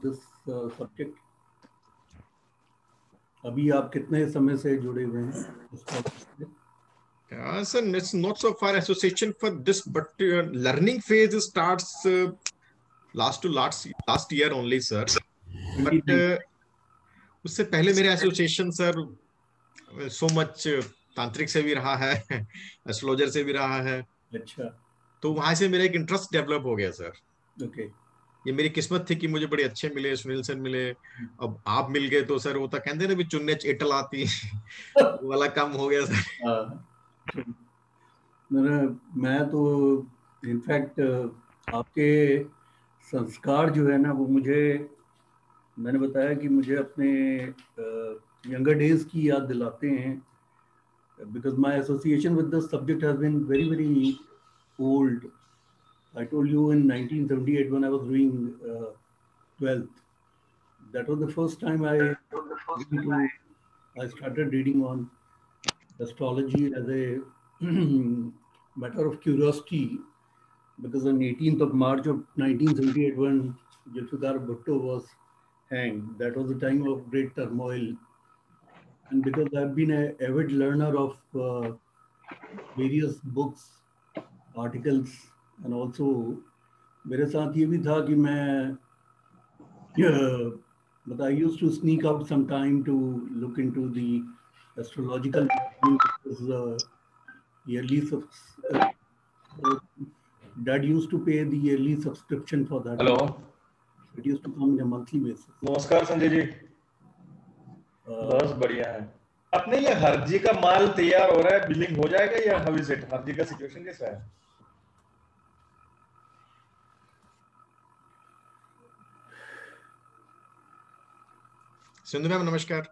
this subject? अभी आप कितने समय से जुड़े हुए हैं इस topic से? Sir, it's not so far association for this, but learning phase starts last year only, sir. But उससे पहले मेरे एसोसिएशन सर so much तांत्रिक से भी रहा है, एस्ट्रोलॉजर से भी रहा है. अच्छा. तो वहां से मेरा एक इंटरेस्ट डेवलप हो गया सर. Okay. ये मेरी किस्मत थी कि मुझे बड़े अच्छे मिले, सुनील सर मिले. अब आप मिल गए तो सर वो तो कहते हैं ना भी चुनने चेटल आती वो वाला काम हो गया सर. मैं तो इनफैक्ट आपके संस्कार जो है ना वो मैंने बताया कि मुझे अपने यंगर डेज की याद दिलाते हैं, because my association with this subject has been very, very old. I told you in 1978 when I was doing 12th. That was the first time I started reading on astrology as a matter of curiosity, because on 18th of March of 1978 when Zulfikar Bhutto was hanged, that was a time of great turmoil. And because I've been an avid learner of various books, articles, and also मेरे साथ ये भी था कि but I used to sneak out some time to look into the astrological yearly Dad used to pay the yearly subscription for that. Hello. It used to come on a monthly basis. नमस्कार संजय जी. बस बढ़िया है. अपने ये हरजी का माल तैयार हो रहा है, बिलिंग हो जाएगा या हाउ इज इट? हरजी का सिचुएशन कैसा है? सिंधु मैम नमस्कार.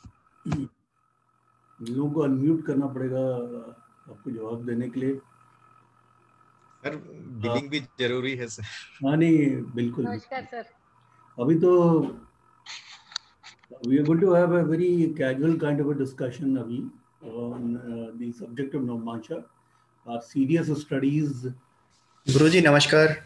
लोगों को अनम्यूट करना पड़ेगा आपको जवाब देने के लिए. सर बिलिंग भी जरूरी है सर. हाँ नहीं बिल्कुल. नमस्कार सर. अभी तो we are going to have a very casual kind of a discussion अभी on the subject of Navmansha. Our serious studies. गुरुजी नमस्कार.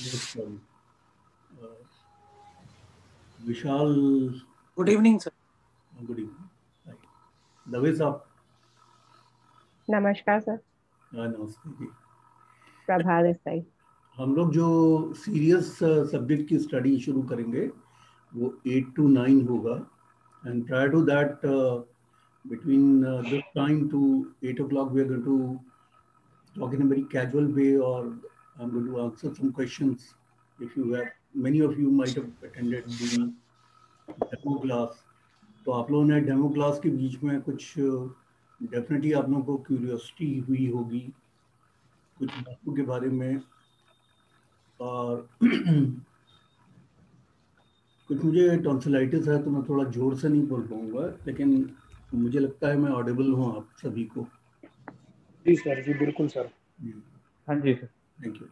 विशाल. Good evening sir. Good evening. Dave साहब. नमस्कार सर. नमस्ते जी. प्रभात देसाई. हम लोग जो सीरियस सब्जेक्ट की स्टडी शुरू करेंगे वो 8 to 9 होगा, and prior to that between this time to 8 o'clock we are going to talk in a very casual way, or I'm going to answer some questions. If you have, many of you might have attended the demo class, तो आप लोगों ने demo class के बीच में कुछ definitely आप लोगों को क्यूरियोसिटी हुई होगी कुछ बातों के बारे में, और कुछ मुझे टॉन्सिलाइटिस है तो मैं थोड़ा जोर से नहीं बोल पाऊंगा, लेकिन मुझे लगता है मैं ऑडिबल हूँ आप सभी को. जी सर. जी बिल्कुल सर. हाँ जी सर. Thank you.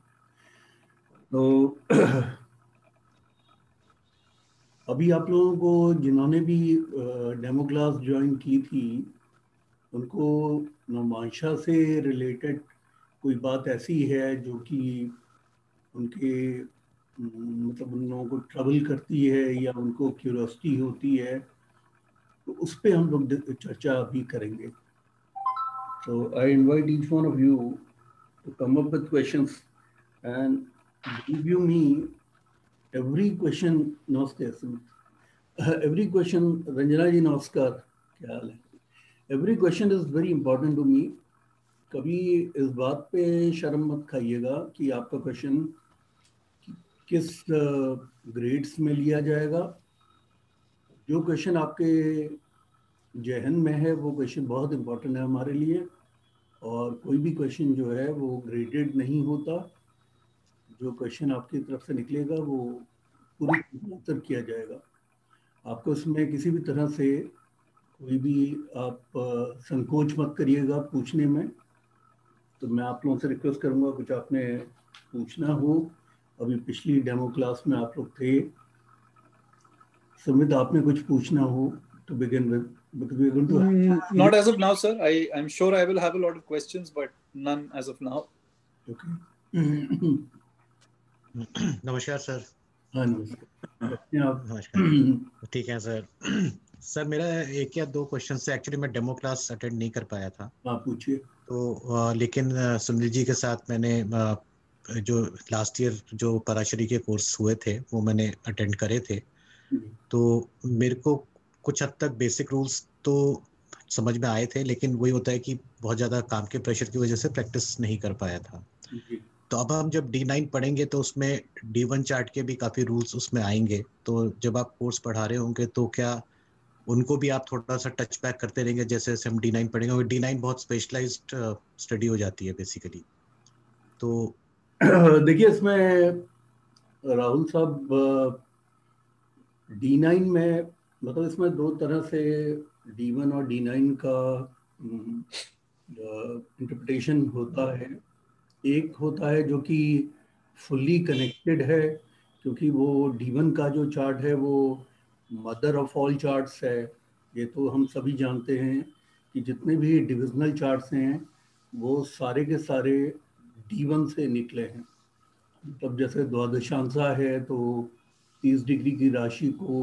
तो अभी आप लोगों को जिन्होंने भी डेमो क्लास ज्वाइन की थी उनको नवमांशा से रिलेटेड कोई बात ऐसी है जो कि उनके मतलब उन लोगों को ट्रबल करती है या उनको क्यूरियोसिटी होती है, तो उस पर हम लोग चर्चा अभी करेंगे. So I invite each one of you to come up with questions and give you me every question. नमस्ते. Every question. रंजना जी नमस्कार, क्या हाल है? Every question is very important to me. कभी इस बात पे शर्म मत खाइएगा कि आपका क्वेश्चन किस ग्रेड्स में लिया जाएगा. जो क्वेश्चन आपके जहन में है वो क्वेश्चन बहुत इम्पोर्टेंट है हमारे लिए, और कोई भी क्वेश्चन जो है वो ग्रेडेड नहीं होता. जो क्वेश्चन आपकी तरफ से निकलेगा वो पूरी उत्तर किया जाएगा. आपको इसमें किसी भी तरह से कोई भी आप संकोच मत करिएगा पूछने में. तो मैं आप लोगों से रिक्वेस्ट करूंगा कुछ आपने पूछना हो. अभी पिछली डेमो क्लास में आप लोग थे. सुमित आपने कुछ पूछना हो to begin with, because we are going to not as of now sir. I'm sure I will have a lot of questions but none as of now. Okay. नमस्कार सर. हाँ नमस्कार। अपने आप नमस्कार। ठीक है सर। सर मेरा एक या दो क्वेश्चन से, एक्चुअली मैं डेमो क्लास अटेंड नहीं कर पाया था। आप पूछिए। तो लेकिन सुनील जी के साथ मैंने जो लास्ट ईयर जो पराशरी के कोर्स हुए थे वो मैंने अटेंड करे थे। तो मेरे को कुछ हद तक बेसिक रूल्स तो समझ में आए थे, लेकिन वही होता है कि बहुत ज़्यादा काम के प्रेशर की वजह से प्रैक्टिस नहीं कर पाया था। जी। तो अब हम जब D9 पढ़ेंगे तो उसमें D1 चार्ट के भी काफ़ी रूल्स उसमें आएंगे। तो जब आप कोर्स पढ़ा रहे होंगे तो क्या उनको भी आप थोड़ा सा टच बैक करते रहेंगे जैसे जैसे हम D9 पढ़ेंगे? और D9 बहुत स्पेशलाइज्ड स्टडी हो जाती है बेसिकली। तो देखिए इसमें राहुल साहब, D9 में मतलब इसमें दो तरह से D1 और D9 का इंटरप्रिटेशन होता है। एक होता है जो कि फुल्ली कनेक्टेड है, क्योंकि वो D1 का जो चार्ट है वो मदर ऑफ ऑल चार्ट्स है। ये तो हम सभी जानते हैं कि जितने भी डिविजनल चार्ट्स हैं वो सारे के सारे D1 से निकले हैं। मतलब जैसे द्वादशांशा है तो 30 डिग्री की राशि को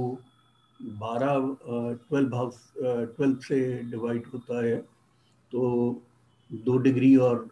12 से डिवाइड होता है, तो 2 डिग्री और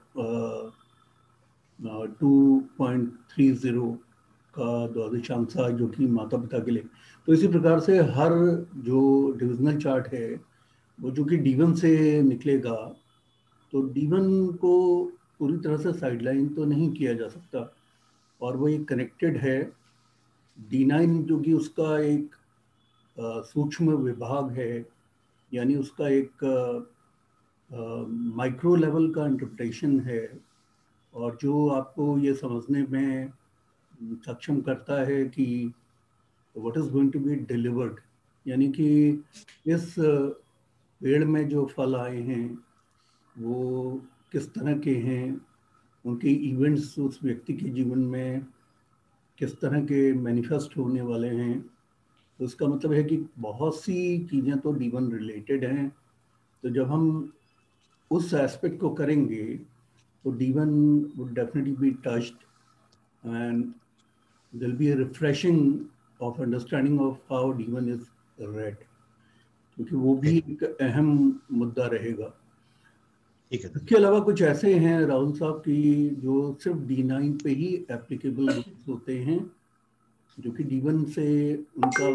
2.30 का द्वादशांशा जो कि माता पिता के लिए। तो इसी प्रकार से हर जो डिविजनल चार्ट है वो जो कि D1 से निकलेगा, तो D1 को पूरी तरह से साइडलाइन तो नहीं किया जा सकता और वो एक कनेक्टेड है। D9 जो कि उसका एक सूक्ष्म विभाग है, यानी उसका एक माइक्रो लेवल का इंटरप्रिटेशन है, और जो आपको ये समझने में सक्षम करता है कि what is going to be delivered, यानी कि इस पेड़ में जो फल आए हैं वो किस तरह के हैं, उनके इवेंट्स उस व्यक्ति के जीवन में किस तरह के मैनिफेस्ट होने वाले हैं। तो इसका मतलब है कि बहुत सी चीज़ें तो D1 रिलेटेड हैं। तो जब हम उस एस्पेक्ट को करेंगे तो D1 would definitely be touched, and there'll be a refreshing of understanding of how D1 is read, क्योंकि वो भी एक अहम मुद्दा रहेगा। ठीक है। इसके अलावा कुछ ऐसे हैं राहुल साहब की जो सिर्फ D9 पे ही एप्लीकेबल होते हैं, जो कि D1 से उनका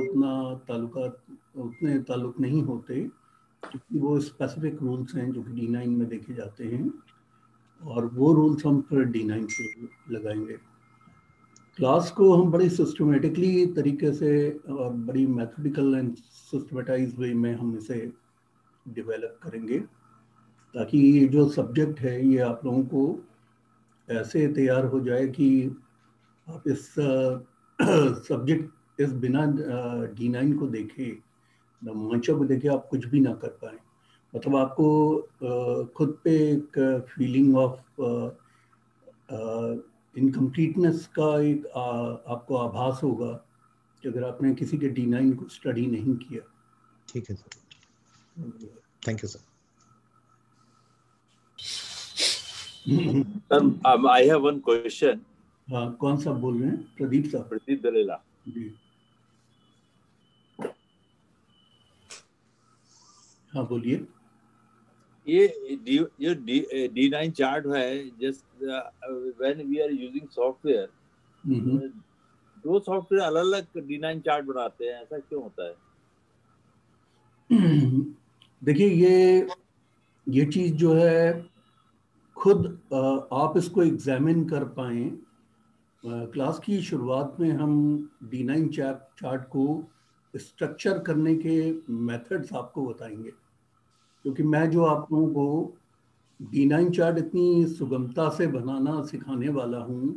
उतने ताल्लुक नहीं होते, क्योंकि वो स्पेसिफिक रूल्स हैं जो कि D9 में देखे जाते हैं, और वो रूल्स हम फिर D9 पे लगाएंगे। क्लास को हम बड़ी सिस्टमेटिकली तरीके से और बड़ी मैथमेटिकल एंड सिस्टमेटाइज वे में हम इसे डेवलप करेंगे, ताकि ये जो सब्जेक्ट है ये आप लोगों को ऐसे तैयार हो जाए कि आप इस सब्जेक्ट इस बिना D9 को देखे, मंचों को देखे आप कुछ भी ना कर पाए। मतलब आपको खुद पे एक फीलिंग ऑफ इनकम्प्लीटनेस का एक आपको आभास होगा कि अगर आपने किसी के D9 को स्टडी नहीं किया। ठीक है sir, thank you sir. I have one question. हाँ, कौन सा बोल रहे हैं? प्रदीप साहब? प्रदीप दलेला जी हाँ बोलिए। ये D9 चार्ट है, just when we are using software, दो सॉफ्टवेयर अलग अलग D9 चार्ट बनाते हैं, ऐसा क्यों होता है? देखिए ये चीज जो है खुद आप इसको एग्जामिन कर पाए। क्लास की शुरुआत में हम D9 चार्ट को स्ट्रक्चर करने के मेथड्स आपको बताएंगे, क्योंकि मैं जो आप लोगों को D9 चार्ट इतनी सुगमता से बनाना सिखाने वाला हूँ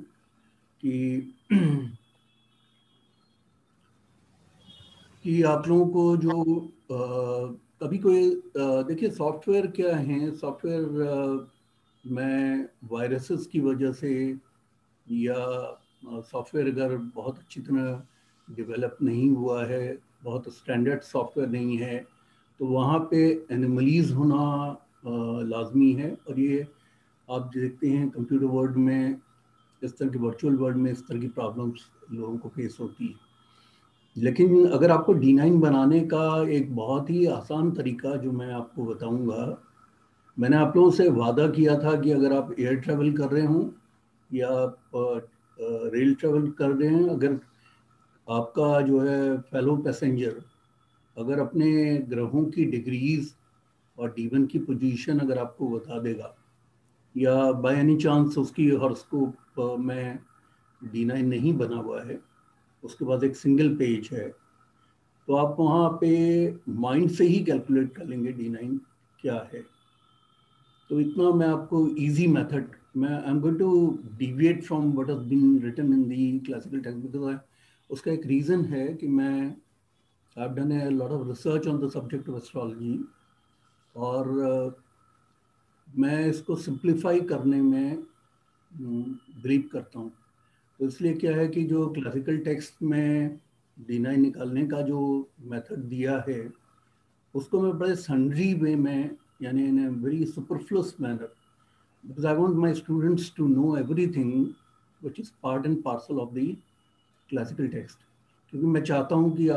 कि आप लोगों को जो कभी कोई देखिए सॉफ्टवेयर क्या है, सॉफ्टवेयर में वायरसेस की वजह से या सॉफ्टवेयर अगर बहुत अच्छी तरह डेवलप नहीं हुआ है, बहुत स्टैंडर्ड सॉफ्टवेयर नहीं है, तो वहाँ पे एनोमलीज होना लाजमी है। और ये आप देखते हैं कंप्यूटर वर्ल्ड में, इस तरह के वर्चुअल वर्ल्ड में इस तरह की प्रॉब्लम्स लोगों को फेस होती है। लेकिन अगर आपको D9 बनाने का एक बहुत ही आसान तरीका जो मैं आपको बताऊंगा, मैंने आप लोगों से वादा किया था कि अगर आप एयर ट्रैवल कर रहे हों या आप रेल ट्रैवल कर रहे हैं, अगर आपका जो है फेलो पैसेंजर अगर अपने ग्रहों की डिग्रीज और D1 की पोजीशन अगर आपको बता देगा, या बाय एनी चांस उसकी हॉरोस्कोप में D9 नहीं बना हुआ है, उसके बाद एक सिंगल पेज है, तो आप वहाँ पे माइंड से ही कैलकुलेट कर लेंगे D9 क्या है। तो इतना मैं आपको इजी मेथड, मैं I am going to deviate from what has been written in the classical text, because उसका एक रीज़न है कि मैं I have done a lot of research on the subject of astrology, और मैं इसको सिंप्लीफाई करने में बिलीव करता हूँ। तो इसलिए क्या है कि जो क्लासिकल टेक्स्ट में D9 निकालने का जो मेथड दिया है, उसको मैं बड़े सन्ड्री वे में, यानी in a very superfluous manner, because I want my students to know everything which is part and parcel of the classical text. क्योंकि मैं चाहता हूँ कि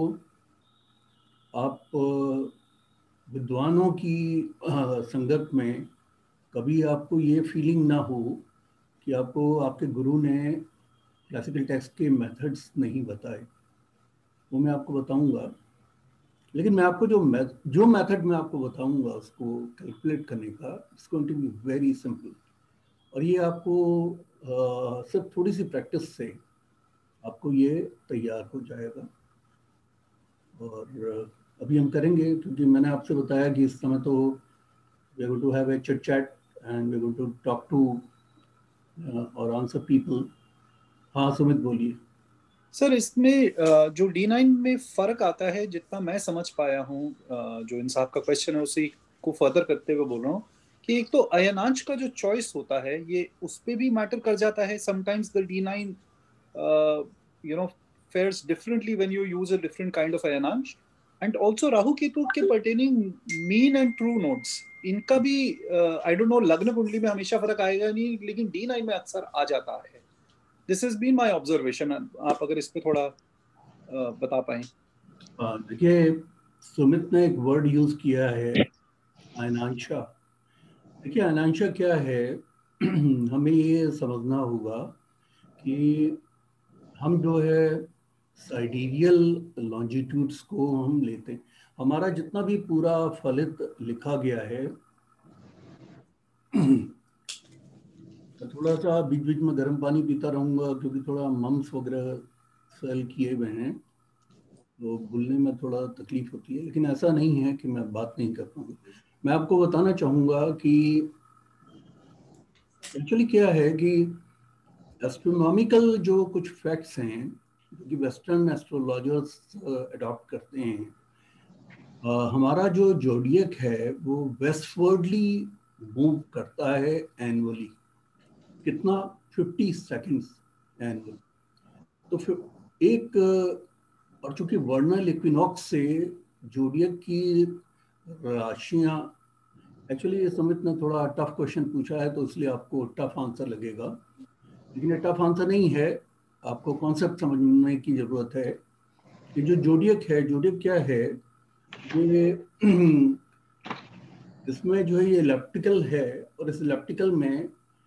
आप विद्वानों की संगत में कभी आपको ये फीलिंग ना हो कि आपको आपके गुरु ने क्लासिकल टेक्स्ट के मेथड्स नहीं बताए। वो मैं आपको बताऊंगा, लेकिन मैं आपको जो मेथड मैं आपको बताऊंगा उसको कैलकुलेट करने का, it's going to be very simple. और ये आपको सिर्फ थोड़ी सी प्रैक्टिस से आपको ये तैयार हो जाएगा। और अभी हम करेंगे, क्योंकि मैंने आपसे बताया कि इस समय तो we are going to have a chit chat and we are going to talk to और आंसर पीपल। हाँ सुमित बोलिए। सर इसमें जो D9 में फर्क आता है, जितना मैं समझ पाया हूँ, जो इंसाफ का क्वेश्चन है उसी को फर्दर करते हुए बोल रहा हूँ कि एक तो अयनांश का जो चॉइस होता है ये उस पे भी मैटर कर जाता है। Sometimes the D9 fares differently when you use a different kind of अयनांश। एंड ऑल्सो राहु केतु के pertaining mean and true nodes, इनका भी आई डोंट नो लग्न कुंडली में हमेशा फर्क आएगा नहीं, लेकिन D9 में अक्सर आ जाता है। This has been my observation. आप अगर इस पे थोड़ा बता पाए। देखिए, सुमित ने एक वर्ड यूज किया है अयनांशा। देखिए अयनांशा क्या है, हमें ये समझना होगा कि हम जो है साइडेरियल लॉन्जिट्यूड्स को हम लेते हैं। हमारा जितना भी पूरा फलित लिखा गया है, थोड़ा सा बीच बीच में गर्म पानी पीता रहूँगा क्योंकि थोड़ा मम्स वगैरह सेल किए हुए हैं, तो बोलने में थोड़ा तकलीफ होती है। लेकिन ऐसा नहीं है कि मैं बात नहीं कर पाऊँगा। मैं आपको बताना चाहूँगा कि एक्चुअली क्या है कि एस्ट्रोनॉमिकल जो कुछ फैक्ट्स हैं जो कि वेस्टर्न एस्ट्रोलॉजर्स अडॉप्ट करते हैं, हमारा जो जोडियक है वो वेस्टवर्डली मूव करता है एनुअली। कितना? 50 सेकंड्स एनुअल। तो फिर एक और चूंकि वर्नल इक्विनॉक्स से जोडियक की राशियां, एक्चुअली समित ने थोड़ा टफ क्वेश्चन पूछा है तो इसलिए आपको टफ आंसर लगेगा, लेकिन ये टफ आंसर नहीं है, आपको कॉन्सेप्ट समझने की जरूरत है। कि जो जोडियक है, जोडियक क्या है, ये इसमें जो है ये इलेप्टिकल है, और इस इलेप्टिकल में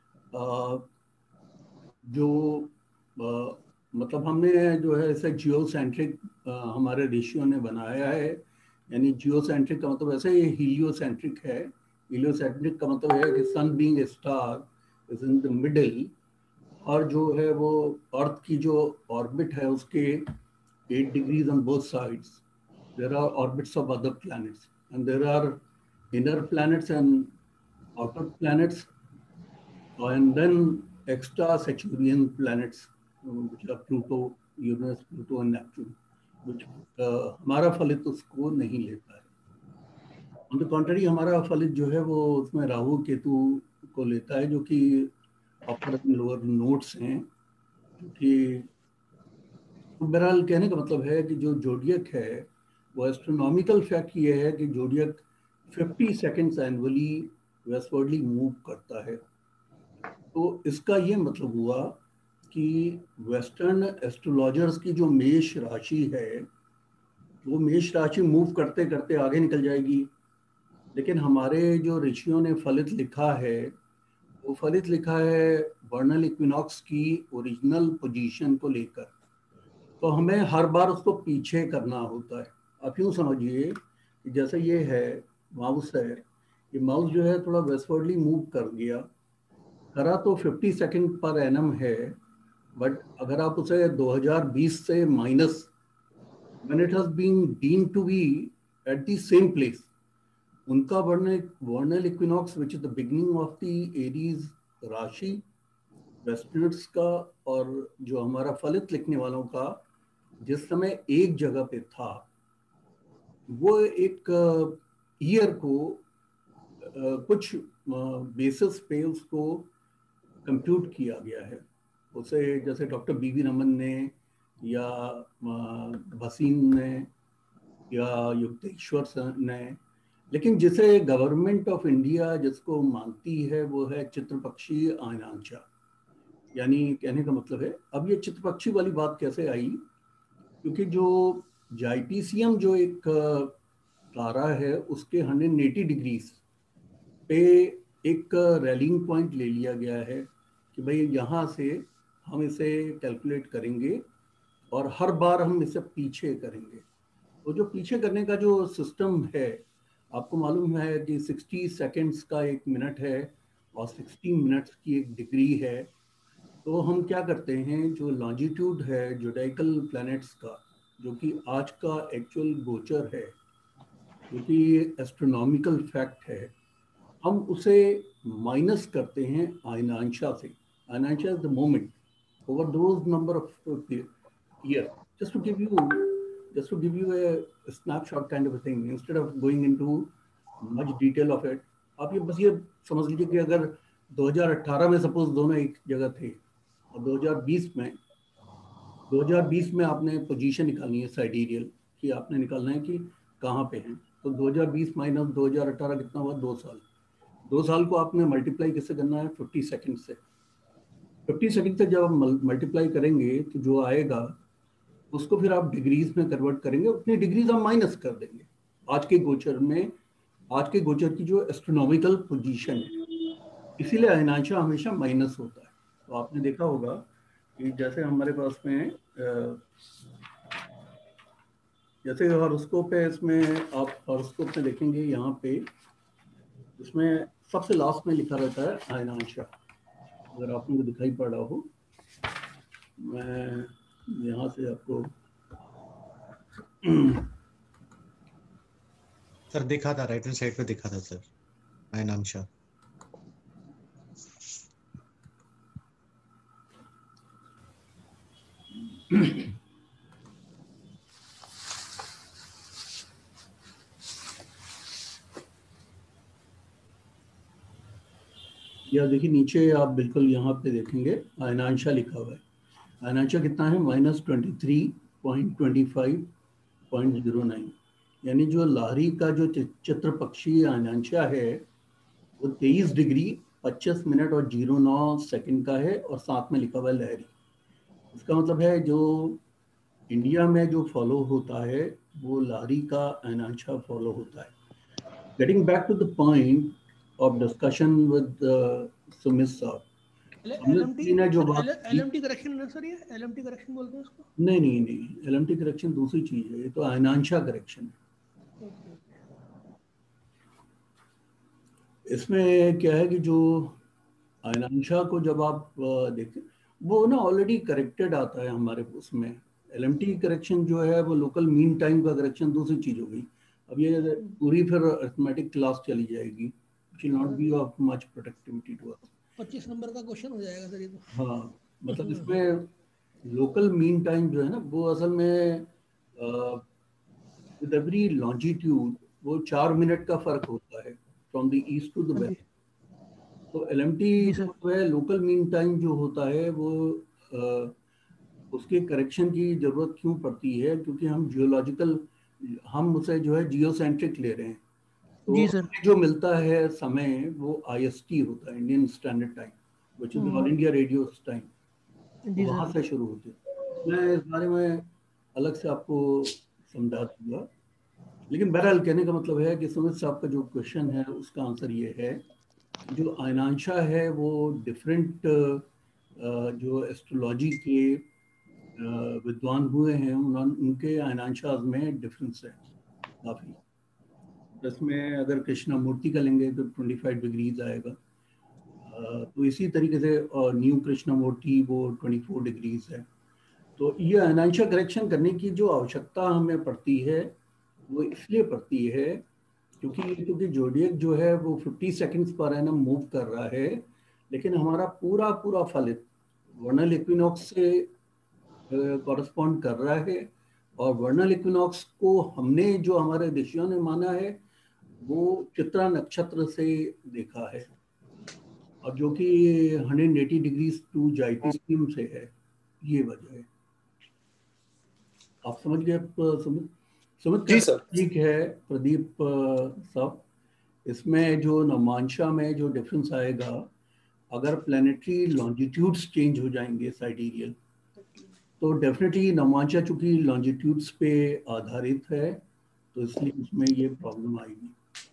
जो मतलब हमने जो है इसे जियोसेंट्रिक हमारे ऋषियों ने बनाया है। यानी जियोसेंट्रिक का मतलब ऐसे ये हीलियोसेंट्रिक है। हीलियोसेंट्रिक का मतलब है कि sun being a star is in the middle, और जो है वो अर्थ की जो ऑर्बिट है उसके 8 degrees on both sides. There are orbits of other planets and there are inner planets and outer planets, and then extra Saturnian planets, which are Pluto, Uranus, Pluto and Neptune, which हमारा फलित उसको नहीं लेता है। On the contrary, हमारा फलित जो है वो उसमें राहु केतु को लेता है, जो कि अपर एंड लोअर नोड्स हैं। क्योंकि बहरहाल कहने का मतलब है कि जो जोडियक है वो एस्ट्रोनॉमिकल फैक्ट ये है कि zodiac 50 seconds annually westwardly move करता है। तो इसका ये मतलब हुआ कि वेस्टर्न एस्ट्रोलॉजर्स की जो मेष राशि है वो मेष राशि मूव करते करते आगे निकल जाएगी, लेकिन हमारे जो ऋषियों ने फलित लिखा है वो फलित लिखा है वर्नल इक्विनॉक्स की ओरिजिनल पोजीशन को लेकर, तो हमें हर बार उसको पीछे करना होता है। आप यूँ समझिए कि जैसे ये है माउस है, ये माउस जो है थोड़ा वेस्टवर्डली मूव कर गया, करा तो 50 सेकंड पर एनम है, बट अगर आप उसे 2020 से minus when it has been deemed to be at the same place, उनका vernal equinox which is the beginning of the Aries राशि वेस्टर्नर्स का और जो हमारा फलित लिखने वालों का जिस समय एक जगह पे था, वो एक ईयर को कुछ बेसिस पे उसको कंप्यूट किया गया है। उसे जैसे डॉक्टर बीवी रमन ने या भसीन ने या युक्तेश्वर ने, लेकिन जिसे गवर्नमेंट ऑफ इंडिया जिसको मानती है वो है चित्रपक्षी आयनांचा। यानी कहने का मतलब है, अब ये चित्रपक्षी वाली बात कैसे आई, क्योंकि जो जाइपीसीएम जो एक तारा है उसके 180 डिग्रीज पे एक रैलिंग पॉइंट ले लिया गया है कि भाई यहाँ से हम इसे कैलकुलेट करेंगे और हर बार हम इसे पीछे करेंगे। तो जो पीछे करने का जो सिस्टम है, आपको मालूम है कि 60 सेकंड्स का एक मिनट है और 60 मिनट्स की एक डिग्री है। तो हम क्या करते हैं, जो लॉन्जिट्यूड है जोडाइकल प्लैनेट्स का, जो कि आज का एक्चुअल गोचर है, जो कि एस्ट्रोनॉमिकल फैक्ट है, हम उसे माइनस करते हैं आयनांशा से। आयनांशा is the moment over those number of years, just to give you a snapshot kind of a thing, instead of going into much detail of it। आप ये बस ये समझ लीजिए कि अगर 2018 में सपोज दोनों एक जगह थे और 2020 में आपने पोजीशन निकालनी है साइडेरियल कि आपने निकालना है कि कहाँ पे हैं, तो 2020 माइनस 2018 कितना हुआ, 2 साल। 2 साल को आपने मल्टीप्लाई किससे करना है, 50 सेकंड से। 50 सेकंड से जब आप मल्टीप्लाई करेंगे तो जो आएगा उसको फिर आप डिग्रीज में कन्वर्ट करेंगे, उतनी डिग्रीज हम माइनस कर देंगे आज के गोचर में, आज के गोचर की जो एस्ट्रोनॉमिकल पोजीशन है। इसीलिए अयनांशा हमेशा माइनस होता है। तो आपने देखा होगा कि जैसे हमारे पास में जैसे हॉरोस्कोप है, इसमें आप हॉरोस्कोप में देखेंगे यहाँ पे इसमें सबसे लास्ट में लिखा रहता है अयनांशा। अगर आप लोगों को दिखाई पड़ रहा हो, मैं यहाँ से आपको सर दिखा था, राइट हैंड साइड पे दिखा था सर अयनांशा। या देखिए नीचे आप बिल्कुल यहाँ पे देखेंगे अयनांशा लिखा हुआ है। अयनांशा कितना है, -23.25.09। यानी जो लाहरी का जो चित्र पक्षी अयनांशा है वो 23 डिग्री 25 मिनट और 09 सेकंड का है और साथ में लिखा हुआ है लहरी। इसका मतलब है जो इंडिया में जो फॉलो होता है वो लाहरी का अयनांशा फॉलो होता है। Getting back to the point of discussion with Sumit साहब, ने जो बात LMT करेक्शन है सर, ये LMT करेक्शन बोलते हैं उसको? नहीं, LMT करेक्शन दूसरी चीज है, ये तो अयनांशा करेक्शन है। इसमें क्या है कि जो अयनांशा को जब आप देखें वो ना ऑलरेडी करेक्टेड आता है हमारे उसमें। LMT करेक्शन जो है वो लोकल मीन टाइम का करेक्शन दूसरी चीज हो गई। अब ये पूरी फिर अरिथमेटिक क्लास चली जाएगी, will not be of much productivity to us। 25 number का क्वेश्चन हो जाएगा सर ये तो। हाँ, मतलब इसमें लोकल मीन टाइम जो है ना वो असल में with every longitude वो 4 मिनट का फर्क होता है from the east to the west। तो LMT जो है लोकल मीन टाइम जो होता है वो उसके करेक्शन की जरूरत क्यों पड़ती है, क्योंकि हम जियोलॉजिकल, हम उसे जो है जियोसेंट्रिक ले रहे हैं। तो जो मिलता है समय वो IST होता है, Indian standard time, which is All India Radio time. जी वहाँ सर। से शुरू होती है। मैं इस बारे में अलग से आपको समझा दूंगा, लेकिन बहरहाल कहने का मतलब है कि सुमित साहब का जो क्वेश्चन है उसका आंसर ये है कि जो आयनांशा है वो डिफरेंट जो एस्ट्रोलॉजी के विद्वान हुए हैं उनके आयनांशाज में डिफरेंस है काफ़ी। इसमें अगर कृष्णमूर्ति का लेंगे तो 25 डिग्रीज आएगा, तो इसी तरीके से न्यू कृष्णमूर्ति वो 24 डिग्रीज है। तो ये अनांशा करेक्शन करने की जो आवश्यकता हमें पड़ती है वो इसलिए पड़ती है क्योंकि जोडियक जो है वो 50 सेकंड्स पर एनम मूव कर रहा है, लेकिन हमारा पूरा पूरा फलित वर्नल इक्विनॉक्स से कॉरस्पॉन्ड कर रहा है। और वर्नल इक्विनॉक्स को हमने जो हमारे ऋषियों ने माना है वो चित्रा नक्षत्र से देखा है, और जो कि 180 डिग्रीज टू जाइटिसियम से है। ये वजह है। आप समझ गए सुमित? सुमित जी सर। ठीक है प्रदीप साहब, इसमें जो नवमांशा में जो डिफरेंस आएगा, अगर प्लानिटरी लॉन्जिट्यूड्स चेंज हो जाएंगे साइडेरियल, तो डेफिनेटली नवमांशा चूंकि लॉन्जिट्यूड्स पे आधारित है तो इसलिए उसमें ये प्रॉब्लम आएगी।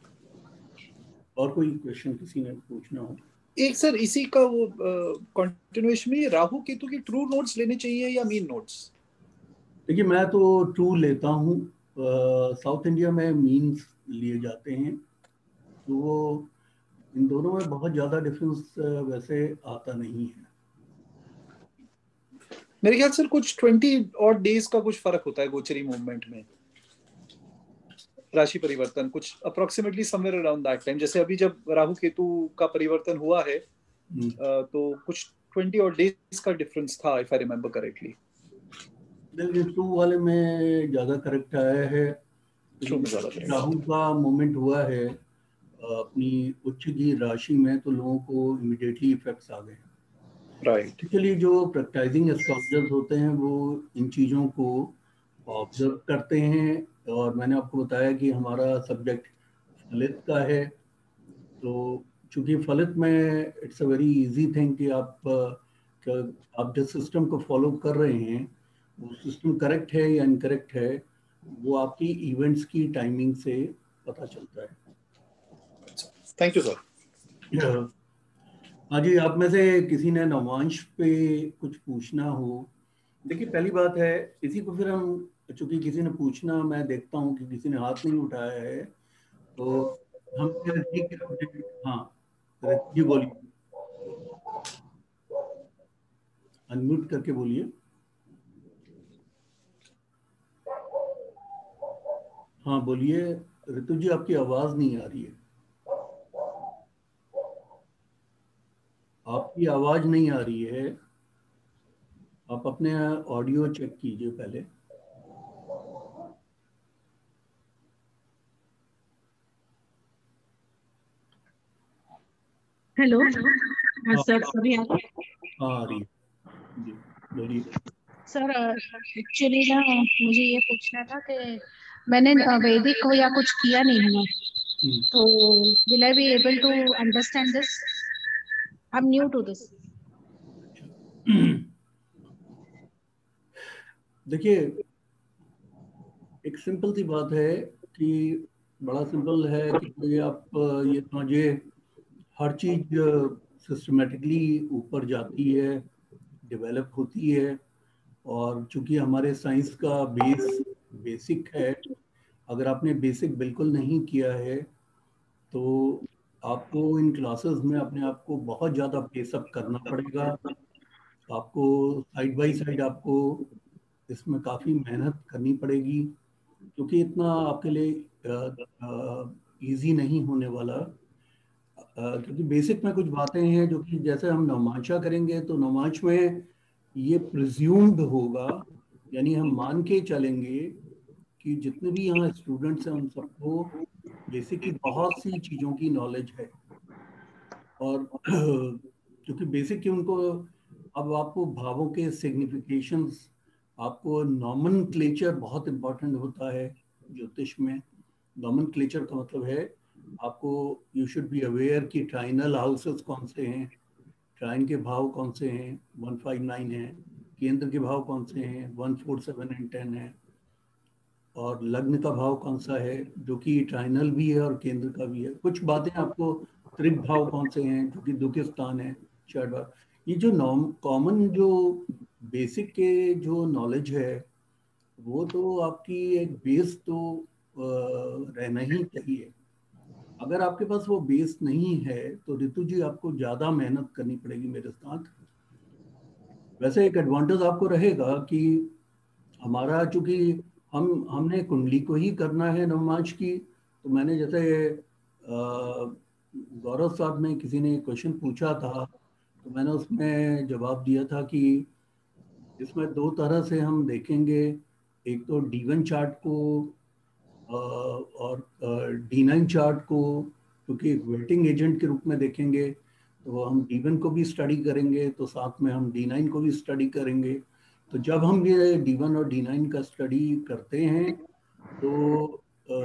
और कोई क्वेश्चन किसी ने पूछना हो? एक सर इसी का वो कंटिन्यूएशन में, राहु केतु की ट्रू नोट्स लेने चाहिए या मीन नोट्स? देखिए मैं तो ट्रू लेता हूँ, साउथ इंडिया में मीन्स लिए जाते हैं, तो वो इन दोनों में बहुत ज़्यादा डिफरेंस वैसे आता नहीं है। मेरे ख्याल से कुछ 20 और डेज का कुछ फर्क होता है गोचरी मूवमेंट में, राशि परिवर्तन कुछ approximately somewhere around that time. जैसे अभी जब राहु केतु का परिवर्तन हुआ है तो कुछ 20 और डेज का डिफरेंस था, इफ आई रिमेम्बर करेक्टली। देखिए टू वाले में ज़्यादा करेक्ट आया है, राहु का मोमेंट हुआ है अपनी उच्च की राशि में, तो लोगों को इमीडिएटली इफेक्ट्स आ गए। राइट। एक्चुअली जो प्रैक्टाइजिंग एस्ट्रोलॉजर्स होते हैं वो इन चीज़ों को ऑब्जर्व करते हैं, और मैंने आपको बताया कि हमारा सब्जेक्ट फलित का है, तो चूंकि फलित में it's a very easy thing कि आप जिस सिस्टम को फॉलो कर रहे हैं वो सिस्टम करेक्ट है या इनकरेक्ट है, वो आपकी इवेंट्स की टाइमिंग से पता चलता है। Thank you sir. हाँ जी, आप में से किसी ने नवांश पे कुछ पूछना हो? देखिए पहली बात है, इसी को फिर हम, चूंकि किसी ने पूछना, मैं देखता हूँ कि किसी ने हाथ नहीं उठाया है, तो हम हाँ जी बोलिए, अनम्यूट करके बोलिए। हाँ बोलिए ऋतु जी, आपकी आवाज नहीं आ रही है, आपकी आवाज नहीं आ रही है, आप अपने ऑडियो चेक कीजिए पहले। हेलो सर, सभी आ रही जी बोलिए। सर एक्चुअली ना मुझे ये पूछना था कि मैंने वैदिक या कुछ किया नहीं है, तो will I be able to understand this? I am new to this. देखिए एक सिंपल सी बात है कि बड़ा सिंपल है कि आप ये समझिए हर चीज सिस्टमेटिकली ऊपर जाती है, डेवलप होती है, और चूंकि हमारे साइंस का बेसिक है, अगर आपने बेसिक बिल्कुल नहीं किया है तो आपको इन क्लासेस में अपने आप को बहुत ज़्यादा बेसअप करना पड़ेगा। आपको साइड बाय साइड आपको इसमें काफ़ी मेहनत करनी पड़ेगी, क्योंकि इतना आपके लिए इजी नहीं होने वाला, क्योंकि बेसिक में कुछ बातें हैं जो कि जैसे हम नवमांशा करेंगे तो नवमांश में ये प्रिज्यूम्ड होगा, यानी हम मान के चलेंगे कि जितने भी यहाँ स्टूडेंट्स हैं उन सबको बेसिक की बहुत सी चीज़ों की नॉलेज है, और क्योंकि बेसिक की उनको, अब आपको भावों के सिग्निफिकेशंस, आपको नॉमेनक्लेचर बहुत इम्पोर्टेंट होता है ज्योतिष में। नॉमेनक्लेचर का मतलब है आपको, यू शुड बी अवेयर कि ट्राइनल हाउसेस कौन से हैं, ट्राइन के भाव कौन से हैं, 159 है। केंद्र के भाव कौन से हैं, 147 एंड 10 है। और लग्न का भाव कौन सा है, जो कि ट्राइनल भी है और केंद्र का भी है। कुछ बातें आपको, त्रिक भाव कौन से हैं, जो कि दुख स्थान है, चार बार। ये जो कॉमन जो बेसिक के जो नॉलेज है, वो तो आपकी एक बेस तो रहना ही चाहिए। अगर आपके पास वो बेस नहीं है तो ऋतु जी आपको ज़्यादा मेहनत करनी पड़ेगी मेरे साथ। वैसे एक एडवांटेज आपको रहेगा कि हमारा, चूंकि हमने कुंडली को ही करना है नवमांश की, तो मैंने जैसे गौरव साहब में किसी ने क्वेश्चन पूछा था, तो मैंने उसमें जवाब दिया था कि इसमें दो तरह से हम देखेंगे। एक तो D1 चार्ट को और D9 चार्ट को, क्योंकि एक वेटिंग एजेंट के रूप में देखेंगे, तो हम D1 को भी स्टडी करेंगे, तो साथ में हम D9 को भी स्टडी करेंगे। तो जब हम ये D1 और D9 का स्टडी करते हैं तो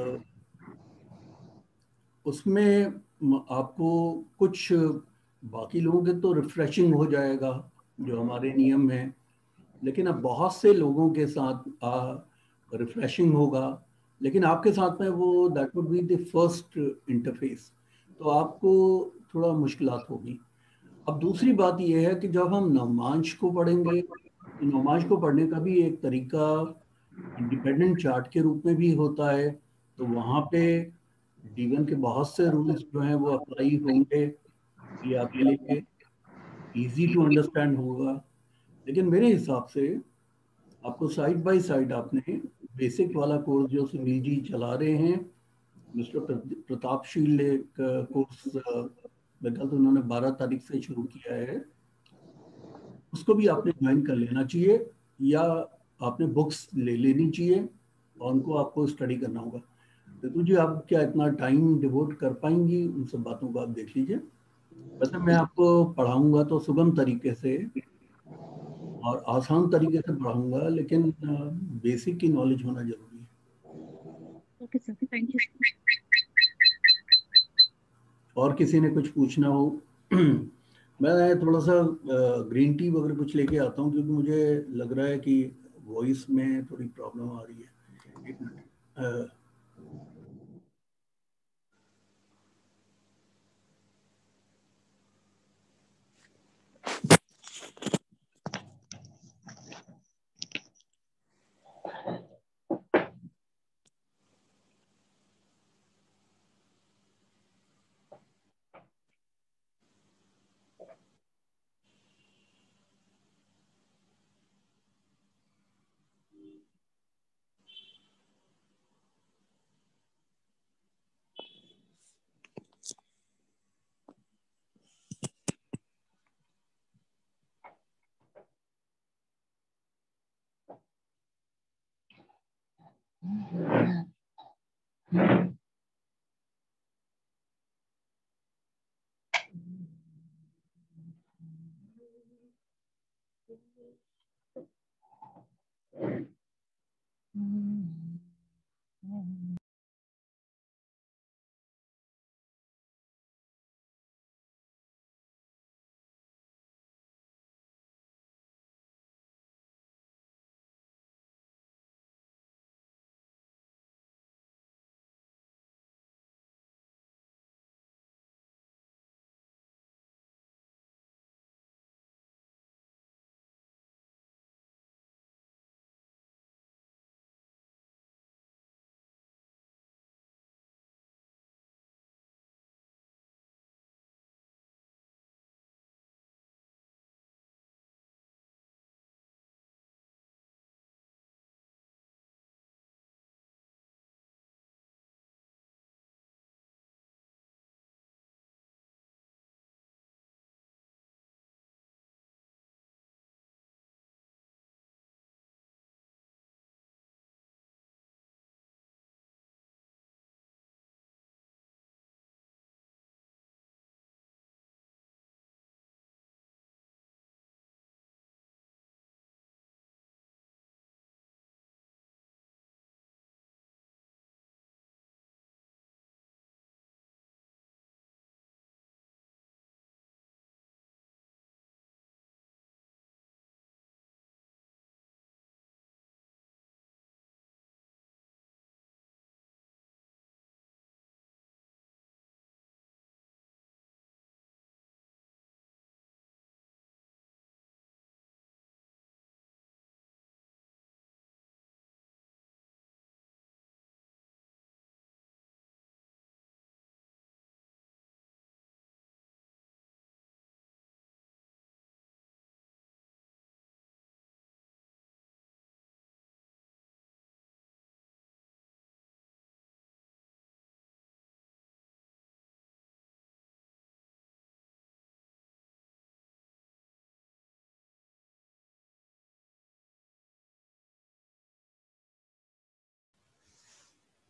उसमें आपको कुछ, बाकी लोगों के तो रिफ्रेशिंग हो जाएगा जो हमारे नियम है, लेकिन अब बहुत से लोगों के साथ रिफ्रेशिंग होगा, लेकिन आपके साथ में वो that would be the first interface, तो आपको थोड़ा मुश्किलात होगी। अब दूसरी बात ये है कि जब हम नवमांश को पढ़ेंगे, तो नवमांश को पढ़ने का भी एक तरीका इंडिपेंडेंट चार्ट के रूप में भी होता है। तो वहाँ पे D1 के बहुत से रूल्स जो हैं वो अप्लाई होंगे, ये आपके लिए इजी टू अंडरस्टैंड होगा। लेकिन मेरे हिसाब से आपको साइड बाय साइड आपने बेसिक वाला कोर्स जो सुनील जी चला रहे हैं, मिस्टर प्रतापशील, एक कोर्स मेरे ख्याल से उन्होंने 12 तारीख से शुरू किया है, उसको भी आपने ज्वाइन कर लेना चाहिए, या आपने बुक्स ले लेनी चाहिए और उनको आपको स्टडी करना होगा। तो जी आप क्या इतना टाइम डिवोट कर पाएंगी, उन सब बातों को आप देख लीजिए। वैसे मैं आपको पढ़ाऊंगा तो सुगम तरीके से और आसान तरीके से पढ़ाऊंगा, लेकिन बेसिक की नॉलेज होना जरूरी है। Okay sir, thank you. और किसी ने कुछ पूछना हो? मैं थोड़ा सा ग्रीन टी वगैरह कुछ लेके आता हूँ, क्योंकि मुझे लग रहा है कि वॉइस में थोड़ी प्रॉब्लम आ रही है। एक मिनट।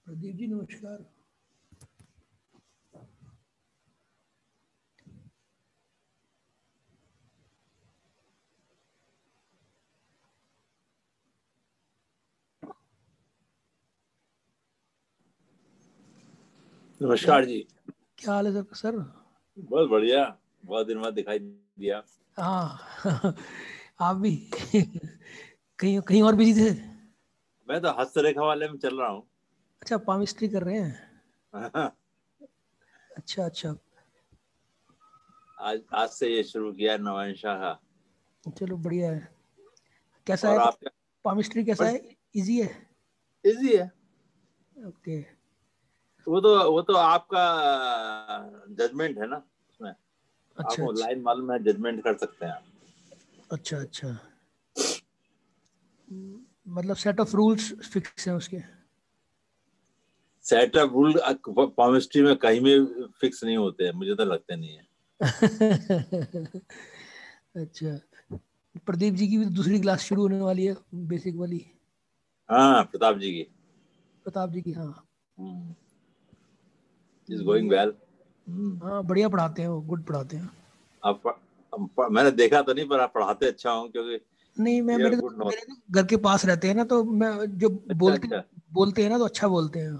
प्रदीप जी नमस्कार। नमस्कार जी। क्या हाल है सर? सर बहुत बढ़िया, बहुत दिन बाद दिखाई दिया। हाँ आप भी कहीं कहीं और बिजी थे? मैं तो हस्तरेखा वाले में चल रहा हूँ। अच्छा, पामिस्ट्री कर रहे हैं? अच्छा अच्छा, आज से ये शुरू किया नवांशा का। चलो बढ़िया है। कैसा और है आपका पामिस्ट्री? कैसा है? इजी है? इजी है। ओके। वो तो आपका जजमेंट है ना उसमें। अच्छा आपको अच्छा लाइन मालूम है, जजमेंट कर सकते हैं आप। अच्छा अच्छा, मतलब सेट ऑफ रूल्स फिक्स हैं उसके? सेट ऑफ रूल पामिस्ट्री में कहीं में फिक्स नहीं होते हैं, मुझे तो लगता नहीं है। अच्छा, प्रदीप जी की भी दूसरी क्लास शुरू होने वाली है, बेसिक वाली। हाँ, प्रताप जी की। प्रताप जी की, हाँ। Is going well. हाँ, बढ़िया पढ़ाते हैं वो, गुड पढ़ाते हैं। मैंने देखा तो नहीं, पर आप पढ़ाते अच्छा हूँ, क्योंकि नहीं, मैं मेरे घर के पास रहते हैं ना, तो मैं जो बोलते हैं ना तो अच्छा बोलते हैं।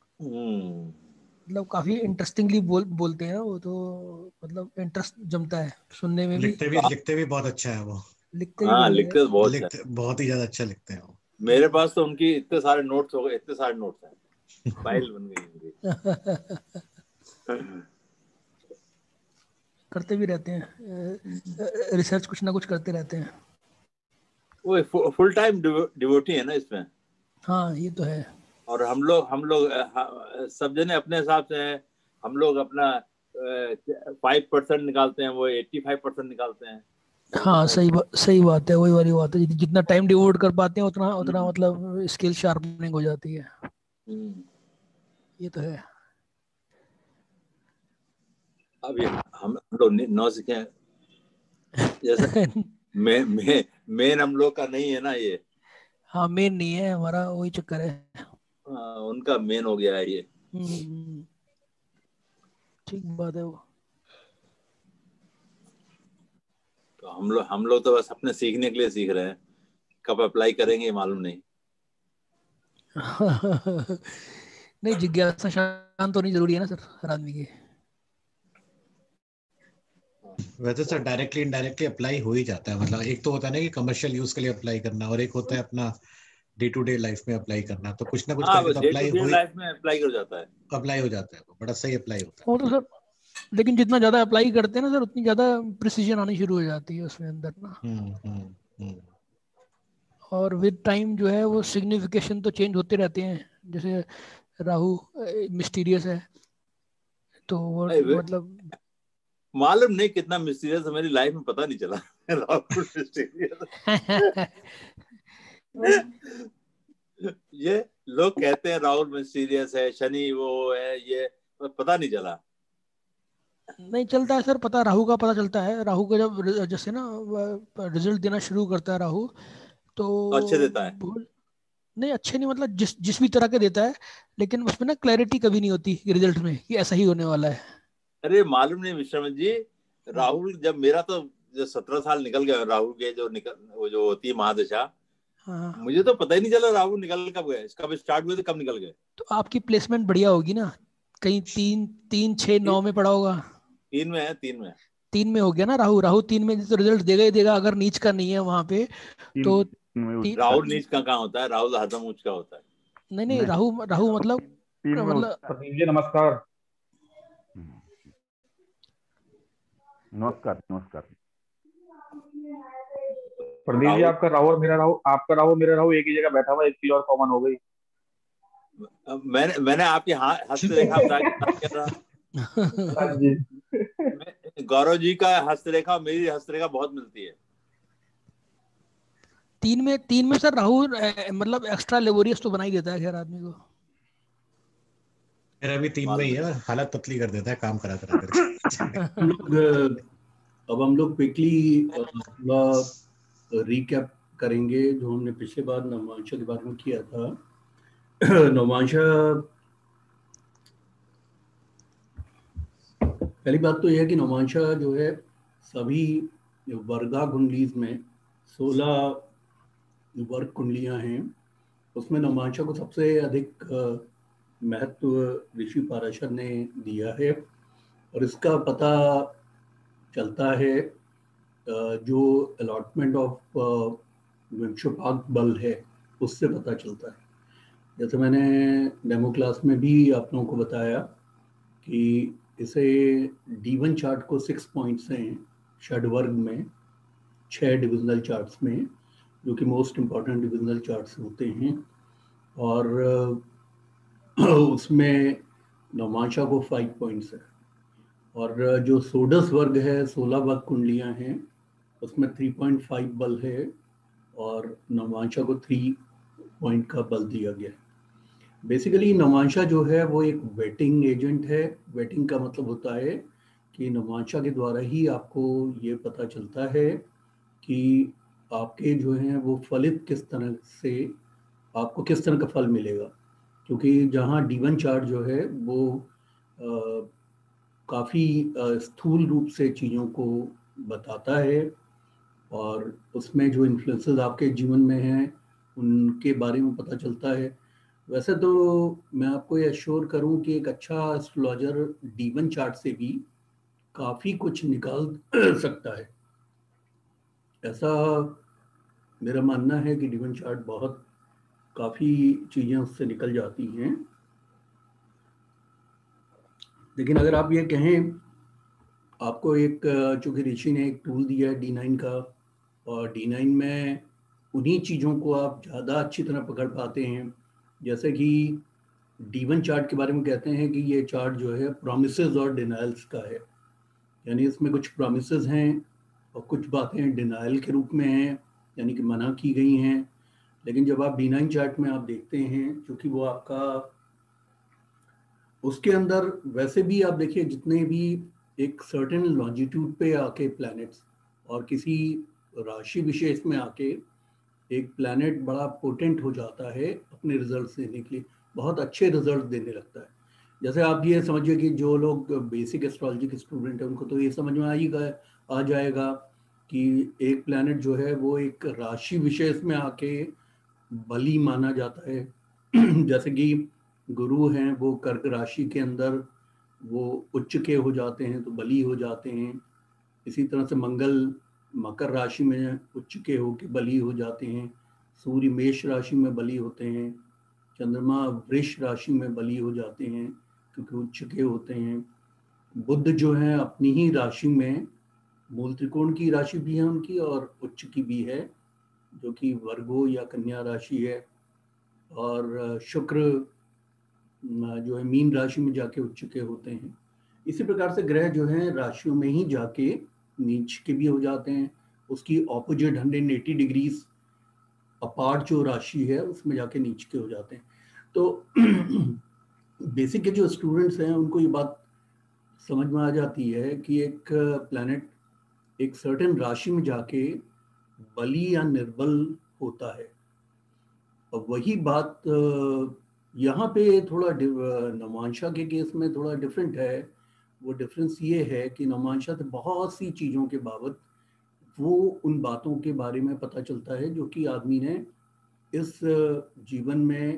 मतलब काफी इंटरेस्टिंगली बोलते हैं वो, तो मतलब इंटरेस्ट जमता है सुनने में भी। लिखते भी बहुत अच्छा है वो। लिखते भी बढ़िया है। बहुत ही ज्यादा अच्छा लिखते हैं वो। मेरे पास तो उनकी इतने सारे नोट्स हो गए, इतने सारे नोट्स हैं, फाइल बन गई उनकी। करते भी रहते हैं, रिसर्च कुछ ना कुछ करते रहते हैं। वो फुल टाइम डिवोटी है ना इसमें। हाँ, ये तो है। और हम लोग सब जने अपने हिसाब से हैं। हम लोग अपना 5% निकालते हैं, वो 85% निकालते हैं। हाँ, सही बात है, वही वाली बात है। जितना टाइम डिवोट कर पाते हैं उतना उतना मतलब स्किल शार्पनिंग हो जाती है। ये तो है। अभी हम लोग 9 सीखे जैसे मेन हम लोग का नहीं है ना ये। हाँ, मेन नहीं है हमारा, वही चक्कर है। उनका मेन हो गया है ये। ठीक बात है वो। तो हम लोग तो बस अपने सीखने के लिए सीख रहे हैं, कब अप्लाई करेंगे मालूम नहीं। नहीं, जिज्ञासा शांत होनी जरूरी है ना सर, हर आदमी की। वैसे सर डायरेक्टली इनडायरेक्टली अप्लाई हो ही जाता है। मतलब एक तो होता है ना कि कमर्शियल यूज के लिए अप्लाई करना, और एक होता है अपना डे टू डे लाइफ में अप्लाई करना। तो कुछ ना कुछ करके तो अप्लाई हो जाता है। अप्लाई हो जाता है, बड़ा सही अप्लाई होता है वो तो सर, लेकिन जितना ज्यादा अप्लाई करते हैं ना सर, उतनी ज्यादा प्रिसीजन आनी शुरू हो जाती है उसमें अंदर ना। और विद टाइम जो है वो सिग्निफिकेशन तो चेंज होते रहते हैं। जैसे राहु मिस्टीरियस है, तो वो मतलब मालूम नहीं कितना मिस्टीरियस है, मेरी लाइफ में पता नहीं चला। राहुल मिस्टीरियस। ये लोग कहते हैं राहुल मिस्टीरियस है, शनि वो है, ये पता नहीं चला। नहीं चलता है सर, पता राहु का पता चलता है। राहु का जब जैसे ना रिजल्ट देना शुरू करता है राहु, तो अच्छे देता है। नहीं, अच्छे नहीं, मतलब जिस भी तरह के देता है, लेकिन उसमें ना क्लैरिटी कभी नहीं होती रिजल्ट में कि ऐसा ही होने वाला है। अरे मालूम नहीं विश्वनाथ जी, राहुल जब मेरा तो जो 17 साल निकल गया राहुल के, वो जो होती है महादशा, मुझे तो पता ही नहीं चला राहुल निकल कब गए, कब स्टार्ट हुए थे, कब निकल गए। तो आपकी प्लेसमेंट बढ़िया होगी ना, कहीं 3, 6, 9 में पड़ा होगा। 3 में है, 3 में। 3 में हो गया ना राहु। राहु 3 में तो रिजल्ट देगा ही देगा, अगर नीच का नहीं है वहां पे तो। राहुल नीच का कहाँ होता है, राहुल हरदम ऊंच का होता है। नहीं, राहु मतलब जी नमस्कार। नमस्कार प्रदीप जी, आपका राहु और मेरा राहु एक ही जगह बैठा हुआ, एक चीज और कॉमन हो गई। मैंने आपकी हस्तरेखा बताया। गौरव जी का हस्तरेखा, मेरी हस्तरेखा बहुत मिलती है। 3 में सर राहु मतलब एक्स्ट्रा लेबोरियस तो बना ही देता है खैर आदमी को। मेरा भी 3 में ही है, हालत पतली कर देता है काम करा कर। अब हम लोग क्विकली रिकैप करेंगे जो हमने पिछले बार नवमांशा के बारे में किया था। नवमांशा पहली बात तो यह है कि नवांशा जो है सभी वर्गा कुंडलीज में 16 वर्ग कुंडलियां हैं, उसमें नवांशा को सबसे अधिक महत्व ऋषि पाराशर ने दिया है। और इसका पता चलता है जो अलॉटमेंट ऑफ विंशोपाक बल है उससे पता चलता है। जैसे मैंने डेमो क्लास में भी आप लोगों को बताया कि इसे D1 चार्ट को 6 पॉइंट्स हैं षड वर्ग में, 6 डिविजनल चार्ट्स में, जो कि मोस्ट इम्पॉर्टेंट डिविजनल चार्ट्स होते हैं। और उसमें नवांशा को 5 पॉइंट्स है। और जो सोडस वर्ग है, 16 वर्ग कुंडलियां हैं, उसमें 3.5 बल है और नवांशा को 3 पॉइंट का बल दिया गया है। बेसिकली नवांशा जो है वो एक वेटिंग एजेंट है। वेटिंग का मतलब होता है कि नवांशा के द्वारा ही आपको ये पता चलता है कि आपके जो हैं वो फलित किस तरह से, आपको किस तरह का फल मिलेगा। क्योंकि जहाँ D1 चार्ट जो है वो काफ़ी स्थूल रूप से चीज़ों को बताता है और उसमें जो इन्फ्लुएंसेस आपके जीवन में हैं उनके बारे में पता चलता है। वैसे तो मैं आपको ये एश्योर करूं कि एक अच्छा एस्ट्रोलॉजर D1 चार्ट से भी काफ़ी कुछ निकाल सकता है। ऐसा मेरा मानना है कि D1 चार्ट बहुत काफ़ी चीज़ें उससे निकल जाती हैं। लेकिन अगर आप ये कहें, आपको एक, चूँकि ऋषि ने एक टूल दिया है D9 का, और D9 में उन्हीं चीज़ों को आप ज़्यादा अच्छी तरह पकड़ पाते हैं। जैसे कि D1 चार्ट के बारे में कहते हैं कि ये चार्ट जो है प्रॉमिसेस और डिनायल्स का है, यानी इसमें कुछ प्रॉमिसेस हैं और कुछ बातें डिनायल के रूप में हैं, यानी कि मना की गई हैं। लेकिन जब आप D9 चार्ट में आप देखते हैं, क्योंकि वो आपका उसके अंदर वैसे भी आप देखिए जितने भी एक सर्टेन लॉन्जिट्यूड पे आके प्लैनेट्स और किसी राशि विशेष में आके एक प्लैनेट बड़ा पोटेंट हो जाता है अपने रिजल्ट्स देने के लिए, बहुत अच्छे रिजल्ट देने लगता है। जैसे आप ये समझिए कि जो लोग बेसिक एस्ट्रोलॉजी के स्टूडेंट हैं उनको तो ये समझ में आ जाएगा कि एक प्लैनेट जो है वो एक राशि विशेष में आके बली माना जाता है। जैसे कि गुरु हैं वो कर्क राशि के अंदर वो उच्च के हो जाते हैं तो बली हो जाते हैं। इसी तरह से मंगल मकर राशि में उच्च के होकर बली हो जाते हैं। सूर्य मेष राशि में बली होते हैं। चंद्रमा वृष राशि में बली हो जाते हैं क्योंकि उच्च के होते हैं। बुध जो है अपनी ही राशि में, मूल त्रिकोण की राशि भी है उनकी और उच्च की भी है, जो कि वर्गो या कन्या राशि है। और शुक्र जो है मीन राशि में जाके उच्च के होते हैं। इसी प्रकार से ग्रह जो हैं राशियों में ही जाके नीच के भी हो जाते हैं। उसकी ऑपोजिट 180 डिग्रीज अपार्ट जो राशि है उसमें जाके नीच के हो जाते हैं। तो बेसिक के जो स्टूडेंट्स हैं उनको ये बात समझ में आ जाती है कि एक प्लैनेट एक सर्टेन राशि में जाके बली या निर्बल होता है। और वही बात यहाँ पे थोड़ा नवांशा के केस में थोड़ा डिफरेंट है। वो डिफरेंस ये है कि नवांशा से बहुत सी चीज़ों के बाबत वो उन बातों के बारे में पता चलता है जो कि आदमी ने इस जीवन में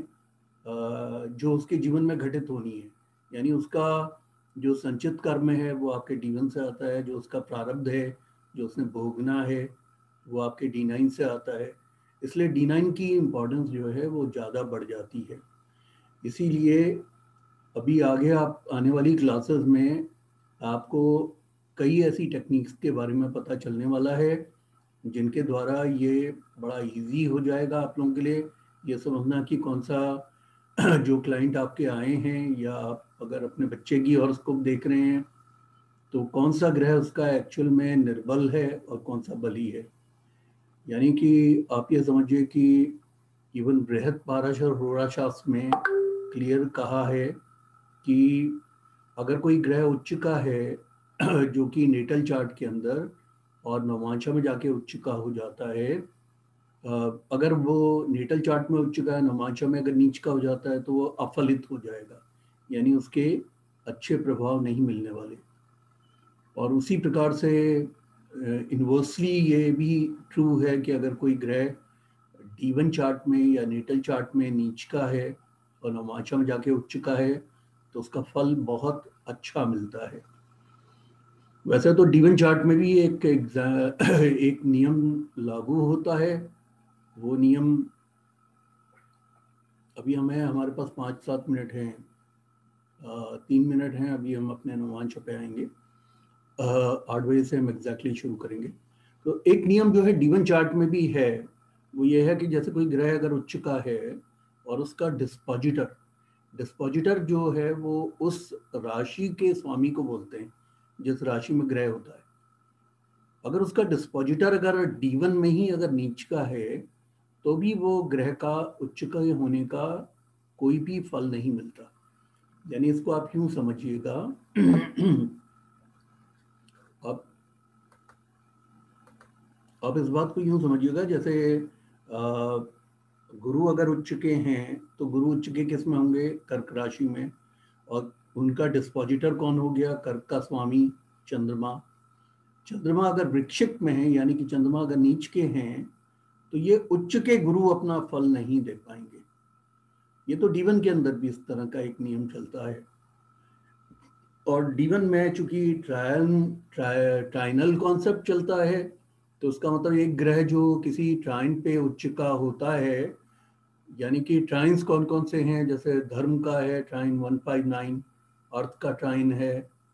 जो उसके जीवन में घटित होनी है। यानी उसका जो संचित कर्म है वो आपके D1 से आता है, जो उसका प्रारब्ध है जो उसने भोगना है वो आपके D9 से आता है। इसलिए D9 की इम्पोर्टेंस जो है वो ज़्यादा बढ़ जाती है। इसीलिए अभी आगे आप आने वाली क्लासेस में आपको कई ऐसी टेक्निक्स के बारे में पता चलने वाला है जिनके द्वारा ये बड़ा इजी हो जाएगा आप लोगों के लिए ये समझना कि कौन सा जो क्लाइंट आपके आए हैं या आप अगर अपने बच्चे की हॉरोस्कोप देख रहे हैं तो कौन सा ग्रह उसका एक्चुअल में निर्बल है और कौन सा बली है। यानी कि आप ये समझिए कि इवन बृहद पाराशर होरा शास्त्र में क्लियर कहा है कि अगर कोई ग्रह उच्च का है जो कि नेटल चार्ट के अंदर और नवांशा में जाके उच्च का हो जाता है, अगर वो नेटल चार्ट में उच्च का है नवांशा में अगर नीच का हो जाता है तो वो अफलित हो जाएगा, यानी उसके अच्छे प्रभाव नहीं मिलने वाले। और उसी प्रकार से इन्वर्सली ये भी ट्रू है कि अगर कोई ग्रह D1 चार्ट में या नेटल चार्ट में नीच का है और नवमांशा में जाके उच्च का है तो उसका फल बहुत अच्छा मिलता है। वैसे तो D1 चार्ट में भी एक नियम लागू होता है। वो नियम अभी हमारे पास 5-7 मिनट हैं, 3 मिनट हैं, अभी हम अपने नवमांशा पे आएंगे। 8 बजे से हम एग्जैक्टली शुरू करेंगे। तो एक नियम जो है D1 चार्ट में भी है, वो ये है कि जैसे कोई ग्रह अगर उच्च का है और उसका डिस्पोजिटर जो है वो उस राशि के स्वामी को बोलते हैं जिस राशि में ग्रह होता है। अगर उसका डिस्पोजिटर अगर D1 में ही अगर नीच का है तो भी वो ग्रह का उच्च का होने का कोई भी फल नहीं मिलता। यानी इसको आप यूं समझिएगा आप इस बात को यूं समझिएगा जैसे गुरु अगर उच्च के हैं तो गुरु उच्च के किस में होंगे? कर्क राशि में। और उनका डिस्पोजिटर कौन हो गया? कर्क का स्वामी चंद्रमा। चंद्रमा अगर वृश्चिक में है यानी कि चंद्रमा अगर नीच के हैं तो ये उच्च के गुरु अपना फल नहीं दे पाएंगे। ये तो D1 के अंदर भी इस तरह का एक नियम चलता है। और D1 में चूंकि ट्राइनल कॉन्सेप्ट चलता है तो उसका मतलब एक ग्रह जो किसी ट्राइन पे उच्च का होता है, यानी कि ट्राइन्स कौन कौन से हैं? जैसे धर्म का है ट्राइन 159, अर्थ का ट्राइन है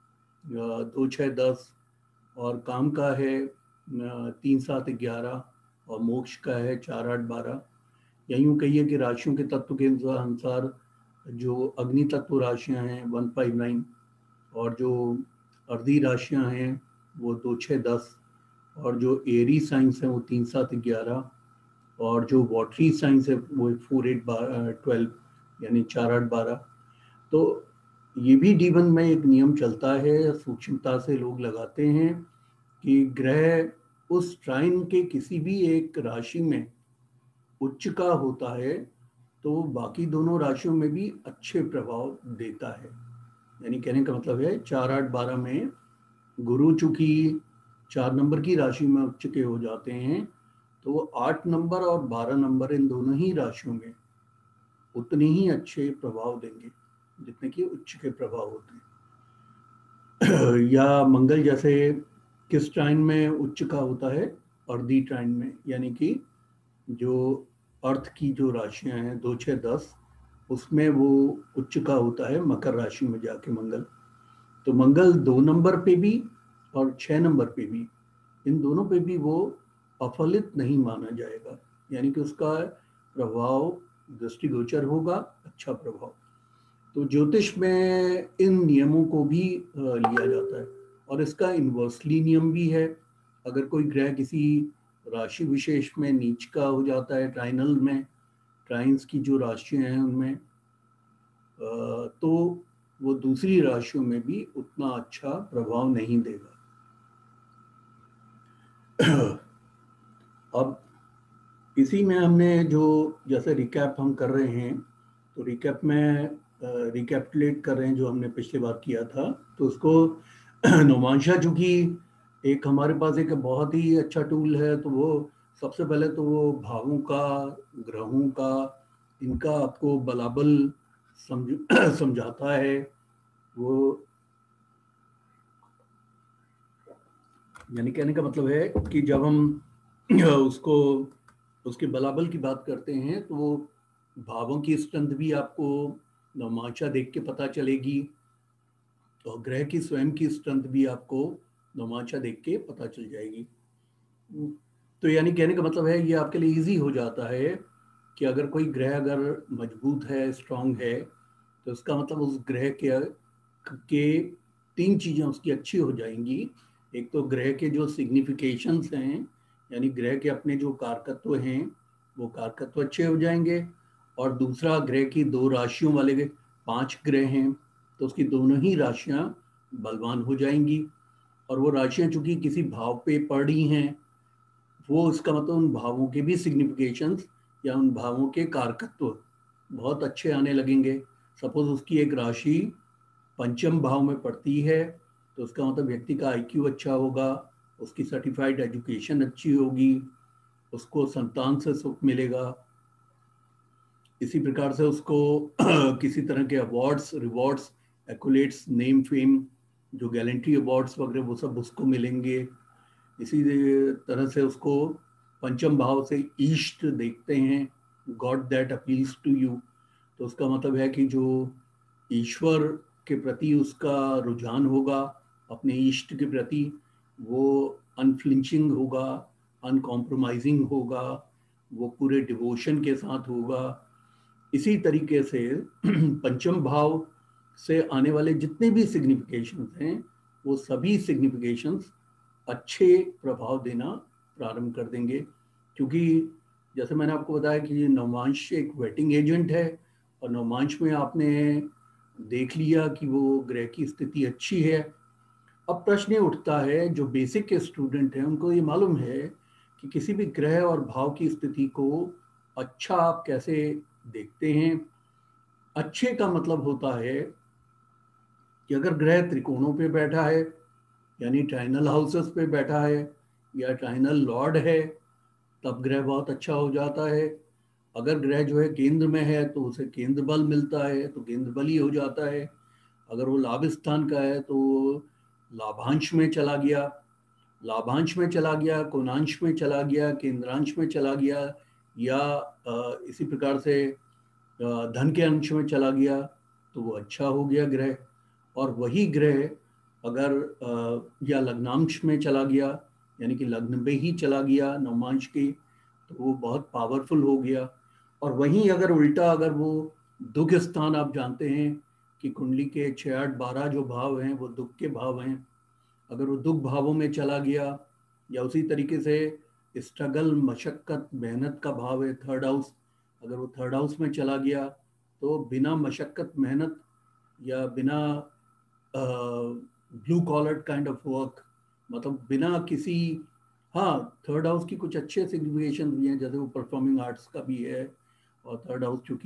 2, 6, 10, और काम का है 3, 7, 11, और मोक्ष का है 4, 8, 12। या यूँ कहिए कि राशियों के तत्व के अनुसार जो अग्नि तत्व राशियाँ हैं 159, और जो अर्धी राशियाँ हैं वो 2, 6, 10, और जो एरी साइंस है वो 3, 7, 11, और जो वाटरी साइंस है वो 4, 8, 12, यानी 4, 8, 12। तो ये भी D1 में एक नियम चलता है, सूक्ष्मता से लोग लगाते हैं कि ग्रह उस ट्राइन के किसी भी एक राशि में उच्च का होता है तो बाकी दोनों राशियों में भी अच्छे प्रभाव देता है। यानी कहने का मतलब है 4, 8, 12 में गुरु चूंकि 4 नंबर की राशि में उच्च के हो जाते हैं तो वो 8 नंबर और 12 नंबर इन दोनों ही राशियों में उतने ही अच्छे प्रभाव देंगे जितने कि उच्च के प्रभाव होते हैं। या मंगल जैसे किस ट्राइन में उच्च का होता है? अर्धी ट्राइन में, यानी कि जो अर्थ की जो राशियां हैं 2, 6, 10, उसमें वो उच्च का होता है मकर राशि में जाके मंगल। तो मंगल 2 नंबर पे भी और 6 नंबर पे भी, इन दोनों पे भी वो अफलित नहीं माना जाएगा, यानी कि उसका प्रभाव दृष्टिगोचर होगा, अच्छा प्रभाव। तो ज्योतिष में इन नियमों को भी लिया जाता है। और इसका इन्वर्सली नियम भी है। अगर कोई ग्रह किसी राशि विशेष में नीच का हो जाता है ट्राइनल में, ट्राइन्स की जो राशियां हैं उनमें, तो वो दूसरी राशियों में भी उतना अच्छा प्रभाव नहीं देगा। अब इसी में हमने जो जैसे रिकैप हम कर रहे हैं, तो रिकैप में रिकैपिटुलेट कर रहे हैं जो हमने पिछली बार किया था। तो उसको नवमांशा चूंकि एक हमारे पास एक बहुत ही अच्छा टूल है, तो वो सबसे पहले तो वो भावों का, ग्रहों का, इनका आपको बलाबल समझाता है। वो यानी कहने का मतलब है कि जब हम उसके बलाबल की बात करते हैं तो वो भावों की स्ट्रेंथ भी आपको नवमांशा देख के पता चलेगी, और ग्रह की स्वयं की स्ट्रेंथ भी आपको नवमांशा देख के पता चल जाएगी। तो यानी कहने का मतलब है ये आपके लिए इजी हो जाता है कि अगर कोई ग्रह अगर मजबूत है, स्ट्रांग है, तो इसका मतलब उस ग्रह के 3 चीज़ें उसकी अच्छी हो जाएंगी। एक तो ग्रह के जो सिग्निफिकेशंस हैं, यानी ग्रह के अपने जो कारकत्व हैं वो कारकत्व अच्छे हो जाएंगे, और दूसरा ग्रह की 2 राशियों वाले 5 ग्रह हैं तो उसकी दोनों ही राशियां बलवान हो जाएंगी। और वो राशियां चूंकि किसी भाव पे पड़ी हैं, वो उसका मतलब उन भावों के भी सिग्निफिकेशंस या उन भावों के कारकत्व बहुत अच्छे आने लगेंगे। सपोज उसकी एक राशि पंचम भाव में पड़ती है तो उसका मतलब व्यक्ति का IQ अच्छा होगा, उसकी सर्टिफाइड एजुकेशन अच्छी होगी, उसको संतान से सुख मिलेगा, इसी प्रकार से उसको किसी तरह के awards, rewards, accolades, name, fame, जो गैलेंट्री अवार्ड्स वगैरह वो सब उसको मिलेंगे। इसी तरह से उसको पंचम भाव से ईस्ट देखते हैं, god that appeals to you, तो उसका मतलब है कि जो ईश्वर के प्रति उसका रुझान होगा, अपने इष्ट के प्रति, वो अनफ्लिंचिंग होगा, अनकॉम्प्रोमाइजिंग होगा, वो पूरे डिवोशन के साथ होगा। इसी तरीके से पंचम भाव से आने वाले जितने भी सिग्निफिकेशंस हैं वो सभी सिग्निफिकेशंस अच्छे प्रभाव देना प्रारंभ कर देंगे, क्योंकि जैसे मैंने आपको बताया कि नवमांश एक वेटिंग एजेंट है, और नवमांश में आपने देख लिया कि वो ग्रह की स्थिति अच्छी है। अब प्रश्न ये उठता है, जो बेसिक के स्टूडेंट हैं उनको ये मालूम है कि किसी भी ग्रह और भाव की स्थिति को अच्छा आप कैसे देखते हैं। अच्छे का मतलब होता है कि अगर ग्रह त्रिकोणों पे बैठा है, यानी ट्राइनल हाउसेस पे बैठा है, या ट्राइनल लॉर्ड है, तब ग्रह बहुत अच्छा हो जाता है। अगर ग्रह जो है केंद्र में है तो उसे केंद्र बल मिलता है, तो केंद्र बल ही हो जाता है। अगर वो लाभ स्थान का है तो लाभांश में चला गया, लाभांश में चला गया, कोणांश में चला गया, केंद्रांश में चला गया, या इसी प्रकार से धन के अंश में चला गया, तो वो अच्छा हो गया ग्रह। और वही ग्रह अगर या लग्नांश में चला गया, यानी कि लग्न में ही चला गया नवमांश के, तो वो बहुत पावरफुल हो गया। और वहीं अगर उल्टा, अगर वो दुख स्थान, आप जानते हैं कि कुंडली के 6, 8, 12 जो भाव हैं वो दुख के भाव हैं, अगर वो दुख भावों में चला गया, या उसी तरीके से स्ट्रगल, मशक्कत, मेहनत का भाव है थर्ड हाउस, अगर वो थर्ड हाउस में चला गया तो बिना मशक्कत, मेहनत, या बिना blue collar kind of work, मतलब बिना किसी, हाँ थर्ड हाउस की कुछ अच्छे सिग्निफिकेशन भी हैं, जैसे वो परफॉर्मिंग आर्ट्स का भी है, और थर्ड हाउस चूँकि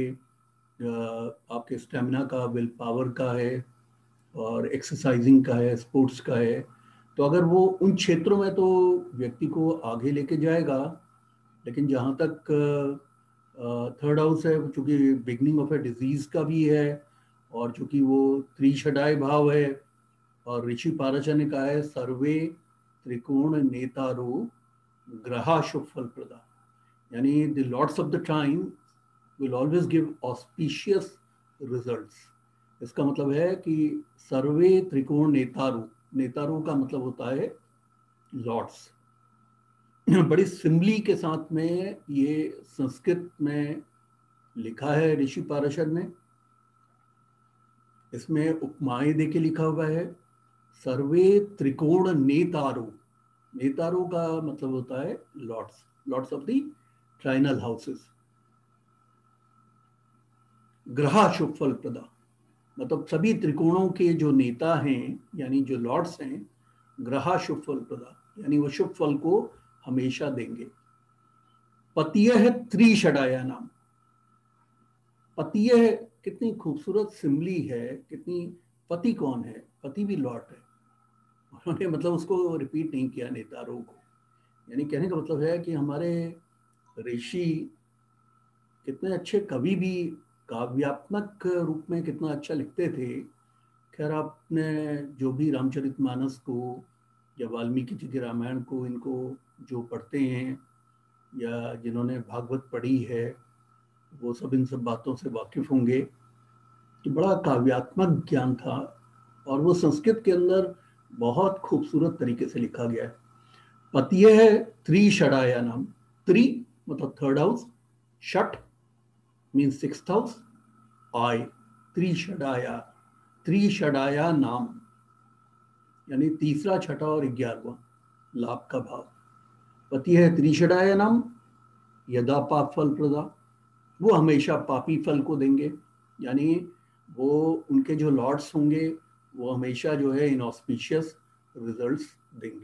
आपके स्टेमिना का, विल पावर का है, और एक्सरसाइजिंग का है, स्पोर्ट्स का है, तो अगर वो उन क्षेत्रों में तो व्यक्ति को आगे लेके जाएगा। लेकिन जहाँ तक थर्ड हाउस है, चूँकि बिगनिंग ऑफ ए डिजीज का भी है, और चूँकि वो त्रिषडाय भाव है, और ऋषि पारशा ने कहा है सर्वे त्रिकोण नेतारो ग्रहा शुभ फल प्रदा, यानी the lords of the time will always give auspicious results. इसका मतलब है कि सर्वे त्रिकोण नेतारो, नेतारो का मतलब होता है लॉर्ड्स। बड़ी सिंबली के साथ में ये संस्कृत में लिखा है ऋषि पारशर ने, इसमें उपमाएं देके लिखा हुआ है, सर्वे त्रिकोण नेतारो, नेतारो का मतलब होता है lords, lords of the trinal houses. ग्रहा शुभ फल प्रदा, मतलब सभी त्रिकोणों के जो नेता हैं, यानी जो लॉर्ड्स हैं, ग्रहा शुभ फल प्रदा, यानी वो शुभ फल को हमेशा देंगे। पतिय है त्रिषडाया नाम, पतिय कितनी खूबसूरत सिमली है, कितनी, पति कौन है, पति भी लॉर्ड है। उन्होंने मतलब उसको रिपीट नहीं किया नेतारों को, यानी कहने का मतलब है कि हमारे ऋषि कितने अच्छे कवि भी, काव्यात्मक रूप में कितना अच्छा लिखते थे। खैर आपने जो भी रामचरितमानस को या वाल्मीकि जी के रामायण को, इनको जो पढ़ते हैं या जिन्होंने भागवत पढ़ी है, वो सब इन सब बातों से वाकिफ होंगे कि बड़ा काव्यात्मक ज्ञान था, और वो संस्कृत के अंदर बहुत खूबसूरत तरीके से लिखा गया है। पतिय है त्रिषडाया नाम, त्रि मतलब थर्ड हाउस, षट मीन्स सिक्स्थ हाउस, आय, त्रिषडाया, त्रिषडाया नाम यानी तीसरा, छठा और 11वां लाभ का भाव। पति है त्रिषडाया नाम, यदा पाप फल प्रदा, वो हमेशा पापी फल को देंगे, यानी वो उनके जो लॉर्ड्स होंगे वो हमेशा जो है इनऑस्पिशियस रिजल्ट्स देंगे।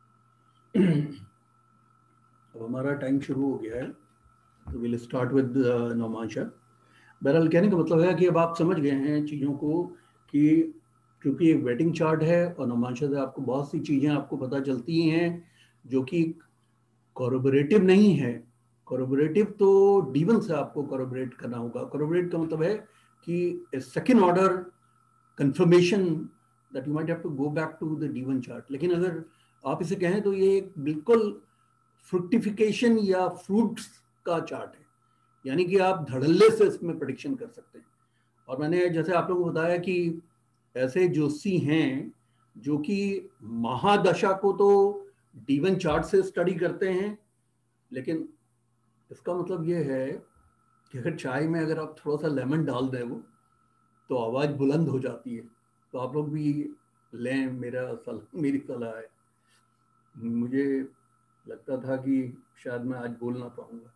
अब हमारा टाइम शुरू हो गया है, तो विल स्टार्ट विद नवमांशा। बहरहाल कहने का मतलब है कि अब आप समझ गए हैं चीज़ों को कि क्योंकि एक वेटिंग चार्ट है और नौमांशा से आपको बहुत सी चीज़ें आपको पता चलती हैं जो कि कोरोबोरेटिव नहीं है। कोरोबोरेटिव तो D1 से आपको कोरोबोरेट करना होगा। कोरोबोरेट का मतलब है कि second order confirmation that you might have to go back to the D1 chart. लेकिन अगर आप इसे कहें तो ये एक बिल्कुल फ्रुक्टिफिकेशन या फ्रूट्स का चार्ट है, यानी कि आप धड़ल्ले से इसमें प्रेडिक्शन कर सकते हैं। और मैंने जैसे आप लोगों को बताया कि ऐसे ज्योतिषी हैं जो कि महादशा को तो D1 चार्ट से स्टडी करते हैं, लेकिन इसका मतलब ये है कि अगर चाय में अगर आप थोड़ा सा लेमन डाल दें वो तो आवाज़ बुलंद हो जाती है। तो आप लोग भी लें, मेरी सलाह है। मुझे लगता था कि शायद मैं आज बोल ना पाऊंगा।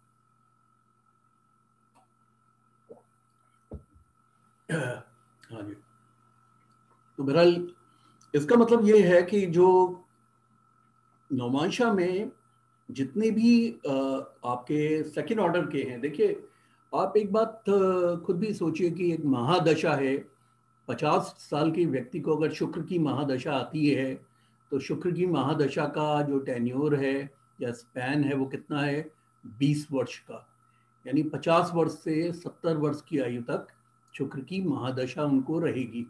हाँ जी, तो बहरहाल इसका मतलब ये है कि जो नौमांशा में जितने भी आपके सेकंड ऑर्डर के हैं, देखिए आप एक बात खुद भी सोचिए कि एक महादशा है, 50 साल के व्यक्ति को अगर शुक्र की महादशा आती है तो शुक्र की महादशा का जो टेन्योर है या स्पैन है वो कितना है, 20 वर्ष का। यानी 50 वर्ष से 70 वर्ष की आयु तक शुक्र की महादशा उनको रहेगी।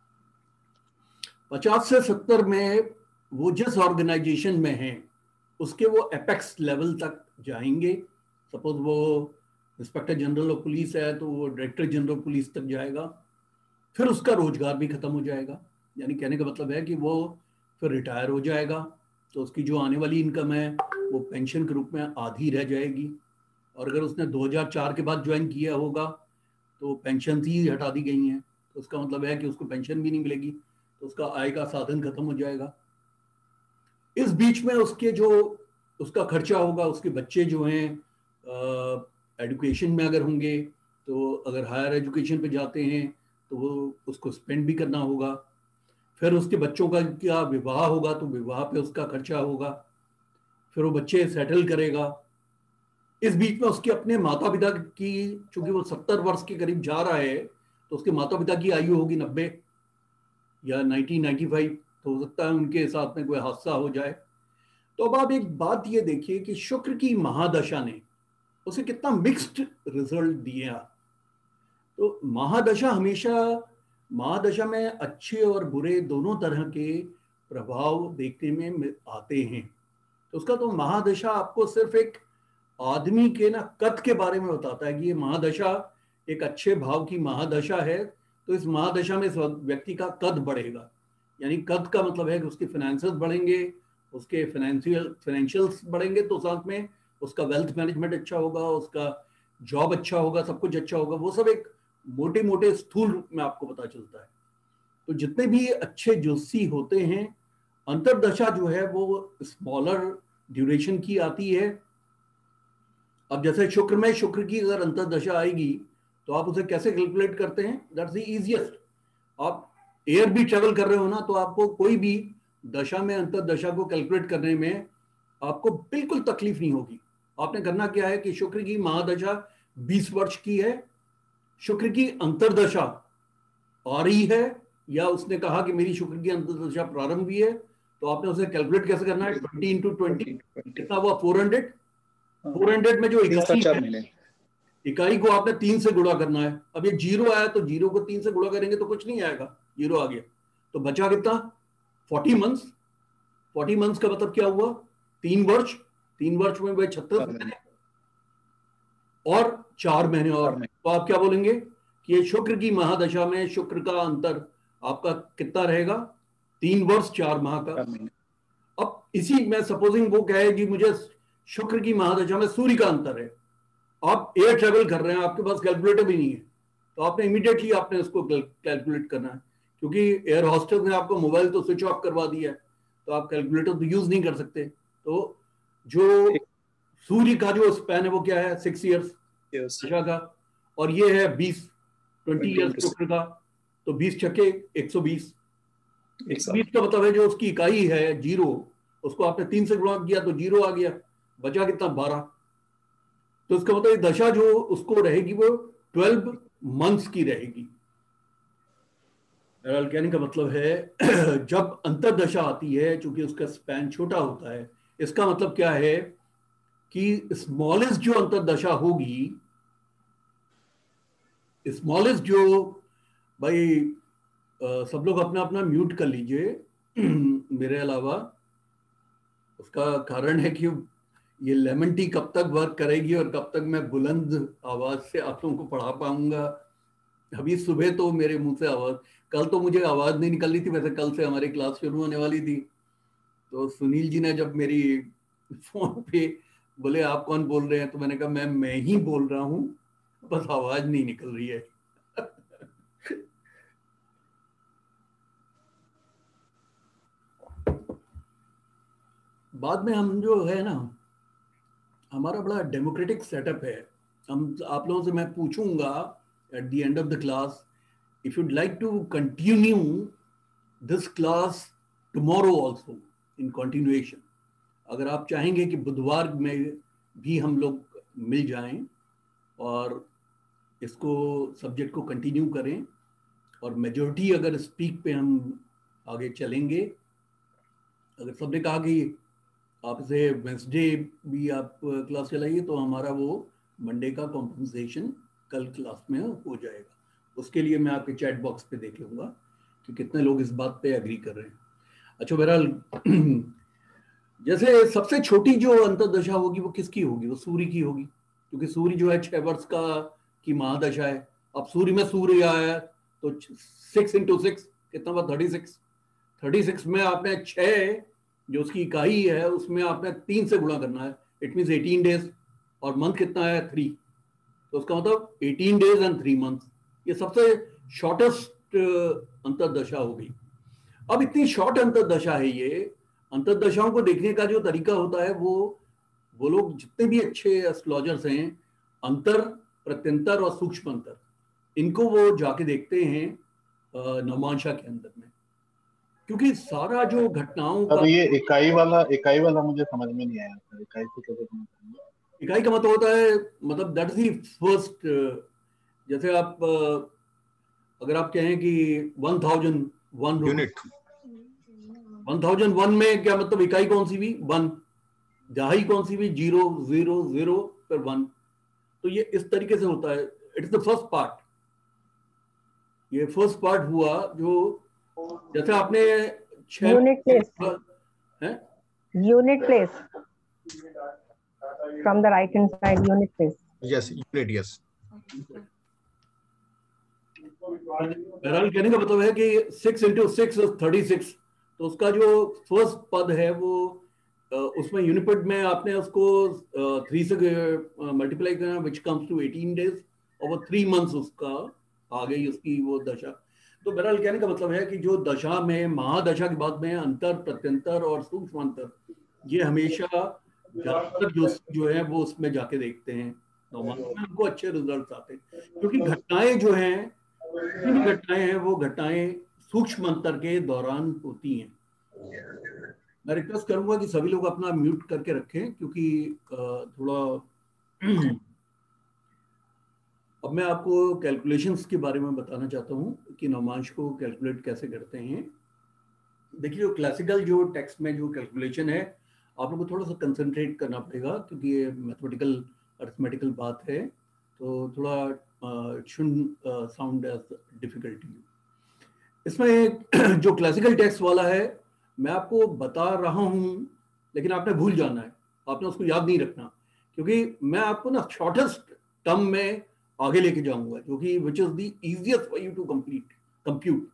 50 से 70 में वो जिस ऑर्गेनाइजेशन में हैं उसके वो एपेक्स लेवल तक जाएंगे। सपोज वो इंस्पेक्टर जनरल ऑफ पुलिस है तो वो डायरेक्टर जनरल ऑफ पुलिस तक जाएगा, फिर उसका रोजगार भी खत्म हो जाएगा। यानी कहने का मतलब है कि वो फिर रिटायर हो जाएगा तो उसकी जो आने वाली इनकम है वो पेंशन के रूप में आधी रह जाएगी। और अगर उसने 2004 के बाद ज्वाइन किया होगा तो पेंशन ही हटा दी गई हैं, तो उसका मतलब है कि उसको पेंशन भी नहीं मिलेगी, तो उसका आय का साधन खत्म हो जाएगा। इस बीच में उसके जो उसका खर्चा होगा, उसके बच्चे जो हैं एजुकेशन में अगर होंगे तो अगर हायर एजुकेशन पे जाते हैं तो वो उसको स्पेंड भी करना होगा। फिर उसके बच्चों का क्या विवाह होगा तो विवाह पे उसका खर्चा होगा, फिर वो बच्चे सेटल करेगा। इस बीच में उसके अपने माता पिता की, चूंकि वो 70 वर्ष के करीब जा रहा है तो उसके माता पिता की आयु होगी 90 या 95, तो हो सकता है उनके साथ में कोई हादसा हो जाए। तो अब आप एक बात ये देखिए कि शुक्र की महादशा ने उसे कितना मिक्स्ड रिजल्ट दिया। तो महादशा में अच्छे और बुरे दोनों तरह के प्रभाव देखने में आते हैं। तो उसका तो महादशा आपको सिर्फ एक आदमी के ना कद के बारे में बताता है कि ये महादशा एक अच्छे भाव की महादशा है, तो इस महादशा में इस व्यक्ति का कद बढ़ेगा। यानी कद का मतलब है कि उसके फाइनेंसेस बढ़ेंगे, उसके फाइनेंशियल्स बढ़ेंगे, तो साथ में उसका वेल्थ मैनेजमेंट अच्छा होगा, उसका जॉब अच्छा होगा, सब कुछ अच्छा होगा। वो सब एक मोटे मोटे स्थूल रूप में आपको पता चलता है। तो जितने भी अच्छे ज्योतिषी होते हैं, अंतरदशा जो है वो स्मॉलर ड्यूरेशन की आती है। अब जैसे शुक्र में शुक्र की अगर अंतरदशा आएगी तो आप उसे कैसे कैलकुलेट करते हैं? That's the easiest. आप एयर भी ट्रेवल कर रहे हो ना, तो आपको कोई भी दशा में अंतरदशा को कैलकुलेट करने में आपको बिल्कुल तकलीफ नहीं होगी। आपने करना क्या है कि शुक्र की महादशा 20 वर्ष की है, शुक्र की अंतरदशा आ रही है या उसने कहा कि मेरी शुक्र की अंतरदशा प्रारंभ हुई है, तो आपने उसे कैलकुलेट कैसे करना है? 20 into 20 कितना हुआ? 400 में जो इकाई को आपने 3 से गुणा करना है। अब ये 0 आया तो 0 को 3 से गुणा करेंगे तो कुछ नहीं आएगा, 0 आ गया। तो बचा कितना? 40 मंथ्स। 40 मंथ्स का मतलब क्या हुआ? 3 वर्ष। 3 वर्ष में वह 36 महीने और 4 महीने और। तो आप क्या बोलेंगे कि ये शुक्र की महादशा में शुक्र का अंतर आपका कितना रहेगा? 3 वर्ष 4 माह का। अब इसी में सपोजिंग वो कहे कि मुझे शुक्र की महादशा में सूर्य का अंतर है, आप एयर ट्रेवल कर रहे हैं, आपके पास कैलकुलेटर भी नहीं है, तो आपने इमीडिएटली आपने इसको कैलकुलेट करना है। क्योंकि एयर हॉस्टेस ने आपको मोबाइल तो स्विच ऑफ करवा दिया है, तो आप कैलकुलेटर तो यूज नहीं कर सकते। तो जो सूर्य का जो स्पैन है वो क्या है? 6 ईयर्स दशा का, और ये है 20 ईयर्स शुक्र का। तो 20 छक्के 120 का मतलब है जो उसकी इकाई है 0, उसको आपने 3 से गुणा किया तो 0 आ गया, बचा कितना? 12। तो इसका मतलब दशा जो उसको रहेगी वो 12 मंथ्स की रहेगी। बहरहाल कहने का मतलब है जब अंतर्दशा आती है, चूंकि उसका स्पैन छोटा होता है, इसका मतलब क्या है कि स्मॉलेस्ट जो अंतर्दशा होगी, स्मॉलेस्ट जो, भाई सब लोग अपना अपना म्यूट कर लीजिए मेरे अलावा। उसका कारण है कि ये लेमन टी कब तक वर्क करेगी और कब तक मैं बुलंद आवाज से आप लोगों को पढ़ा पाऊंगा। अभी सुबह तो मेरे मुंह से आवाज, कल तो मुझे आवाज नहीं निकल रही थी, वैसे कल से हमारी क्लास शुरू होने वाली थी, तो सुनील जी ने जब मेरी फोन पे बोले आप कौन बोल रहे हैं, तो मैंने कहा मैं ही बोल रहा हूँ, बस आवाज नहीं निकल रही है। बाद में हम जो है ना, हमारा बड़ा डेमोक्रेटिक सेटअप है। हम आप लोगों से मैं पूछूंगा at the end of the class, if you'd like to continue this class tomorrow also in continuation, अगर आप चाहेंगे कि बुधवार में भी हम लोग मिल जाएं और इसको सब्जेक्ट को कंटिन्यू करें, और मेजॉरिटी अगर स्पीक पे हम आगे चलेंगे, अगर सबने कहा कि आप इसे वेंसडे भी आप क्लास चलाइए, तो हमारा वो मंडे का कॉम्पनसेशन कल क्लास में हो जाएगा। उसके लिए मैं आपके चैट बॉक्स पे देख लूँगा कि कितने लोग इस बात पे एग्री कर रहे हैं। अच्छा, बहरहाल जैसे सबसे छोटी जो अंतर्दशा होगी वो किसकी होगी? वो सूर्य की होगी, क्योंकि सूर्य जो है 6 वर्ष का की महादशा है। अब सूर्य में सूर्य आया तो 6 × 6 कितना हुआ? 36। 36 में आपने 6 जो उसकी इकाई है उसमें आपने 3 से गुणा करना है, इट मीन्स 18 डेज, और मंथ कितना है? 3, तो उसका मतलब 18 डेज एंड 3 मंथ। ये सबसे शॉर्टेस्ट अंतर्दशा होगी। अब इतनी शॉर्ट अंतर्दशा है, ये अंतर्दशाओं को देखने का जो तरीका होता है वो लोग जितने भी अच्छे एस्ट्रोलॉजर्स हैं, अंतर, प्रत्यंतर और सूक्ष्म अंतर, इनको वो जाके देखते हैं नवमांशा के अंदर में, क्योंकि सारा जो घटनाओं अब ये इकाई वाला मुझे समझ में नहीं आया। इकाई को कैसे समझ? इकाई का मतलब होता है, मतलब दैट इज फर्स्ट, जैसे आप अगर आप कहें कि 1001 यूनिट, 1001 में क्या मतलब? इकाई कौन सी भी? 1, दहाई कौन सी भी? 0 0 0 फिर 1। तो ये इस तरीके से होता है। It's the first part. ये फर्स्ट पार्ट हुआ जो, जैसे आपने 6 यूनिट प्लेस है, unit place from the right hand side, unit place, yes unit, yes. बहरहाल कहने का मतलब है कि 6 × 6 is 36, तो उसका जो फर्स्ट पद है वो उसमें यूनिट में आपने उसको 3 से मल्टीप्लाई करना, विच कम्स टू 18 डेज, और वो 3 मंथ्स उसका आ गई उसकी वो दशा। तो बहरहाल कहने का मतलब है कि जो दशा में, महादशा के बाद में अंतर, प्रत्यंतर और सूक्ष्म अंतर, ये हमेशा ज्यादातर जो है वो उसमें जाके देखते हैं, तो उनको अच्छे रिजल्ट आते हैं, क्योंकि घटनाएं जो हैं, घटनाएं हैं वो घटनाएं सूक्ष्म अंतर के दौरान होती हैं। मैं रिक्वेस्ट करूंगा कि सभी लोग अपना म्यूट करके रखें, क्योंकि थोड़ा अब मैं आपको कैलकुलेशंस के बारे में बताना चाहता हूं कि नवमांश को कैलकुलेट कैसे करते हैं। देखिए, जो क्लासिकल जो टेक्स्ट में जो कैलकुलेशन है, आप लोगों को थोड़ा सा कंसंट्रेट करना पड़ेगा, क्योंकि ये मैथमेटिकल अरिथमेटिकल बात है, तो थोड़ा साउंड एज डिफिकल्टी। इसमें जो क्लासिकल टेक्स्ट वाला है मैं आपको बता रहा हूं, लेकिन आपने भूल जाना है, आपने उसको याद नहीं रखना, क्योंकि मैं आपको ना शॉर्टेस्ट टर्म में आगे लेके जाऊंगा, जो कि which is the easiest for you to compute.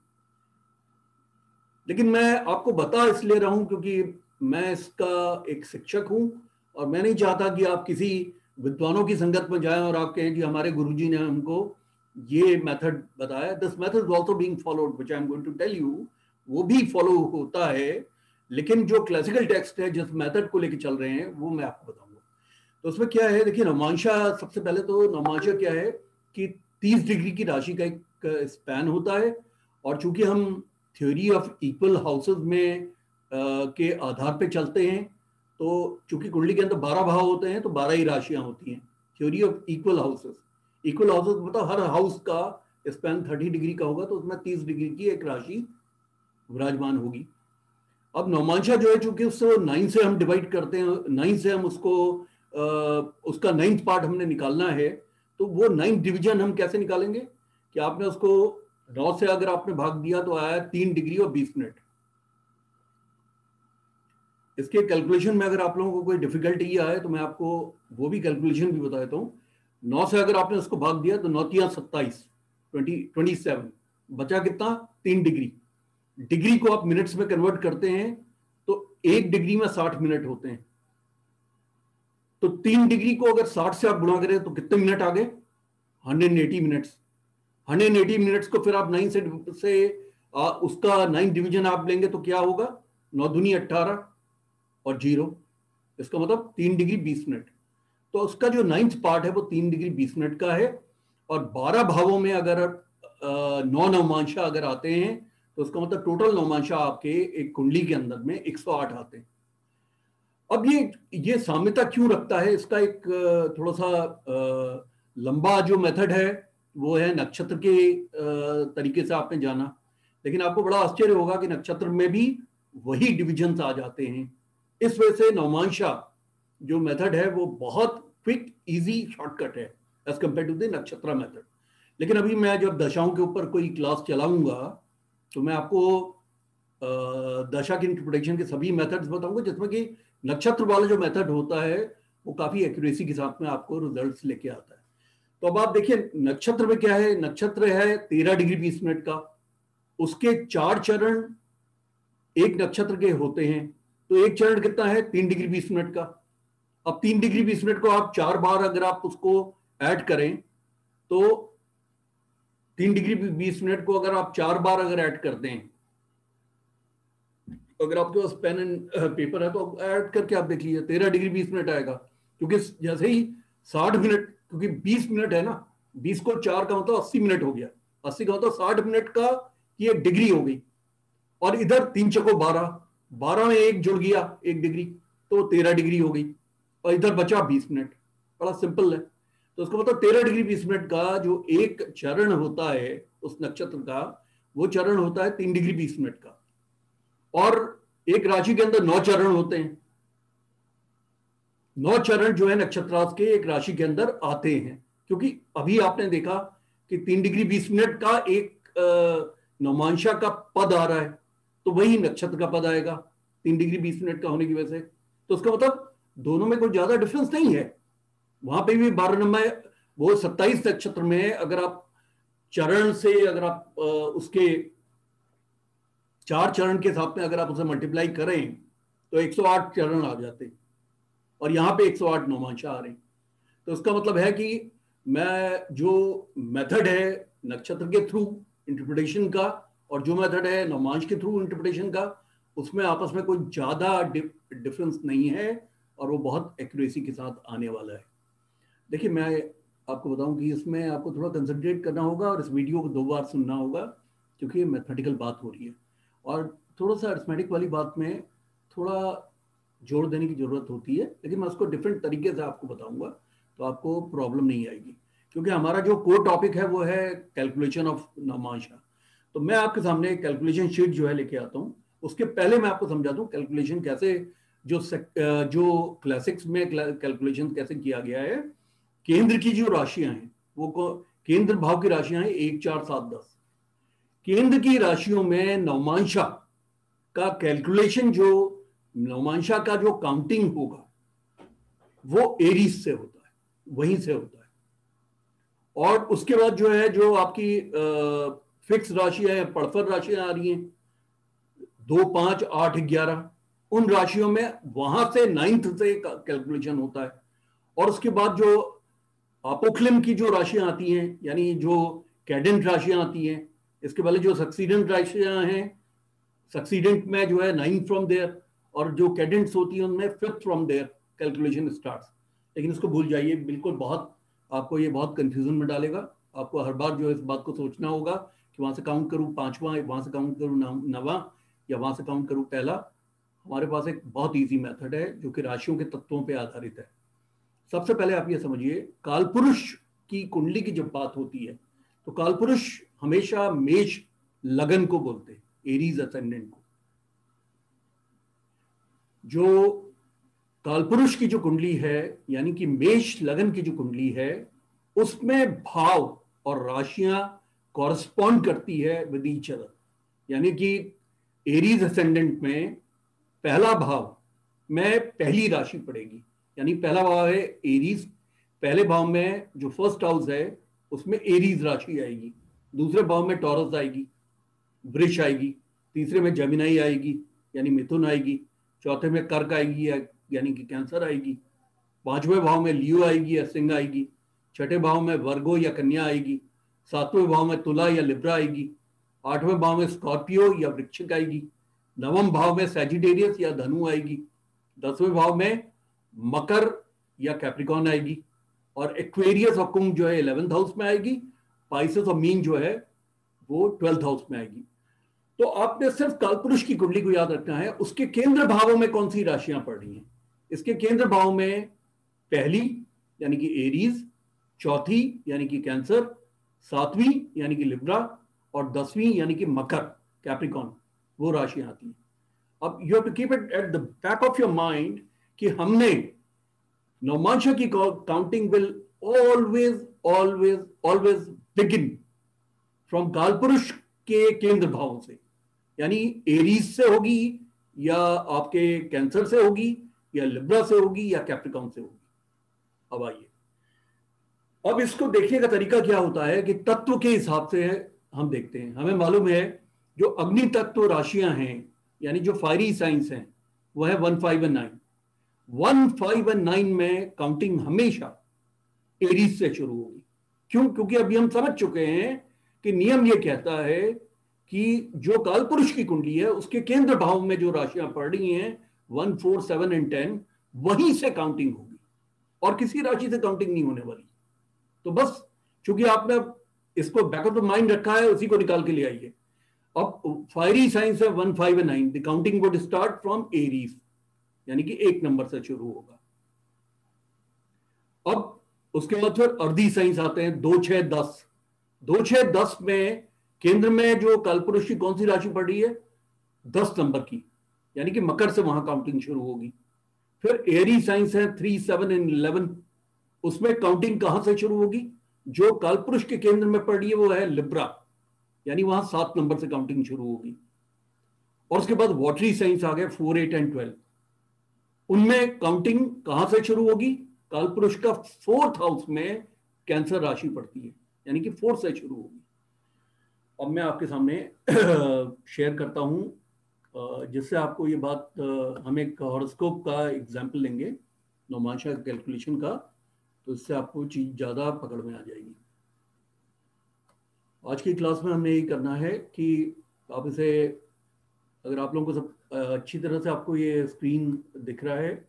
लेकिन मैं आपको बता इसलिए रहा हूं क्योंकि मैं इसका एक शिक्षक हूं, और मैं नहीं चाहता कि आप किसी विद्वानों की संगत में जाएं और आप कहें कि हमारे गुरुजी ने हमको ये मेथड बताया। This method is also being followed, which I am going to tell you, वो भी फॉलो होता है, लेकिन जो क्लासिकल टेक्स्ट है जिस मेथड को लेके चल रहे हैं वो मैं आपको बताऊंगा। तो उसमें क्या है, देखिए नवमांशा, सबसे पहले तो नवमांशा क्या है कि 30 डिग्री की राशि का एक स्पैन होता है, और चूंकि हम थ्योरी ऑफ इक्वल हाउसेस में के आधार पे चलते हैं, तो चूंकि कुंडली के अंदर 12 भाव होते हैं तो 12 ही राशियां होती हैं। Theory of equal houses, equal houses मतलब हर हाउस का स्पैन 30 डिग्री का होगा तो उसमें 30 डिग्री की एक राशि विराजमान होगी। अब नवमांशा जो है चूंकि उसको 9 से हम डिवाइड करते हैं, 9 से हम उसको उसका 9th पार्ट हमने निकालना है, तो वो 9th डिवीजन हम कैसे निकालेंगे कि आपने उसको 9 से अगर आपने भाग दिया तो आया 3 डिग्री और 20 मिनट। इसके कैलकुलेशन में अगर आप लोगों को कोई डिफिकल्टी आए तो मैं आपको वो भी कैलकुलेशन भी बता देता हूँ। 9 से अगर आपने उसको भाग दिया तो 9 तिया 27, 27 बचा कितना 3 डिग्री। डिग्री को आप मिनट्स में कन्वर्ट करते हैं तो 1 डिग्री में 60 मिनट होते हैं। तो 3 डिग्री को अगर 60 से आप गुणा करें तो कितने मिनट आ गए 180 मिनट्स। 180 मिनट्स को फिर आप 9 से उसका 9 डिवीजन आप लेंगे तो क्या होगा 9 दूनी 18 और 0, इसका मतलब 3 डिग्री 20 मिनट। तो उसका जो 9th पार्ट है वो 3 डिग्री 20 मिनट का है। और 12 भावों में अगर 9 नवमांशा अगर आते हैं तो उसका मतलब टोटल नवमांशा आपके एक कुंडली के अंदर में 108 आते हैं। अब ये साम्यता क्यों रखता है, इसका एक थोड़ा सा लंबा जो मेथड है वो है नक्षत्र के तरीके से आपने जाना, लेकिन आपको बड़ा आश्चर्य होगा कि नक्षत्र में भी वही डिविजन्स आ जाते हैं। इस वजह से नवमांशा जो मेथड है वो बहुत क्विक इजी शॉर्टकट है as compared to the nakshatra method. लेकिन अभी मैं जब दशाओं के ऊपर कोई क्लास चलाऊंगा तो मैं आपको दशा की इंटरप्रिटेशन के सभी मेथड्स बताऊंगा, जिसमें कि नक्षत्र वाला जो मेथड होता है वो काफी एक्यूरेसी के साथ में आपको रिजल्ट्स लेके आता है। तो अब आप देखिए नक्षत्र में क्या है, नक्षत्र है 13 डिग्री 20 मिनट का, उसके 4 चरण एक नक्षत्र के होते हैं, तो एक चरण कितना है 3 डिग्री 20 मिनट का। अब 3 डिग्री 20 मिनट को आप 4 बार अगर आप उसको ऐड करें तो 3 डिग्री 20 मिनट को अगर आप 4 बार अगर ऐड करते हैं, अगर आपके पास पेन एंड पेपर है तो ऐड करके आप देख लीजिए 13 डिग्री 20 मिनट आएगा। क्योंकि जैसे ही 60 मिनट, क्योंकि 20 मिनट है ना, 20 को 4 का मतलब 80 मिनट हो गया, 80 का मतलब 60 मिनट का ये डिग्री हो गई। और इधर 3 चको 12, 12 में एक जुड़ गया 1 डिग्री तो 13 डिग्री हो गई, और इधर बचा 20 मिनट। बड़ा सिंपल है। तो उसका मतलब 13 डिग्री 20 मिनट का जो एक चरण होता है उस नक्षत्र का, वो चरण होता है 3 डिग्री 20 मिनट का। और एक राशि के अंदर 9 चरण होते हैं। 9 चरण जो है नक्षत्रार्थ के एक राशि के अंदर आते हैं, क्योंकि अभी आपने देखा कि 3 डिग्री 20 मिनट का एक नवमांशा का पद आ रहा है, तो वही नक्षत्र का पद आएगा 3 डिग्री 20 मिनट का होने की वजह से। तो उसका मतलब दोनों में कोई ज्यादा डिफरेंस नहीं है। वहां पे भी 12 नंबर वो 27 नक्षत्र में अगर आप चरण से अगर आप उसके 4 चरण के साथ में अगर आप उसे मल्टीप्लाई करें तो 108 चरण आ जाते हैं, और यहाँ पे 108 नवमांशा आ रहे हैं। तो इसका मतलब है कि मैं जो मेथड है नक्षत्र के थ्रू इंटरप्रिटेशन का और जो मेथड है नवमांश के थ्रू इंटरप्रिटेशन का, उसमें आपस में कोई ज्यादा डिफरेंस नहीं है और वो बहुत एक्यूरेसी के साथ आने वाला है। देखिए मैं आपको बताऊं कि इसमें आपको थोड़ा कंसंट्रेट करना होगा और इस वीडियो को 2 बार सुनना होगा, क्योंकि ये मैथमेटिकल बात हो रही है और थोड़ा सा अरिथमेटिक वाली बात में थोड़ा जोड़ देने की जरूरत होती है। लेकिन मैं उसको डिफरेंट तरीके से आपको बताऊंगा तो आपको प्रॉब्लम नहीं आएगी, क्योंकि हमारा जो कोर टॉपिक है वो है कैलकुलेशन ऑफ नवमांशा। तो मैं आपके सामने कैलकुलेशन शीट जो है लेके आता हूँ। उसके पहले मैं आपको समझा दूं कैलकुलेशन कैसे जो क्लासिक्स में कैलकुलेशन कैसे किया गया है। केंद्र की जो राशियां हैं वो केंद्र भाव की राशियां हैं 1, 4, 7, 10। केंद्र की राशियों में नवमांशा का कैलकुलेशन, जो नवमांशा का जो काउंटिंग होगा वो एरीज से होता है, वहीं से होता है। और उसके बाद जो है जो आपकी फिक्स राशियां हैं, पड़फर राशियां आ रही हैं 2, 5, 8, 11, उन राशियों में वहां से 9th से कैलकुलेशन होता है। और उसके बाद जो अपोक्लिम की जो राशियां आती हैं, यानी जो कैडेंट राशियां आती हैं, इसके पहले जो सक्सीडेंट राशियां हैं, सक्सीडेंट में जो है 9 फ्रॉम देयर, और जो कैडेंट्स होती हैं उनमें 5th from there calculation starts. लेकिन इसको भूल जाइए, बिल्कुल बहुत आपको ये बहुत कंफ्यूजन में डालेगा। आपको हर बार जो है इस बात को सोचना होगा कि वहां से काउंट करूं 5वां, वहां से काउंट करूं 9वां, या वहां से काउंट करूं पहला। हमारे पास एक बहुत इजी मेथड है जो कि राशियों के तत्वों पे आधारित है। सबसे पहले आप ये समझिए, कालपुरुष की कुंडली की जब बात होती है तो कालपुरुष हमेशा मेष लगन को बोलते हैं, एरीज असेंडेंट को। जो कालपुरुष की जो कुंडली है यानी कि मेष लगन की जो कुंडली है उसमें भाव और राशियां कॉरस्पॉन्ड करती है विद ईच अदर। यानी कि एरीज असेंडेंट में पहला भाव में पहली राशि पड़ेगी, यानी पहला भाव है एरीज, पहले भाव में जो फर्स्ट हाउस है उसमें एरीज राशि आएगी, दूसरे भाव में टॉरस आएगी, वृष आएगी, तीसरे में जमिनाई आएगी यानी मिथुन आएगी, चौथे में कर्क आएगी यानी कि कैंसर आएगी, पांचवें भाव में लियो आएगी या सिंह आएगी, छठे भाव में वर्गो या कन्या आएगी, सातवें भाव में तुला या लिब्रा आएगी, आठवें भाव में स्कॉर्पियो या वृश्चिक आएगी, नवम भाव में सैजिटेरियस या धनु आएगी, दसवें भाव में मकर या कैप्रिकॉन आएगी, और एक्वेरियस और कुंभ जो है 11th हाउस में आएगी, पाइसेस और मीन जो है वो 12th हाउस में आएगी। तो आपने सिर्फ कालपुरुष की कुंडली को याद रखना है, उसके केंद्र भावों में कौन सी राशियां पड़ रही हैं। इसके केंद्र भाव में पहली यानी कि एरीज, चौथी यानी कि कैंसर, सातवीं यानी कि लिब्रा और 10वीं यानी कि मकर कैप्रिकॉन, वो राशियां आती हैं। अब you have to keep it at the back of your mind कि हमने नवमांशा की counting will always always always begin from कालपुरुष के केंद्र भावों से, यानी एरीज से होगी या आपके कैंसर से होगी या लिब्रा से होगी या कैप्रिकॉन से होगी। अब आइए, अब इसको देखने का तरीका क्या होता है कि तत्व के हिसाब से हम देखते हैं। हमें मालूम है जो अग्नि तत्व राशियां हैं यानी जो फायरी साइंस हैं वो है 1, 5 और 9। 1, 5 और 9 में काउंटिंग हमेशा एरीज से शुरू होगी। क्यों? क्योंकि अभी हम समझ चुके हैं कि नियम ये कहता है कि जो कालपुरुष की कुंडली है उसके केंद्र भाव में जो राशियां पड़ रही हैं 1, 4, 7 और 10 वहीं से काउंटिंग होगी और किसी राशि से काउंटिंग नहीं होने वाली। तो बस चूंकि आपने इसको बैक ऑफ द माइंड रखा है उसी को निकाल के ले आइए। अब फायरी साइंस है 1, 5 और 9, the counting would start from Aries यानी कि 1 नंबर से शुरू होगा। अब उसके बाद फिर अर्धी साइंस आते हैं 2, 6, 10। 2, 6, 10 में केंद्र में जो कालपुरुष की कौन सी राशि पड़ रही है 10 नंबर की, यानी कि मकर से वहां काउंटिंग शुरू होगी। फिर एरी साइंस है 3, 7 और 11, उसमें काउंटिंग कहां से शुरू होगी? जो कालपुरुष के केंद्र में पड़ रही है वो है लिब्रा, यानी वहां 7 नंबर से काउंटिंग शुरू होगी। और उसके बाद वॉटरी साइंस आ गए 4, 8 और 12, उनमें काउंटिंग कहां से शुरू होगी? कालपुरुष का 4th हाउस में कैंसर राशि पड़ती है यानी कि 4 से शुरू होगी। अब मैं आपके सामने शेयर करता हूं जिससे आपको ये बात, हम एक हॉरोस्कोप का एग्जाम्पल लेंगे नवमांशा कैलकुलेशन का, तो इससे आपको चीज ज्यादा पकड़ में आ जाएगी। आज की क्लास में हमने यही करना है कि आप इसे, अगर आप लोगों को सब अच्छी तरह से आपको ये स्क्रीन दिख रहा है,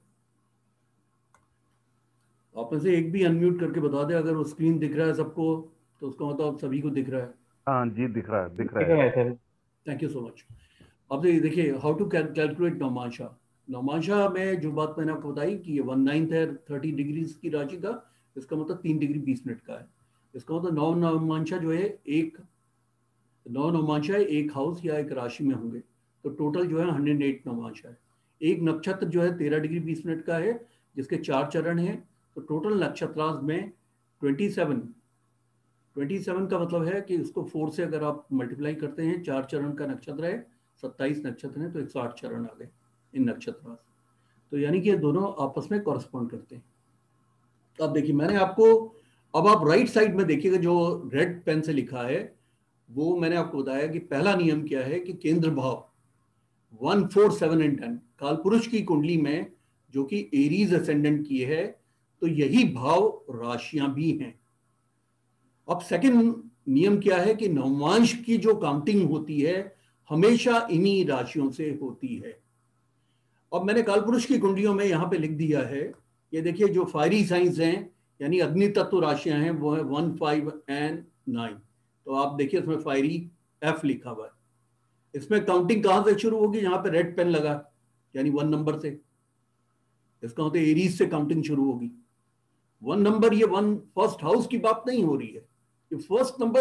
आप में से एक भी अनम्यूट करके बता दे अगर वो स्क्रीन दिख रहा है सबको, तो उसका मतलब सभी को दिख रहा है। हाँ जी, दिख रहा है, दिख रहा है। Thank you so much. अब देखिए हाउ टू कैलकुलेट नवमांशा। नवमांशा में जो बात मैंने आपको बताई कि ये 1/9 है 30 डिग्री की राशि का, इसका मतलब 3 डिग्री 20 मिनट का है। इसका मतलब 9 नवमांशा जो है 9 नवमांशा एक हाउस या एक राशि में होंगे, तो टोटल जो है 108 नवमांशा है। एक नक्षत्र जो है 13 डिग्री 20 मिनट का है जिसके 4 चरण हैं, तो टोटल नक्षत्रांश में 27 का मतलब है कि उसको 4 से अगर आप मल्टीप्लाई करते हैं, 4 चरण का नक्षत्र है, 27 नक्षत्र हैं, तो 108 चरण आ गए इन नक्षत्रांश। तो यानी कि ये दोनों आपस में कॉरेस्पॉन्ड करते हैं। तो अब देखिए मैंने आपको, अब आप राइट साइड में देखिएगा जो रेड पेन से लिखा है वो मैंने आपको बताया कि पहला नियम क्या है कि केंद्र भाव 1, 4, 7 और 10 कालपुरुष की कुंडली में जो कि एरीज असेंडेंट की है, तो यही भाव राशियां भी हैं। अब सेकंड नियम क्या है कि नवमांश की जो काउंटिंग होती है हमेशा इन्हीं राशियों से होती है। अब मैंने कालपुरुष की कुंडलियों में यहां पे लिख दिया है, ये देखिए जो फायरी साइंस हैं यानी अग्नि तत्व राशियां हैं वो है 1, 5 और 9। तो आप देखिए इसमें फायरी F लिखा हुआ है। इसमें काउंटिंग कहां से शुरू होगी? यहाँ पे रेड पेन लगा यानी 1 नंबर से, इसका मतलब एरीज से काउंटिंग शुरू होगी। 1 नंबर, ये 1 फर्स्ट हाउस की बात नहीं हो रही है, ये फर्स्ट नंबर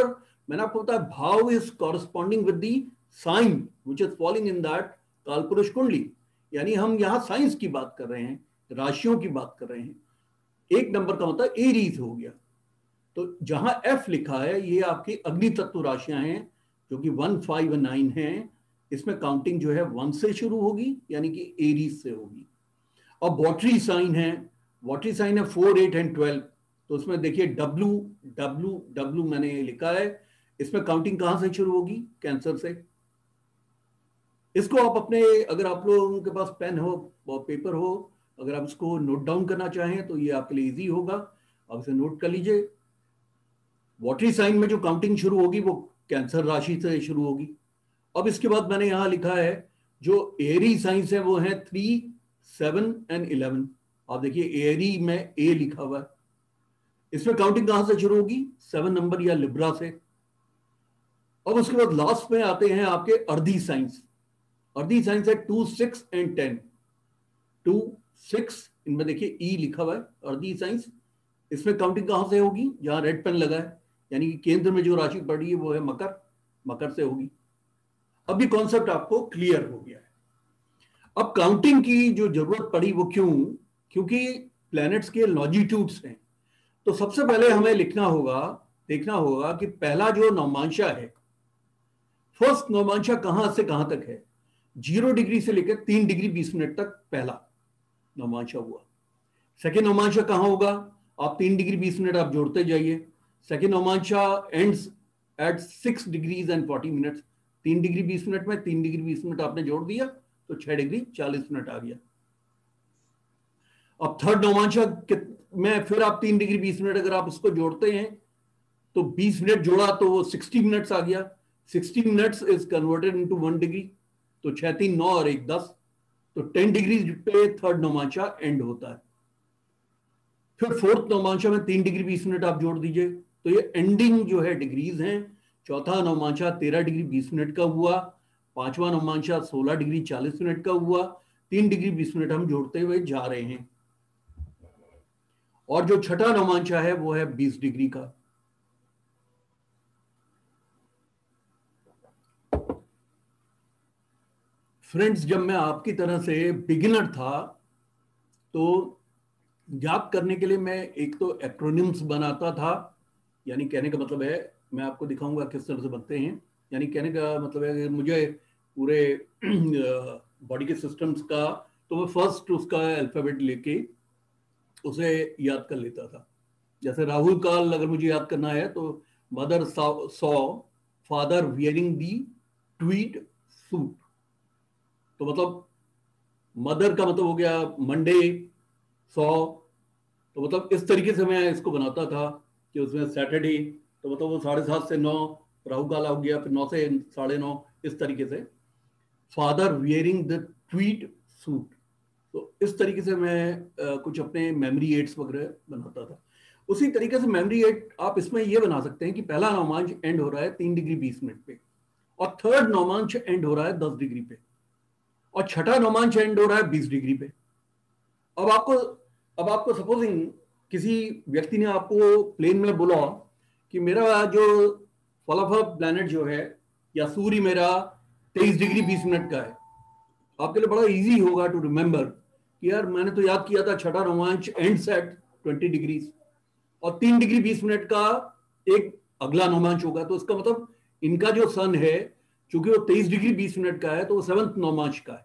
मैंने आपको बताया भाव is corresponding with the sign which is falling in that kaalpurush kundali, यानी हम यहाँ साइंस की बात कर रहे हैं, राशियों की बात कर रहे हैं। एक नंबर का मतलब एरीज हो गया। तो जहां एफ लिखा है ये आपकी अग्नि तत्व राशियां हैं जो कि 1, 5 और 9 हैं। इसमें काउंटिंग जो है 1 से शुरू होगी, यानी कि एरीज से होगी। अब वॉटरी साइन है, वॉटरी साइन है 4, 8 एंड 12। तो उसमें देखिए डब्लू डब्लू डब्लू मैंने ये लिखा है, इसमें काउंटिंग कहां से शुरू होगी? कैंसर से। इसको आप अपने, अगर आप लोगों के पास पेन हो पेपर हो, अगर आप इसको नोट डाउन करना चाहें तो ये आपके लिए इजी होगा, आप इसे नोट कर लीजिए। वॉटरी साइन में जो काउंटिंग शुरू होगी वो कैंसर राशि से शुरू होगी। अब इसके बाद मैंने यहां लिखा है जो एरी साइंस है वो है 3, 7 एंड 11। आप देखिए एरी में ए लिखा हुआ है, इसमें काउंटिंग कहां से शुरू होगी? 7 नंबर या लिब्रा से। अब उसके बाद लास्ट में आते हैं आपके अर्धी साइंस। अर्धी साइंस है 2, 6 एंड 10। 2, 6 इनमें देखिए ई लिखा हुआ है अर्धी साइंस। इसमें काउंटिंग कहां से होगी? जहां रेड पेन लगा है, यानी कि केंद्र में जो राशि पड़ी है वो है मकर, मकर से होगी। अब ये कॉन्सेप्ट आपको क्लियर हो गया है। अब काउंटिंग की जो जरूरत पड़ी वो क्यों? क्योंकि प्लैनेट्स के लॉन्जिट्यूड्स हैं। तो सबसे पहले हमें लिखना होगा, देखना होगा कि पहला जो नवमांशा है, फर्स्ट नवमांशा कहां से कहां तक है? 0 डिग्री से लेकर 3 डिग्री 20 मिनट तक पहला नवमांशा हुआ। सेकेंड नवमांशा कहां होगा? आप 3 डिग्री 20 मिनट आप जोड़ते जाइए। Second navamsha ends at 6 degrees and 40 minutes. 3 degree 20 minute में 3 डिग्री 20 मिनट आपने जोड़ दिया तो 6 डिग्री 40 मिनट आ गया। अब थर्ड नवमांशा में फिर आप 3 डिग्री 20 मिनट अगर आप इसको जोड़ते हैं तो 20 मिनट जोड़ा तो वो 60 मिनट्स आ गया। 60 minutes is converted into 1 degree, तो 6, 3, 9 और 1, 10। तो 10 डिग्री पे थर्ड नवमांशा एंड होता है। फिर फोर्थ नवमांशा में 3 डिग्री 20 मिनट आप जोड़ दीजिए तो ये एंडिंग जो है डिग्रीज हैं। चौथा नवमांशा 13 डिग्री 20 मिनट का हुआ। पांचवा नवमांशा 16 डिग्री 40 मिनट का हुआ। 3 डिग्री 20 मिनट हम जोड़ते हुए जा रहे हैं। और जो छठा नवमांशा है वो है 20 डिग्री का। फ्रेंड्स, जब मैं आपकी तरह से बिगिनर था तो याद करने के लिए मैं एक तो एक्रोनिम्स बनाता था, यानी कहने का मतलब है, मैं आपको दिखाऊंगा किस तरह से बनते हैं। यानी कहने का मतलब है कि मुझे पूरे बॉडी के सिस्टम्स का, तो मैं फर्स्ट उसका अल्फाबेट लेके उसे याद कर लेता था। जैसे राहुल काल अगर मुझे याद करना है तो mother saw father wearing the tweed suit. तो मतलब मदर का मतलब हो गया मंडे, सॉ, तो मतलब इस तरीके से मैं इसको बनाता था कि उसमें सैटरडे, तो मतलब वो 7:30 से 9 राहु काल हो गया, फिर 9 से 9:30 इस तरीके से। Father wearing the tweed suit, तो इस तरीके से मैं कुछ अपने मेमोरी एड्स वगैरह बनाता था। उसी तरीके से मेमोरी एड आप इसमें ये बना सकते हैं कि पहला नवमांश एंड हो रहा है 3 डिग्री 20 मिनट पे, और थर्ड नवमांश एंड हो रहा है 10 डिग्री पे, और छठा नवमांश एंड हो रहा है 20 डिग्री पे। अब आपको सपोजिंग किसी व्यक्ति ने आपको प्लेन में बोला कि मेरा जो फलाफल प्लैनेट जो है या सूर्य मेरा 23 डिग्री 20 मिनट का है, आपके लिए बड़ा इजी होगा टू रिमेंबर कि यार मैंने तो याद किया था छठा नवमांश एंड्स एट 20 डिग्रीज, और 3 डिग्री 20 मिनट का एक अगला नवमांश होगा। तो इसका मतलब इनका जो सन है, चूंकि वो 23 डिग्री 20 मिनट का है, तो वो 7th नवमांश का है।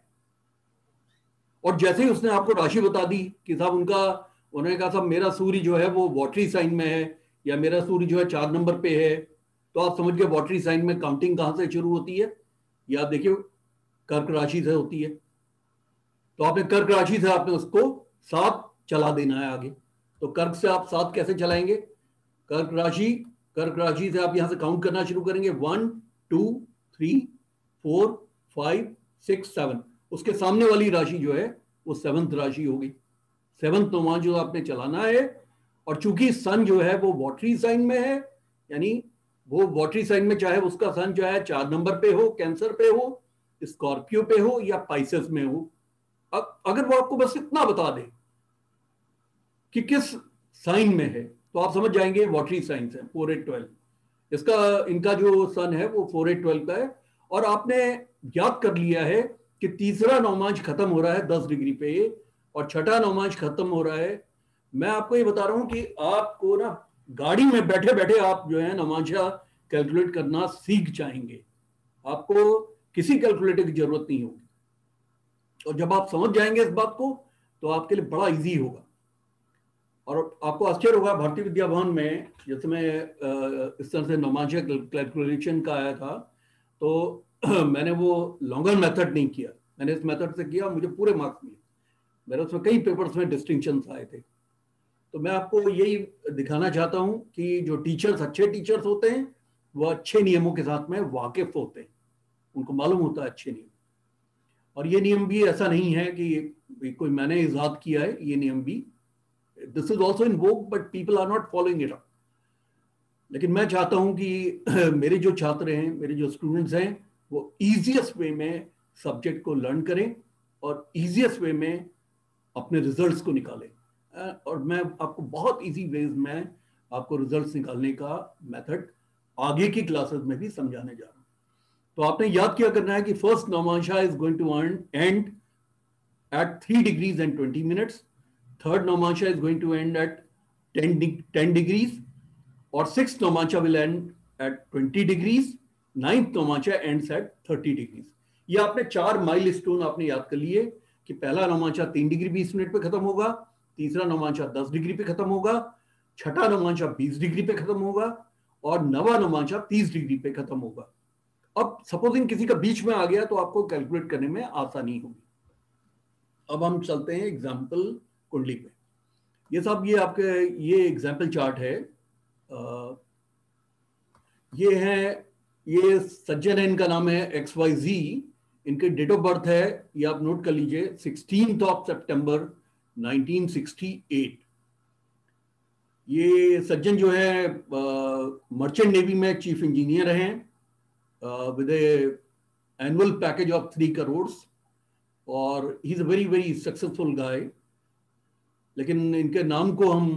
और जैसे ही उसने आपको राशि बता दी कि साहब उन्होंने कहा साहब मेरा सूर्य जो है वो वॉटरी साइन में है, या मेरा सूर्य जो है 4 नंबर पे है, तो आप समझ गए वॉटरी साइन में काउंटिंग कहां से शुरू होती है, या आप देखिए कर्क राशि से होती है। तो आपने कर्क राशि से आपने उसको 7 चला देना है आगे। तो कर्क से आप 7 कैसे चलाएंगे? कर्क राशि से आप यहां से काउंट करना शुरू करेंगे 1, 2, 3, 4, 5, 6, 7। उसके सामने वाली राशि जो है वो 7th राशि होगी। 7th नवमांश जो आपने चलाना है। और चूंकि सन जो है वो वॉटरी साइन में है, यानी वो वॉटरी साइन में चाहे उसका सन जो है 4 नंबर पे हो, कैंसर पे हो, स्कॉर्पियो पे हो या पाइसेस में हो, अगर वो आपको बस इतना बता दे कि किस साइन में है तो आप समझ जाएंगे वॉटरी साइन है 4, 8, 12। इसका इनका जो सन है वो 4812 का है, और आपने याद कर लिया है कि तीसरा नौमांश खत्म हो रहा है 10 डिग्री पे और छठा नौमांश खत्म हो रहा है। मैं आपको ये बता रहा हूं कि आपको ना गाड़ी में बैठे बैठे आप जो है नौमांशा कैलकुलेट करना सीख जाएंगे, आपको किसी कैलकुलेटर की जरूरत नहीं होगी। और जब आप समझ जाएंगे इस बात को तो आपके लिए बड़ा इजी होगा। और आपको आश्चर्य होगा, भारतीय विद्या भवन में जैसे मैं इस तरह से नौमांशा कैलकुलेशन का आया था तो मैंने वो लॉन्गर मेथड नहीं किया, मैंने इस मेथड से किया, मुझे पूरे मार्क्स मिले, मेरे उसमें कई पेपर्स में डिस्टिंक्शन आए थे। तो मैं आपको यही दिखाना चाहता हूं कि जो टीचर्स अच्छे टीचर्स होते हैं वो अच्छे नियमों के साथ में वाकिफ होते हैं, उनको मालूम होता है अच्छे नियम। और ये नियम भी ऐसा नहीं है कि कोई मैंने इजाद किया है, ये नियम भी this is also in vogue but people are not following it up. लेकिन मैं चाहता हूं कि मेरे जो छात्र हैं, मेरे जो स्टूडेंट्स हैं, वो इजीएस्ट वे में सब्जेक्ट को लर्न करें और इजीएस्ट वे में अपने रिजल्ट्स को निकालें। और मैं आपको बहुत इजी वेज में आपको रिजल्ट्स निकालने का मेथड आगे की क्लासेस में भी समझाने जा रहा हूं। तो आपने याद क्या करना है कि first navamsha is going to end at 3 degrees and 20 minutes. Third Nomansha is going to end at 10 degrees, or sixth Nomansha will end at 20 degrees. Ninth Nomansha ends at 30 degrees. ये आपने 4 माइलस्टोन आपने याद कर लिए कि पहला नौमांशा 3 डिग्री 20 मिनट पे खत्म होगा, तीसरा नौमांशा 10 डिग्री पे खत्म होगा, छठा नौमांशा 20 डिग्री पे खत्म होगा और नवा नौमांशा 30 डिग्री पे खत्म होगा। अब सपोजिंग किसी का बीच में आ गया तो आपको कैलकुलेट करने में आसानी होगी। अब हम चलते हैं एग्जाम्पल कुंडली पे। ये सब ये आपके ये एग्जाम्पल चार्ट है। ये है, ये सज्जन है, इनका नाम है XYZ, इनके डेट ऑफ बर्थ है, ये आप नोट कर लीजिए, 16 सितंबर 1968। ये सज्जन जो है मर्चेंट नेवी में चीफ इंजीनियर हैं with annual package of 3 crore, और he is a very very successful guy. लेकिन इनके नाम को हम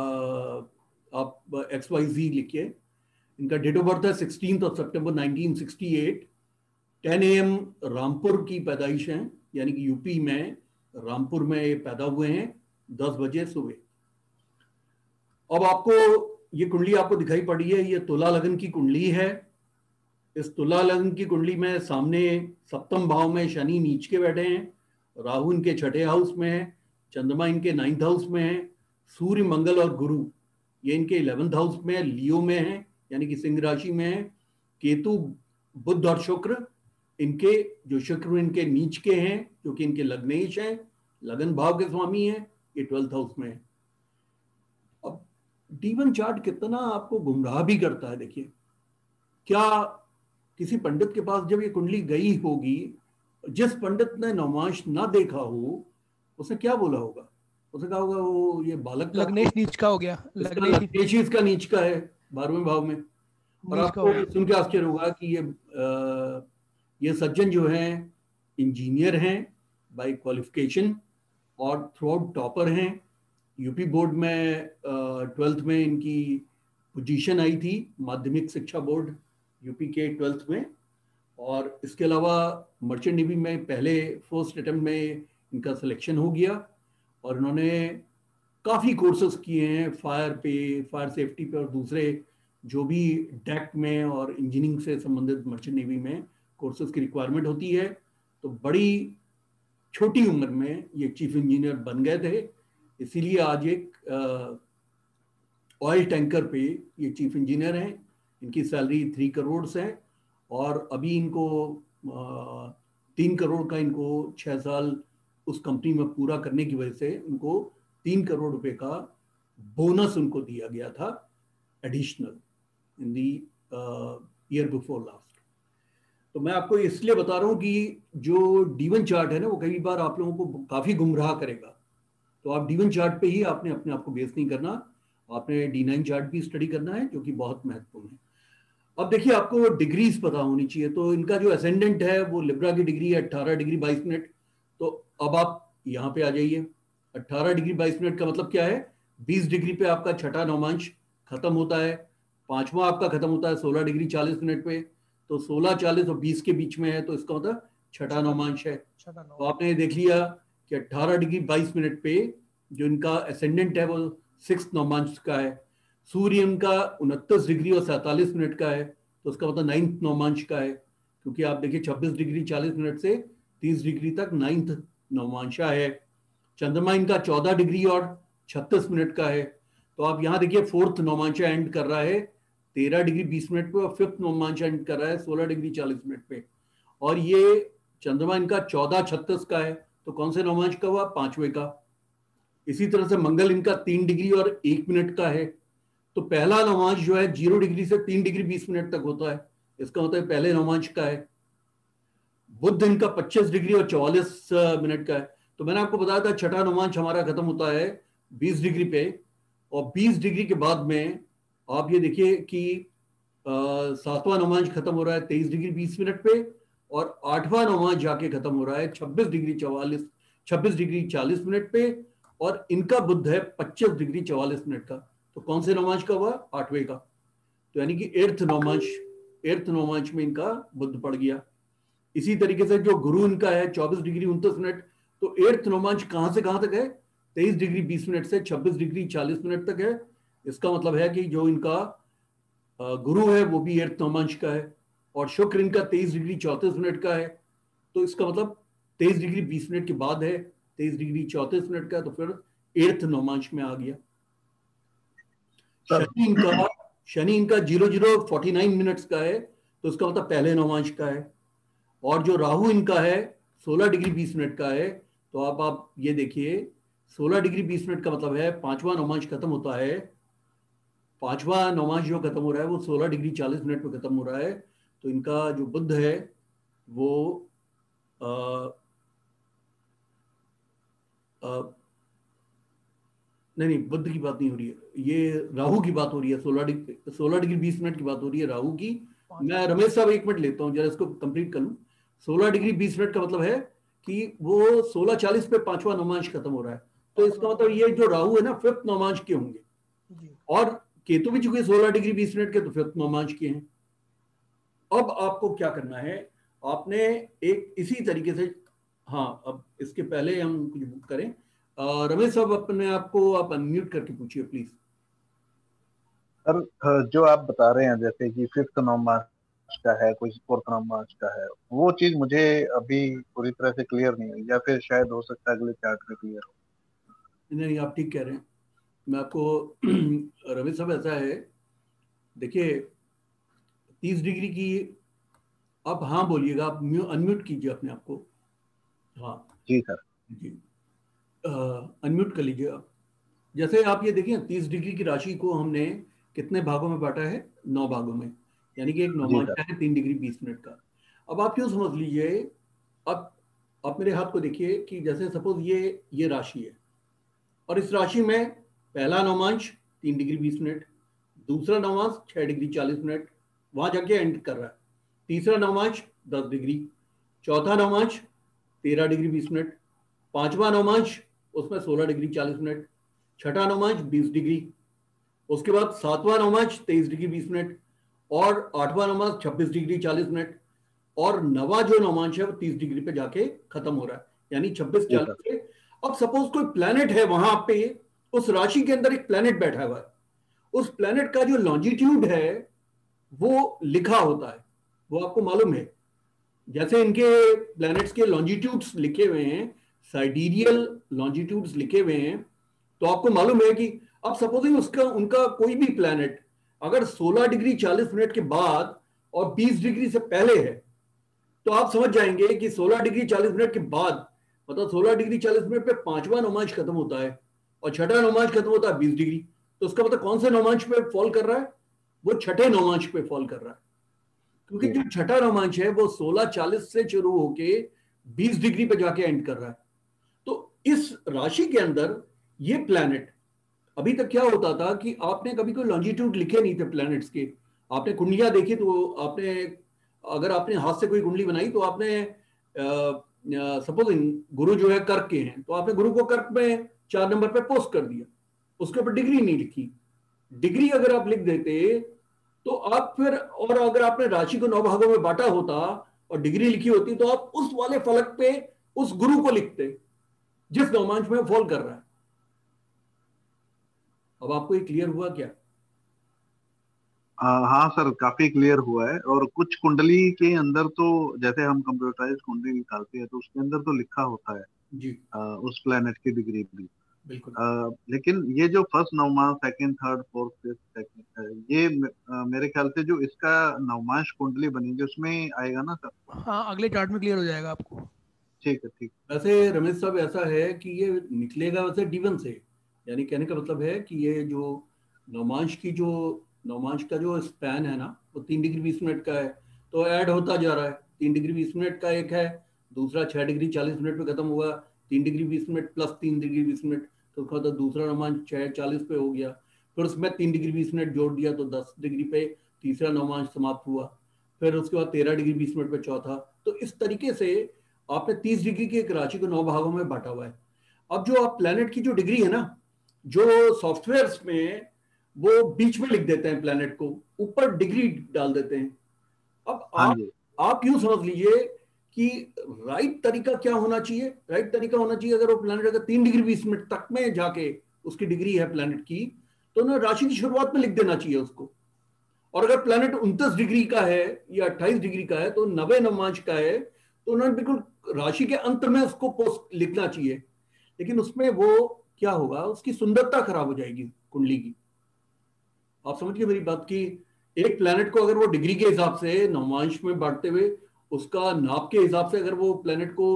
आप XYZ लिखिए। इनका डेट ऑफ बर्थ है 16 सितंबर 1968। 10 AM रामपुर की पैदाइश है, यानी कि यूपी में रामपुर में ये पैदा हुए हैं 10 बजे सुबह। अब आपको ये कुंडली आपको दिखाई पड़ी है, ये तुला लगन की कुंडली है। इस तुला लगन की कुंडली में सामने सप्तम भाव में शनि नीच के बैठे हैं, राहु इनके छठे हाउस में है, चंद्रमा इनके 9th हाउस में है, सूर्य मंगल और गुरु ये इनके 11th हाउस में है, लियो में है यानी कि सिंह राशि में है। केतु बुध और शुक्र इनके, जो शुक्र इनके नीच के हैं जो कि इनके लग्नेश हैं, लगन भाव के स्वामी हैं, ये 12th हाउस में है। अब D1 चार्ट कितना आपको गुमराह भी करता है। देखिए, क्या किसी पंडित के पास जब ये कुंडली गई होगी, जिस पंडित ने नौमांश ना देखा हो उसने क्या बोला होगा? उसने कहा होगा वो ये बालक लग्नेश नीच का हो गया, लग्नेश इसका नीच का है 12वें भाव में। और आपको सुन के आश्चर्य होगा कि ये सज्जन जो हैं इंजीनियर हैं बाय क्वालिफिकेशन और थ्रू आउट टॉपर हैं। यूपी बोर्ड में 12th में इनकी पोजीशन आई थी, माध्यमिक शिक्षा बोर्ड यूपी के 12th में। और इसके अलावा मर्चेंट नेवी में पहले फर्स्ट अटेम्प्ट में इनका सिलेक्शन हो गया और इन्होंने काफ़ी कोर्सेज किए हैं फायर पे, फायर सेफ्टी पे और दूसरे जो भी डेक में और इंजीनियरिंग से संबंधित मर्चेंट नेवी में कोर्सेज की रिक्वायरमेंट होती है। तो बड़ी छोटी उम्र में ये चीफ इंजीनियर बन गए थे, इसीलिए आज एक ऑयल टैंकर पे ये चीफ इंजीनियर हैं। इनकी सैलरी 3 करोड़ है और अभी इनको 3 करोड़ का इनको 6 साल उस कंपनी में पूरा करने की वजह से इनको 3 करोड़ रुपए का बोनस उनको दिया गया था additional in the year before last. तो मैं आपको इसलिए बता रहा हूँ कि जो D1 चार्ट है ना, वो कई बार आप लोगों को काफ़ी गुमराह करेगा। तो आप D1 चार्ट पे ही आपने अपने आप को बेस नहीं करना, आपने D9 चार्ट भी स्टडी करना है जो कि बहुत महत्वपूर्ण है। अब देखिए, आपको डिग्रीज पता होनी चाहिए। तो इनका जो असेंडेंट है वो लिब्रा की डिग्री है 18 डिग्री 22 मिनट। तो अब आप यहाँ पे आ जाइए। 18 डिग्री 22 मिनट का मतलब क्या है? 20 डिग्री पे आपका छठा नौमांश खत्म होता है, पांचवा आपका खत्म होता है 16 डिग्री 40 मिनट पे, तो 16, 40 और 20 के बीच में है, तो इसका मतलब छठा नवमांश है। तो आपने देख लिया कि 18 डिग्री 22 मिनट पे जो इनका एसेंडेंट है वो 6 नवमांश का है। सूर्य इनका 29 डिग्री और 47 मिनट का है, तो उसका मतलब 9th नवमांश का है, क्योंकि आप देखिए 26 डिग्री 40 मिनट से 30 डिग्री तक 9th नवमांशा है। चंद्रमा इनका 14 डिग्री और 36 मिनट का है, तो आप यहाँ देखिए 4th नवमांशा एंड कर रहा है 13 डिग्री 20 मिनट पे, और 5th नवमांशा एंड कर रहा है 16 डिग्री 40 मिनट पे। और ये चंद्रमा इनका 14:36 का है, तो कौन से नवमांश का हुआ? 5वें का। इसी तरह से मंगल इनका 3 डिग्री और 1 मिनट का है, तो पहला नवमांश जो है 0 डिग्री से 3 डिग्री 20 मिनट तक होता है, इसका मतलब पहले नवमांश का है। बुध इनका 25 डिग्री और 44 मिनट का है। तो मैंने आपको बताया था छठा नवमांश हमारा खत्म होता है 20 डिग्री पे, और 20 डिग्री के बाद में आप ये देखिए कि 7वां नवमांश खत्म हो रहा है 23 डिग्री 20 मिनट पे, और 8वां नवमांश जाके खत्म हो रहा है 26 डिग्री 40 मिनट पे, और इनका बुध है 25 डिग्री 44 मिनट का। तो कौन से नवमांश का हुआ? 8वें का। तो यानी कि 8th नवमांश में इनका बुध पड़ गया। इसी तरीके से जो गुरु इनका है 24 डिग्री 29 मिनट, तो 8th नवमांश कहां से कहां तक है? 23 डिग्री 20 मिनट से 26 डिग्री 40 मिनट तक है। इसका मतलब है कि जो इनका गुरु है वो भी 8th नवमांश का है, और शुक्र इनका 23 डिग्री 34 मिनट का है, तो इसका मतलब 23 डिग्री 20 मिनट के बाद है 23 डिग्री 34 मिनट का, तो फिर 8th नवमांश में आ गया। शनि इनका 0049 मिनट्स का है, तो इसका मतलब पहले नवमांश का है। और जो राहु इनका है 16 डिग्री 20 मिनट का है, तो आप ये देखिए 16 डिग्री 20 मिनट का मतलब है 5वां नवमांश खत्म होता है। 5वां नवमांश जो खत्म हो रहा है वो 16 डिग्री 40 मिनट पे खत्म हो रहा है। तो इनका जो बुध है वो नहीं, बुध की बात नहीं हो रही है, ये राहु की बात हो रही है। 16 डिग्री 20 मिनट की बात हो रही है राहु की। मैं रमेश साहब 1 मिनट लेता हूँ जरा, इसको कंप्लीट कर लूँ। 16 डिग्री 20 मिनट का मतलब है कि वो 16:40 पे 5वां नवमांश खत्म हो रहा है, तो इसका मतलब ये जो राहु है ना 5th नवमांश के होंगे, और केतु भी चूंकि 16 डिग्री 20 मिनट के, तो 5th नवमांश के हैं। अब आपको क्या करना है, आपने एक इसी तरीके से, हाँ अब इसके पहले हम कुछ बुक करें। रमेश साहब अपने आपको आप अनम्यूट करके पूछिए प्लीज। सर जो आप बता रहे हैं जैसे कि 5th नवमांश का है, कोई 4th नवमांश का है, वो चीज मुझे अभी पूरी तरह से क्लियर नहीं हुई, या फिर शायद हो सकता है अगले चार्ट में क्लियर हो। नहीं, आप ठीक कह रहे हैं। मैं आपको रमेश साहब ऐसा है, देखिए 30 डिग्री की आप हाँ बोलिएगा, आप अनम्यूट कीजिए अपने आप को। हाँ जी सर, जी अनम्यूट कर लीजिए आप। जैसे आप ये देखिए 30 डिग्री की राशि को हमने कितने भागों में बांटा है? 9 भागों में, यानी कि एक नवमांश है 3 डिग्री 20 मिनट का। अब आप क्यों समझ लीजिए, अब आप मेरे हाथ को देखिए कि जैसे सपोज ये राशि है, और इस राशि में पहला नवमांश 3 डिग्री 20 मिनट, दूसरा नवमांश 6 डिग्री 40 मिनट, वहां जाके एंड कर रहा है। तीसरा नवमांश 10 डिग्री, चौथा नवमांश 13 डिग्री 20 मिनट, पांचवा नवमांश उसमें 16 डिग्री 40 मिनट, छठा नवमांश 20 डिग्री, उसके बाद सातवां नवमांश 23 डिग्री 20 मिनट, और आठवां नवमांश 26 डिग्री 40 मिनट, और नवा जो नवमांश है वो 30 डिग्री पे जाके खत्म हो रहा है, यानी 26-40 पे। अब सपोज कोई प्लैनेट है वहां पे, उस राशि के अंदर एक प्लैनेट बैठा हुआ है, उस प्लैनेट का जो लॉन्जिट्यूड है वो लिखा होता है, वो आपको मालूम है। जैसे इनके प्लैनेट्स के लॉन्जिट्यूड्स लिखे हुए हैं, साइडेरियल लॉन्जिट्यूड्स लिखे हुए हैं, तो आपको मालूम है कि अब सपोजिंग उनका कोई भी प्लैनेट अगर 16 डिग्री 40 मिनट के बाद और 20 डिग्री से पहले है, तो आप समझ जाएंगे कि 16 डिग्री 40 मिनट के बाद, मतलब 16 डिग्री 40 मिनट पे पांचवा नवमांश खत्म होता है और छठा नवमांश खत्म होता है 20 डिग्री, तो उसका मतलब कौन से नवमांश पे फॉल कर रहा है? वो छठे नवमांश पे फॉल कर रहा है, क्योंकि जो छठा नवमांश है वो 16:40 से शुरू होके 20 डिग्री पे जाके एंड कर रहा है। तो इस राशि के अंदर ये प्लैनेट, अभी तक क्या होता था कि आपने कभी कोई लॉन्जिट्यूड लिखे नहीं थे प्लैनेट्स के, आपने कुंडलियां देखी तो आपने, अगर आपने हाथ से कोई कुंडली बनाई तो आपने सपोज गुरु जो है कर्क के हैं, तो आपने गुरु को कर्क में 4 नंबर पे पोस्ट कर दिया, उसके ऊपर डिग्री नहीं लिखी। डिग्री अगर आप लिख देते तो आप फिर, और अगर आपने राशि को 9 भागों में बांटा होता और डिग्री लिखी होती तो आप उस वाले फलक पे उस गुरु को लिखते जिस नवमांश में फॉल कर रहा है। अब आपको ये क्लियर हुआ क्या? हाँ सर, काफी क्लियर हुआ है। और कुछ कुंडली के अंदर तो जैसे हम कंप्यूटराइज कुंडली निकालते हैं तो उसके अंदर तो लिखा होता है जी उस प्लेनेट की डिग्री भी। बिल्कुल। लेकिन ये जो first navamsha, second, third, fourth, fifth, ये मेरे ख्याल से जो इसका नवमांश कुंडली बनेगी उसमें आएगा ना सर? हाँ, अगले चार्ट में क्लियर हो जाएगा आपको। ठीक है, ठीक। वैसे रमेश साहब ऐसा है कि ये निकलेगा वैसे D1 से, यानी कहने का मतलब है कि ये जो नवमांश का जो स्पैन है ना वो 3 डिग्री 20 मिनट का है, तो ऐड होता जा रहा है। 3 डिग्री 20 मिनट का एक है, दूसरा 6 डिग्री 40 मिनट पे खत्म हुआ, 3 degree 20 minute plus 3 degree 20 minute, तो उसका तो दूसरा नवमांश 6:40 पे हो गया। फिर उसमें 3 डिग्री 20 मिनट जोड़ दिया तो 10 डिग्री पे तीसरा नवमांश समाप्त हुआ। फिर उसके बाद 13 डिग्री 20 मिनट पे चौथा। तो इस तरीके से आपने 30 डिग्री की एक राशि को 9 भागों में बांटा हुआ है। अब जो आप प्लेनेट की जो डिग्री है ना, जो सॉफ्टवेयर्स में वो बीच में लिख देते हैं प्लेनेट को, ऊपर डिग्री डाल देते हैं। अब आप यूं समझ लीजिए कि राइट तरीका क्या होना चाहिए। राइट तरीका होना चाहिए, अगर वो प्लेनेट अगर 3 डिग्री 20 मिनट तक में जाके उसकी डिग्री है प्लेनेट की, तो ना राशि की शुरुआत में लिख देना चाहिए उसको। और अगर प्लेनेट 29 डिग्री का है या 28 डिग्री का है तो 90 नवमांश का है, तो उन्होंने बिल्कुल राशि के अंत में उसको पोस्ट लिखना चाहिए। लेकिन उसमें वो क्या होगा, उसकी सुंदरता खराब हो जाएगी कुंडली की। आप समझ गए मेरी बात की? एक प्लेनेट को अगर वो डिग्री के हिसाब से नवमांश में बांटते हुए उसका नाप के हिसाब से अगर वो प्लेनेट को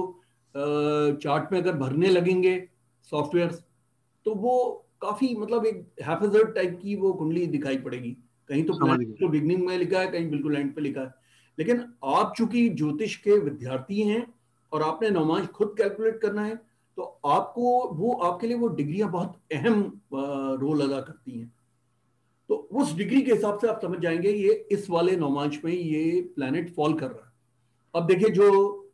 चार्ट में अगर भरने लगेंगे सॉफ्टवेयर, तो वो काफी मतलब एक हैफेजर्ड टाइप की वो कुंडली दिखाई पड़ेगी। कहीं तो प्लेनेट तो बिगनिंग में लिखा है, कहीं बिल्कुल एंड पे लिखा है। लेकिन आप चूंकि ज्योतिष के विद्यार्थी हैं और आपने नवमांश खुद कैलकुलेट करना है, तो आपको वो आपके लिए वो डिग्रियां बहुत अहम रोल अदा करती हैं। तो उस डिग्री के हिसाब से आप समझ जाएंगे ये इस वाले नवमांश में ये प्लैनेट फॉल कर रहा है। अब देखिए जो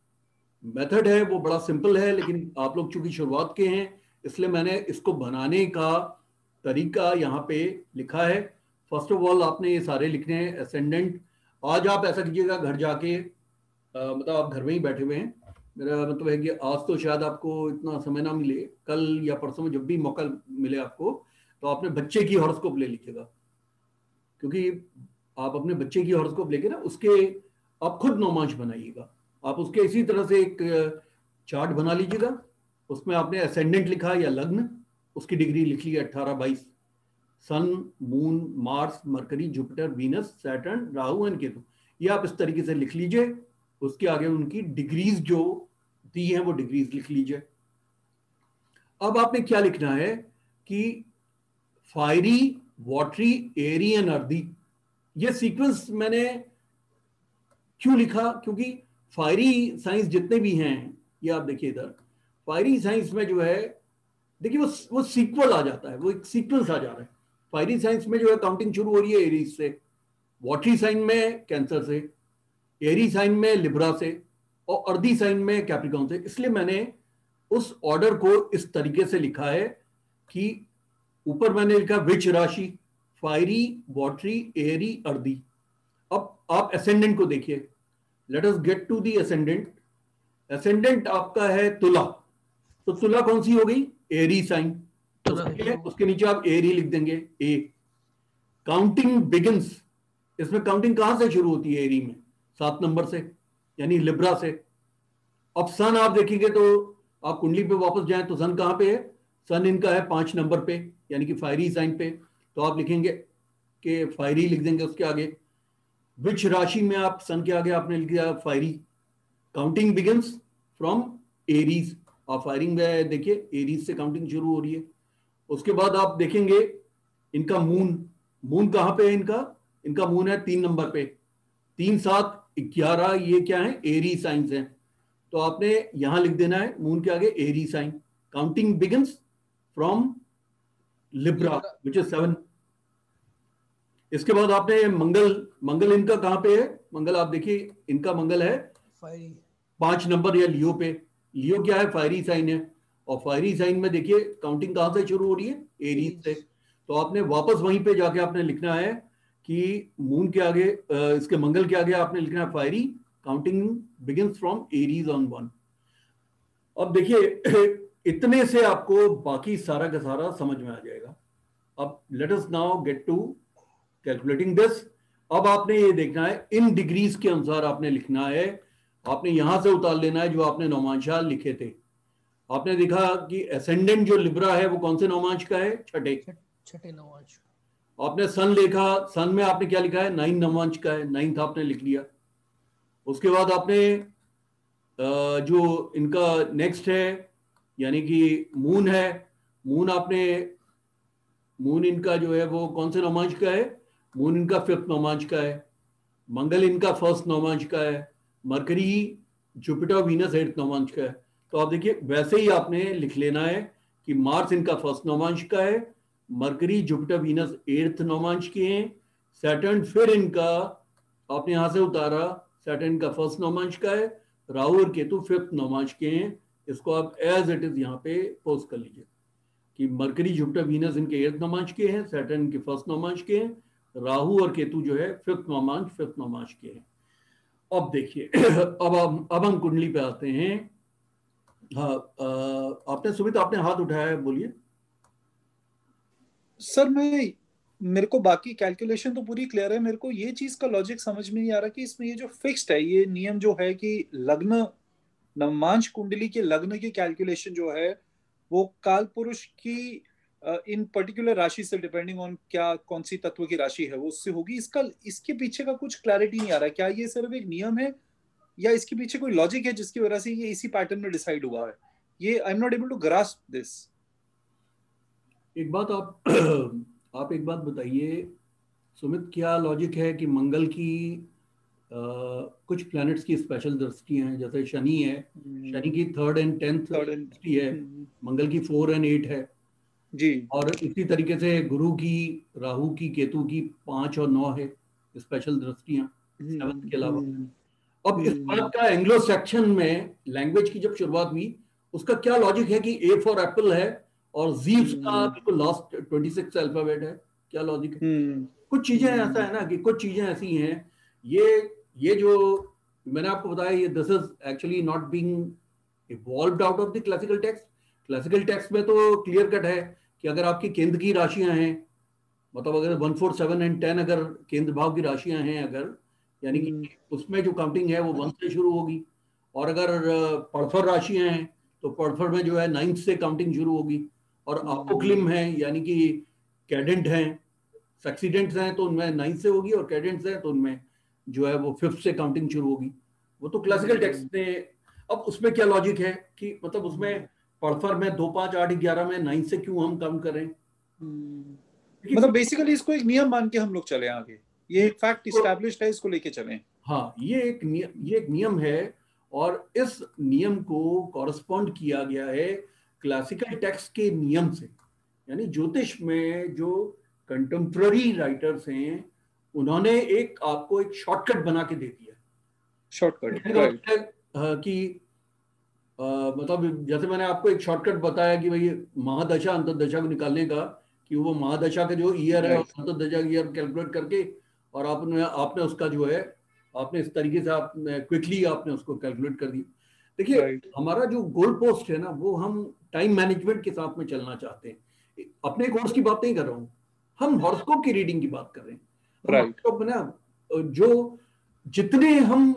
मेथड है वो बड़ा सिंपल है, लेकिन आप लोग चूंकि शुरुआत के हैं इसलिए मैंने इसको बनाने का तरीका यहाँ पे लिखा है। फर्स्ट ऑफ ऑल आपने ये सारे लिखने हैं असेंडेंट। आज आप ऐसा कीजिएगा घर जाके, मतलब आप घर में ही बैठे हुए हैं, मेरा मतलब है कि आज तो शायद आपको इतना समय ना मिले, कल या परसों में जब भी मौका मिले आपको, तो आपने बच्चे की हॉरोस्कोप ले लीजिएगा। क्योंकि आप अपने बच्चे की हॉरोस्कोप लेके ना उसके आप खुद नवमांश बनाइएगा। आप उसके इसी तरह से एक चार्ट बना लीजिएगा, उसमें आपने असेंडेंट लिखा या लग्न, उसकी डिग्री लिख ली 18-22, sun, moon, Mars, Mercury, Jupiter, Venus, Saturn, Rahu and Ketu, ये आप इस तरीके से लिख लीजिए। उसके आगे उनकी डिग्रीज जो दी हैं वो डिग्रीज लिख लीजिए। अब आपने क्या लिखना है कि fiery, watery, airy and earthy, ये सीक्वेंस मैंने क्यों लिखा, क्योंकि फायरी साइंस जितने भी हैं, ये आप देखिए इधर फायरी साइंस में जो है देखिए वो सीक्वल आ जाता है, वो एक सीक्वेंस आ जा रहा है। फायरी साइंस में जो है काउंटिंग शुरू हो रही है एरीज से, वाटरी साइन में कैंसर से, एरी साइन में लिब्रा से, और अर्दी साइन में कैप्रिकॉर्न से। इसलिए मैंने उस ऑर्डर को इस तरीके से लिखा है कि ऊपर मैंने लिखा विच राशि, फायरी, वाटरी, एरी, अर्दी। अब आप असेंडेंट को देखिए, let us get to the ascendant. Ascendant आपका है तुला, तो तुला कौन सी हो गई? एरी साइन, तो उसके नीचे आप एरी लिख देंगे ए। काउंटिंग बिगिंस, इसमें काउंटिंग कहां से शुरू होती है एरी में? 7 नंबर से, यानी लिब्रा से। अब सन आप देखेंगे तो आप कुंडली पे वापस जाएं तो सन कहां पे है? सन इनका है 5 नंबर पे, यानी कि फायरी साइन पे, तो आप लिखेंगे कि फायरी लिख देंगे उसके आगे। विच राशि में आप सन के आगे आपने लिख दिया fiery. Counting begins from Aries, आप फायरिंग में देखिए एरीज से काउंटिंग शुरू हो रही है। उसके बाद आप देखेंगे इनका मून, मून कहां पे है इनका मून है 3 नंबर पे, 3, 7, 11, ये क्या है? एरी साइंस है, तो आपने यहां लिख देना है मून के आगे airy sign. Counting begins from Libra which is 7। इसके बाद आपने मंगल इनका कहां पे है? मंगल आप देखिए इनका मंगल है 5 नंबर या लियो पे। लियो क्या है? फायरी साइन है, और फायरी साइन में देखिए काउंटिंग कहां से शुरू हो रही है? एरीज से। तो आपने वापस वहीं पे जाके आपने लिखना है कि मून के आगे इसके मंगल के आगे आपने लिखना है fiery, counting begins from Aries on 1। अब देखिए इतने से आपको बाकी सारा का सारा समझ में आ जाएगा। अब let us now get to calculating this. अब आपने ये देखना है इन डिग्रीज के अनुसार आपने लिखना है। आपने यहां से उतार लेना है जो आपने नौमांशा लिखे थे। आपने देखा कि एसेंडेंट जो लिब्रा है वो कौन से नौमांश का है? छठे नौमांश। आपने सन लिखा, सन में आपने क्या लिखा है? 9 नौमांश का है, 9th आपने लिख लिया। उसके बाद आपने जो इनका नेक्स्ट है यानी कि मून है, मून आपने मून इनका जो है वो कौन से नौमांश का है? मून इनका 5th नौमांश का है। मंगल इनका 1st नौमांश का है। मरकरी, जुपिटर, वीनस 8th नौमांश का है। तो आप देखिए वैसे ही आपने लिख लेना है कि मार्स इनका 1st नौमांश का है, मरकरी, जुपिटर, वीनस 8th नौमांश के हैं। सैटर्न फिर इनका आपने यहां से उतारा, सैटर्न का 1st नौमांश का है। राहु और केतु 5th नौमांश के हैं। इसको आप एज इट इज यहाँ पे पोस्ट कर लीजिए कि मरकरी, जुपिटर, वीनस इनके 8th नौमांश के हैं, सैटर्न के 1st नौमांश के हैं, राहु और केतु जो है 5th नौमांश के हैं। अब देखिए अब हम कुंडली पे आते हैं। हाँ आपने सुमित आपने हाथ उठाया है, बोलिए। सर मेरे को बाकी कैलकुलेशन तो पूरी क्लियर है, मेरे को ये चीज का लॉजिक समझ में नहीं आ रहा कि इसमें ये जो फिक्स्ड है, ये नियम जो है कि लग्न नवमांश कुंडली के लग्न की कैलकुलेशन जो है वो काल पुरुष की इन पर्टिकुलर राशि से डिपेंडिंग ऑन क्या कौन सी तत्व की राशि है वो उससे होगी। इसके पीछे का कुछ क्लैरिटी नहीं आ रहा। क्या ये सिर्फ एक नियम है या इसके पीछे कोई लॉजिक है जिसकी वजह से ये इसी पैटर्न में डिसाइड हुआ है? ये I am not able to grasp this. एक बात आप एक बात बताइए सुमित, क्या लॉजिक है कि मंगल की कुछ प्लैनेट्स की स्पेशल दृष्टियां हैं? जैसे शनि है, शनि की 3rd and 10th दृष्टि है, मंगल की 4 and 8 है जी। और इसी तरीके से गुरु की, राहु की, केतु की 5 और 9 है स्पेशल दृष्टियां 7th के अलावा। अब इस बात का एंग्लो सेक्शन में लैंग्वेज की जब शुरुआत हुई उसका क्या लॉजिक है कि A फॉर एप्पल है और Z उसका बिल्कुल लास्ट 26 अल्फाबेट है? क्या लॉजिक है? कुछ चीजें ऐसा है ना कि कुछ चीजें ऐसी हैं, ये जो मैंने आपको बताया, ये this is actually not being evolved out of the classical text. Classical text में तो क्लियर कट है कि अगर आपकी केंद्र की राशियां हैं, मतलब अगर 1, 4, 7 and 10 अगर केंद्र भाव की राशियां हैं अगर, यानी कि उसमें जो काउंटिंग है वो 1 से शुरू होगी। और अगर पड़फर राशियां हैं तो पड़फर में जो है 9th से काउंटिंग शुरू होगी। और अपोक्लिम है यानी कि कैडेंट हैं, सक्सीडेंट्स हैं तो उनमें 9th से होगी और कैडेंट्स हैं तो उनमें जो है वो 5th से काउंटिंग शुरू होगी। वो तो क्लासिकल टेक्स्ट ने। अब उसमें क्या लॉजिक है कि मतलब उसमें पड़फर में 2, 5, 8, 11 में 9 से क्यों हम काउंट करें? मतलब बेसिकली इसको एक नियम मान के हम लोग चले आगे, ये एक फैक्ट एस्टैब्लिश्ड है, इसको लेके चलें। हाँ, ये एक नियम है और इस नियम को कॉरेस्पॉन्ड किया गया है क्लासिकल टेक्स्ट के नियम से। यानी ज्योतिष में जो कंटेम्प्ररी राइटर्स हैं उन्होंने आपको एक शॉर्टकट बना के दे दिया। शॉर्टकट कि मतलब जैसे मैंने आपको एक शॉर्टकट बताया कि भाई महादशा अंतर्दशा को निकालने का, कि वो महादशा का जो ईयर है अंतर्दशा ईयर कैलकुलेट करके और आपने उसका जो है आपने इस तरीके से आपने क्विकली आपने उसको कैलकुलेट कर दिया। देखिए हमारा जो गोल पोस्ट है ना, वो हम टाइम मैनेजमेंट के साथ में चलना चाहते हैं। अपने कोर्स की बात नहीं कर रहा हूँ, हम हॉरोस्कोप की रीडिंग की बात कर रहे हैं। हॉरोस्कोप ना जो जितने हम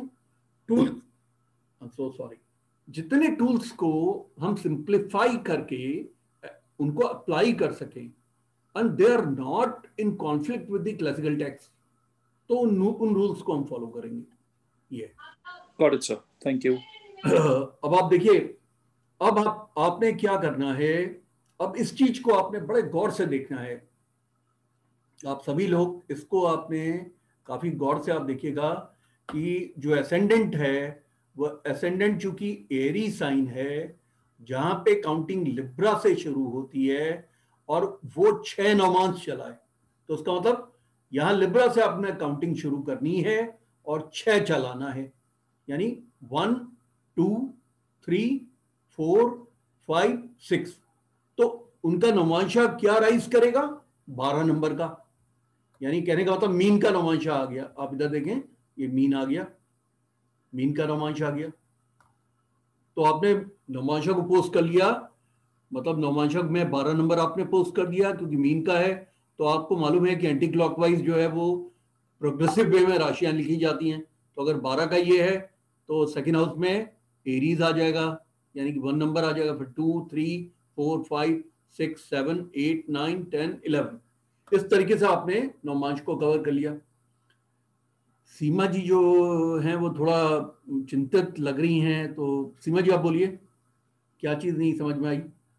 जितने टूल्स को हम सिंप्लीफाई करके उनको अप्लाई कर सकें and they are not in conflict with the classical text, तो उन रूल्स को हम फॉलो करेंगे। ये got it sir, thank you. अब आप देखिए, अब आपने क्या करना है, अब इस चीज को आपने बड़े गौर से देखना है। आप सभी लोग इसको आपने काफी गौर से आप देखिएगा कि जो एसेंडेंट है वो एसेंडेंट चूंकि एरी साइन है, जहां पे काउंटिंग लिब्रा से शुरू होती है और वो 6 नौमांश चला है, तो उसका मतलब यहां लिब्रा से आपने काउंटिंग शुरू करनी है और 6 चलाना है। यानी 1, 2, 3, 4, 5, 6। तो उनका नौमांशा क्या राइज करेगा? 12 नंबर का। यानी कहने का मतलब मीन का नौमांशा आ गया। आप इधर देखें, ये मीन आ गया, मीन का नौमांशा आ गया। तो आपने नौमांशा को पोस्ट कर लिया, मतलब नौमांशक में 12 नंबर आपने पोस्ट कर दिया क्योंकि मीन का है। तो आपको मालूम है कि एंटी क्लॉकवाइज जो है वो प्रोग्रेसिव वे में राशियां लिखी जाती हैं। तो अगर 12 का ये है तो सेकंड हाउस में एरीज आ जाएगा, यानी कि 1 नंबर आ जाएगा, फिर 2, 3, 4, 5, 6, 7, 8, 9, 10, 11। इस तरीके से आपने नौमांश को कवर कर लिया। सीमा जी जो हैं वो थोड़ा चिंतित लग रही हैं, तो सीमा जी आप बोलिए, क्या चीज नहीं समझ में आई?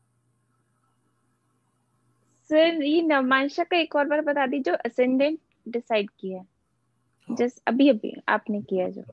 सर ये नवमांशा का एक और बार बता दीजिए, जो असेंडेंट डिसाइड किया है, जस्ट अभी अभी आपने किया जो।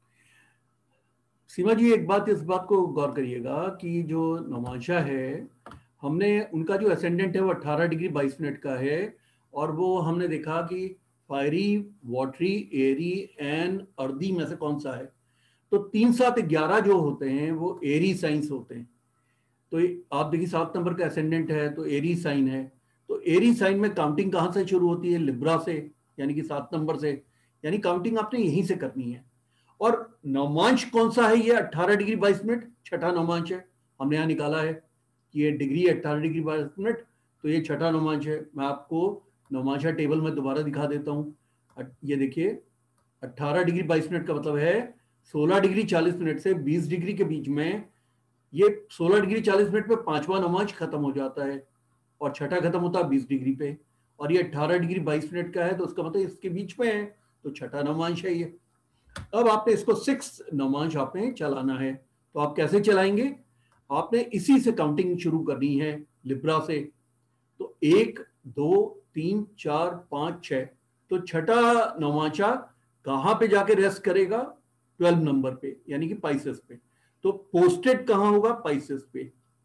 सीमा जी एक बात, इस बात को गौर करिएगा कि जो नवमांशा है, हमने उनका जो असेंडेंट है वो 18 डिग्री 22 मिनट का है, और वो हमने देखा कि fiery, watery, airy and earthy में से कौन सा है। तो 3, 7, 11 जो होते हैं वो एरी साइंस होते हैं। तो आप देखिए 7 नंबर का असेंडेंट है तो एरी साइन है। तो एरी साइन में काउंटिंग कहाँ से शुरू होती है? लिब्रा से, यानी कि 7 नंबर से, यानी काउंटिंग आपने यहीं से करनी है। और नवमांश कौन सा है? ये 18 डिग्री 22 मिनट छठा नवमांश है। हमने यहाँ निकाला है कि ये डिग्री 18 डिग्री 22 मिनट, तो ये छठा नवमांश है। मैं आपको नवमांशा टेबल में दोबारा दिखा देता हूँ। ये देखिए 18 डिग्री 22 मिनट का मतलब है 16 डिग्री 40 मिनट से 20 डिग्री के बीच में। ये 16 डिग्री 40 मिनट पे 5वां नवमांश खत्म हो जाता है और छठा खत्म होता है 20 डिग्री पे, और ये 18 डिग्री 22 मिनट का है, तो उसका मतलब इसके बीच में है, तो छठा नवमांश है ये। अब आपने इसको 6 नवमांश आपने चलाना है। तो आप कैसे चलाएंगे? आपने इसी से काउंटिंग शुरू करनी है, लिब्रा से। तो 1, 2, 3, 4, 5, 6। तो छठा नवमांशा कहाँ पे जाके रेस्ट करेगा? 12 नंबर पे, यानी कि पाइसेस पे। तो पोस्टेड कहाँ होगा? पाइसेस पे।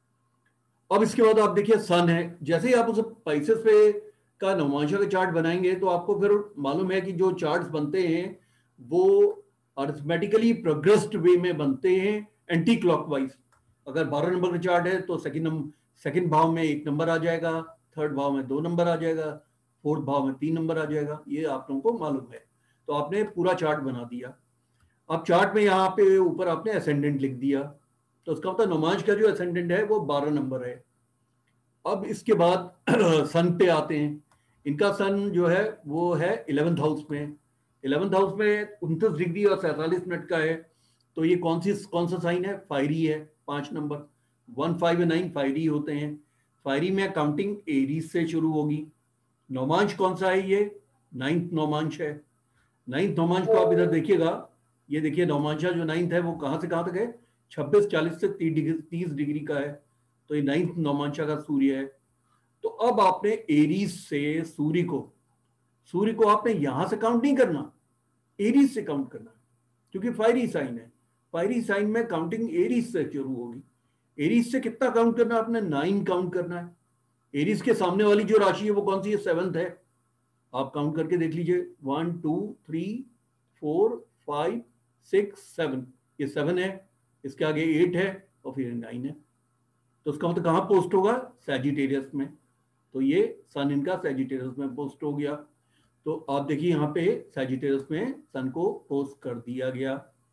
अब इसके बाद आप देखिए सन है। जैसे ही आप उस पाइसेस पे का नवमांशा का चार्ट बनाएंगे तो आपको फिर मालूम है कि जो चार्ट्स बनते हैं वो अरिथमेटिकली प्रोग्रेस्ड वे में बनते हैं, एंटी क्लॉकवाइज। अगर 12 नंबर का चार्ट है तो सेकंड भाव में 1 नंबर आ जाएगा, थर्ड भाव में 2 नंबर आ जाएगा, फोर्थ भाव में 3 नंबर आ जाएगा। ये आप लोगों को मालूम है। तो आपने पूरा चार्ट बना दिया। अब चार्ट में यहाँ पे ऊपर आपने असेंडेंट लिख दिया, तो उसका मतलब नवमांश का जो असेंडेंट है वो 12 नंबर है। अब इसके बाद सन पे आते हैं। इनका सन जो है वो है 11th हाउस में। 11th हाउस में 29 डिग्री और 47 मिनट का है। तो ये कौन सा साइन है? फायरी है, 5 नंबर। 1, 5 और 9 फायरी होते हैं। फायरी में काउंटिंग एरीज से शुरू होगी। नवमांश कौन सा है? ये 9th नवमांश है। 9th नवमांश को आप इधर देखिएगा, ये देखिए नवमांशा जो 9th है वो कहाँ से कहाँ तक है? 26, 40 से 30 डिग्री का है। तो ये 9th नवमांशा का सूर्य है। तो अब आपने एरीज से सूर्य को आपने यहां से काउंट नहीं करना, एरीज से काउंट करना, क्योंकि फायरी साइन है। फायरी साइन में काउंटिंग एरीज से शुरू होगी। एरीज से कितना काउंट करना है? आपने 9 काउंट करना है। एरीज के सामने वाली जो राशि है वो कौन सी है? 7th है। आप काउंट करके देख लीजिए, 1, 2, 3, 4, 5, 6, 7। ये 7 है, इसके आगे 8 है और फिर 9 है। तो उसका मतलब कहाँ पोस्ट होगा? सैजिटेरियस में। तो ये सन इनका सैजिटेरियस में पोस्ट हो गया। तो आप देखिए यहाँ पे सैजिटेरियस में सन को पोस्ट कर दिया गया।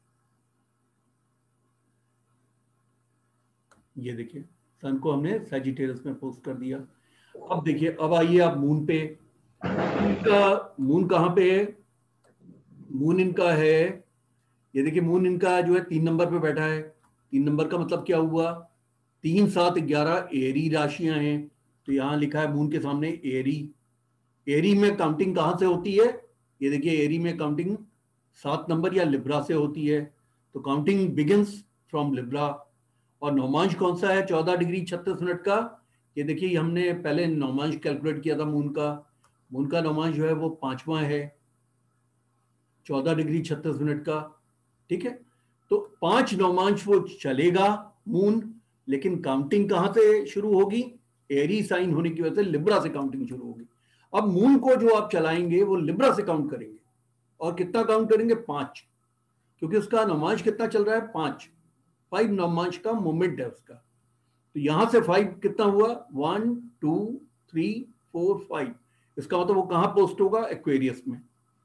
ये देखिए सन को हमने सैजिटेरियस में पोस्ट कर दिया। अब देखिए, अब आइए आप मून पे। मून कहाँ पे है? मून इनका है, ये देखिए मून इनका जो है 3 नंबर पे बैठा है। 3 नंबर का मतलब क्या हुआ? 3, 7, 11 एरी राशियां हैं। तो यहाँ लिखा है मून के सामने एरी। एरी में काउंटिंग कहाँ से होती है? ये देखिए एरी में काउंटिंग 7 नंबर या लिब्रा से होती है। तो काउंटिंग बिगिंस फ्रॉम लिब्रा। और नवमांश कौन सा है? 14 डिग्री 36 मिनट का। ये देखिए हमने पहले नवमांश कैलकुलेट किया था मून का। मून का नवमांश जो है वो 5वां है, 14 डिग्री 36 मिनट का। ठीक है, तो 5 नवमांश वो चलेगा मून, लेकिन काउंटिंग कहां से शुरू होगी? एरी साइन होने की वजह से लिब्रा से काउंटिंग शुरू होगी। अब मून को जो आप चलाएंगे वो लिब्रा से काउंट करेंगे। और कितना काउंट करेंगे? 5, क्योंकि उसका नवमांश कितना चल रहा है? 5 नवमांश का मोमेंट है उसका। तो यहां से 5 कितना हुआ? 1, 2, 3, 4, 5। इसका मतलब वो कहां पोस्ट होगा? एक्वेरियस में।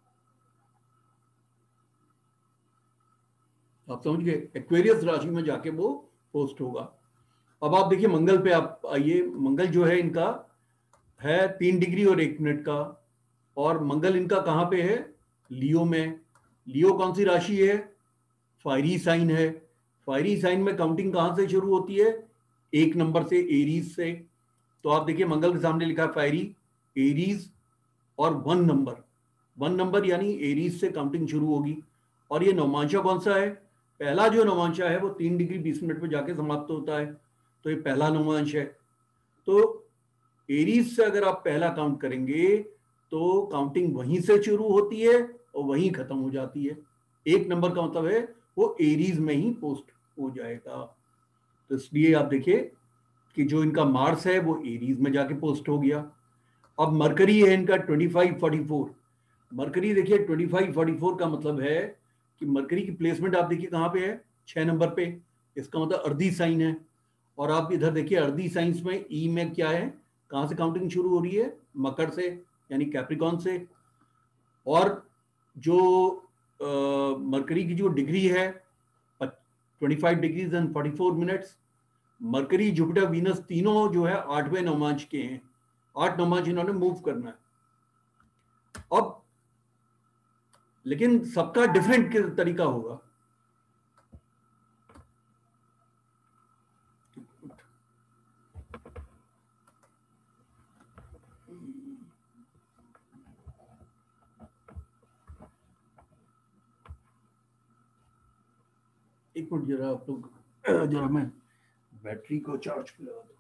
आप समझ गए? एक्वेरियस राशि में जाके वो पोस्ट होगा। अब आप देखिए मंगल पे आप आइए। मंगल जो है इनका है 3 डिग्री और 1 मिनट का, और मंगल इनका कहां पे है? लियो में। लियो कौन सी राशि है? फायरी साइन है। फायरी साइन में काउंटिंग कहां से शुरू होती है? 1 नंबर से, एरीज से। तो आप देखिए मंगल के सामने लिखा है फायरी, एरीज और 1 नंबर। 1 नंबर यानी एरीज से काउंटिंग शुरू होगी। और ये नवमांशा कौन सा है? पहला जो नवमांशा है वो 3 डिग्री 20 मिनट पे जाके समाप्त होता है, तो ये पहला नवमांश है। तो एरीज से अगर आप पहला काउंट करेंगे तो काउंटिंग वहीं से शुरू होती है और वहीं खत्म हो जाती है। 1 नंबर का मतलब है वो एरीज में ही पोस्ट हो जाएगा। तो इसलिए आप देखिए कि जो इनका मार्स है वो एरीज में जाके पोस्ट हो गया। अब मरकरी है इनका 2544। मरकरी देखिए 2544 का मतलब है कि मरकरी की प्लेसमेंट आप देखिए कहां पे है? 6 नंबर पे। इसका मतलब अर्धी साइन है। और आप इधर देखिए अर्धी साइंस में ई में क्या है? कहां से काउंटिंग शुरू हो रही है? मकर से, यानी कैप्रिकॉन से। और जो मरकरी की जो डिग्री है 25 degrees and 44 minutes. Mercury, Jupiter, Venus तीनों जो है 8वें नवमांश के हैं। 8 नवमांश इन्होंने मूव करना है। अब लेकिन सबका डिफरेंट तरीका होगा। एक मिनट जरा आप लोग, जरा मैं बैटरी को चार्ज पे लगा दूं।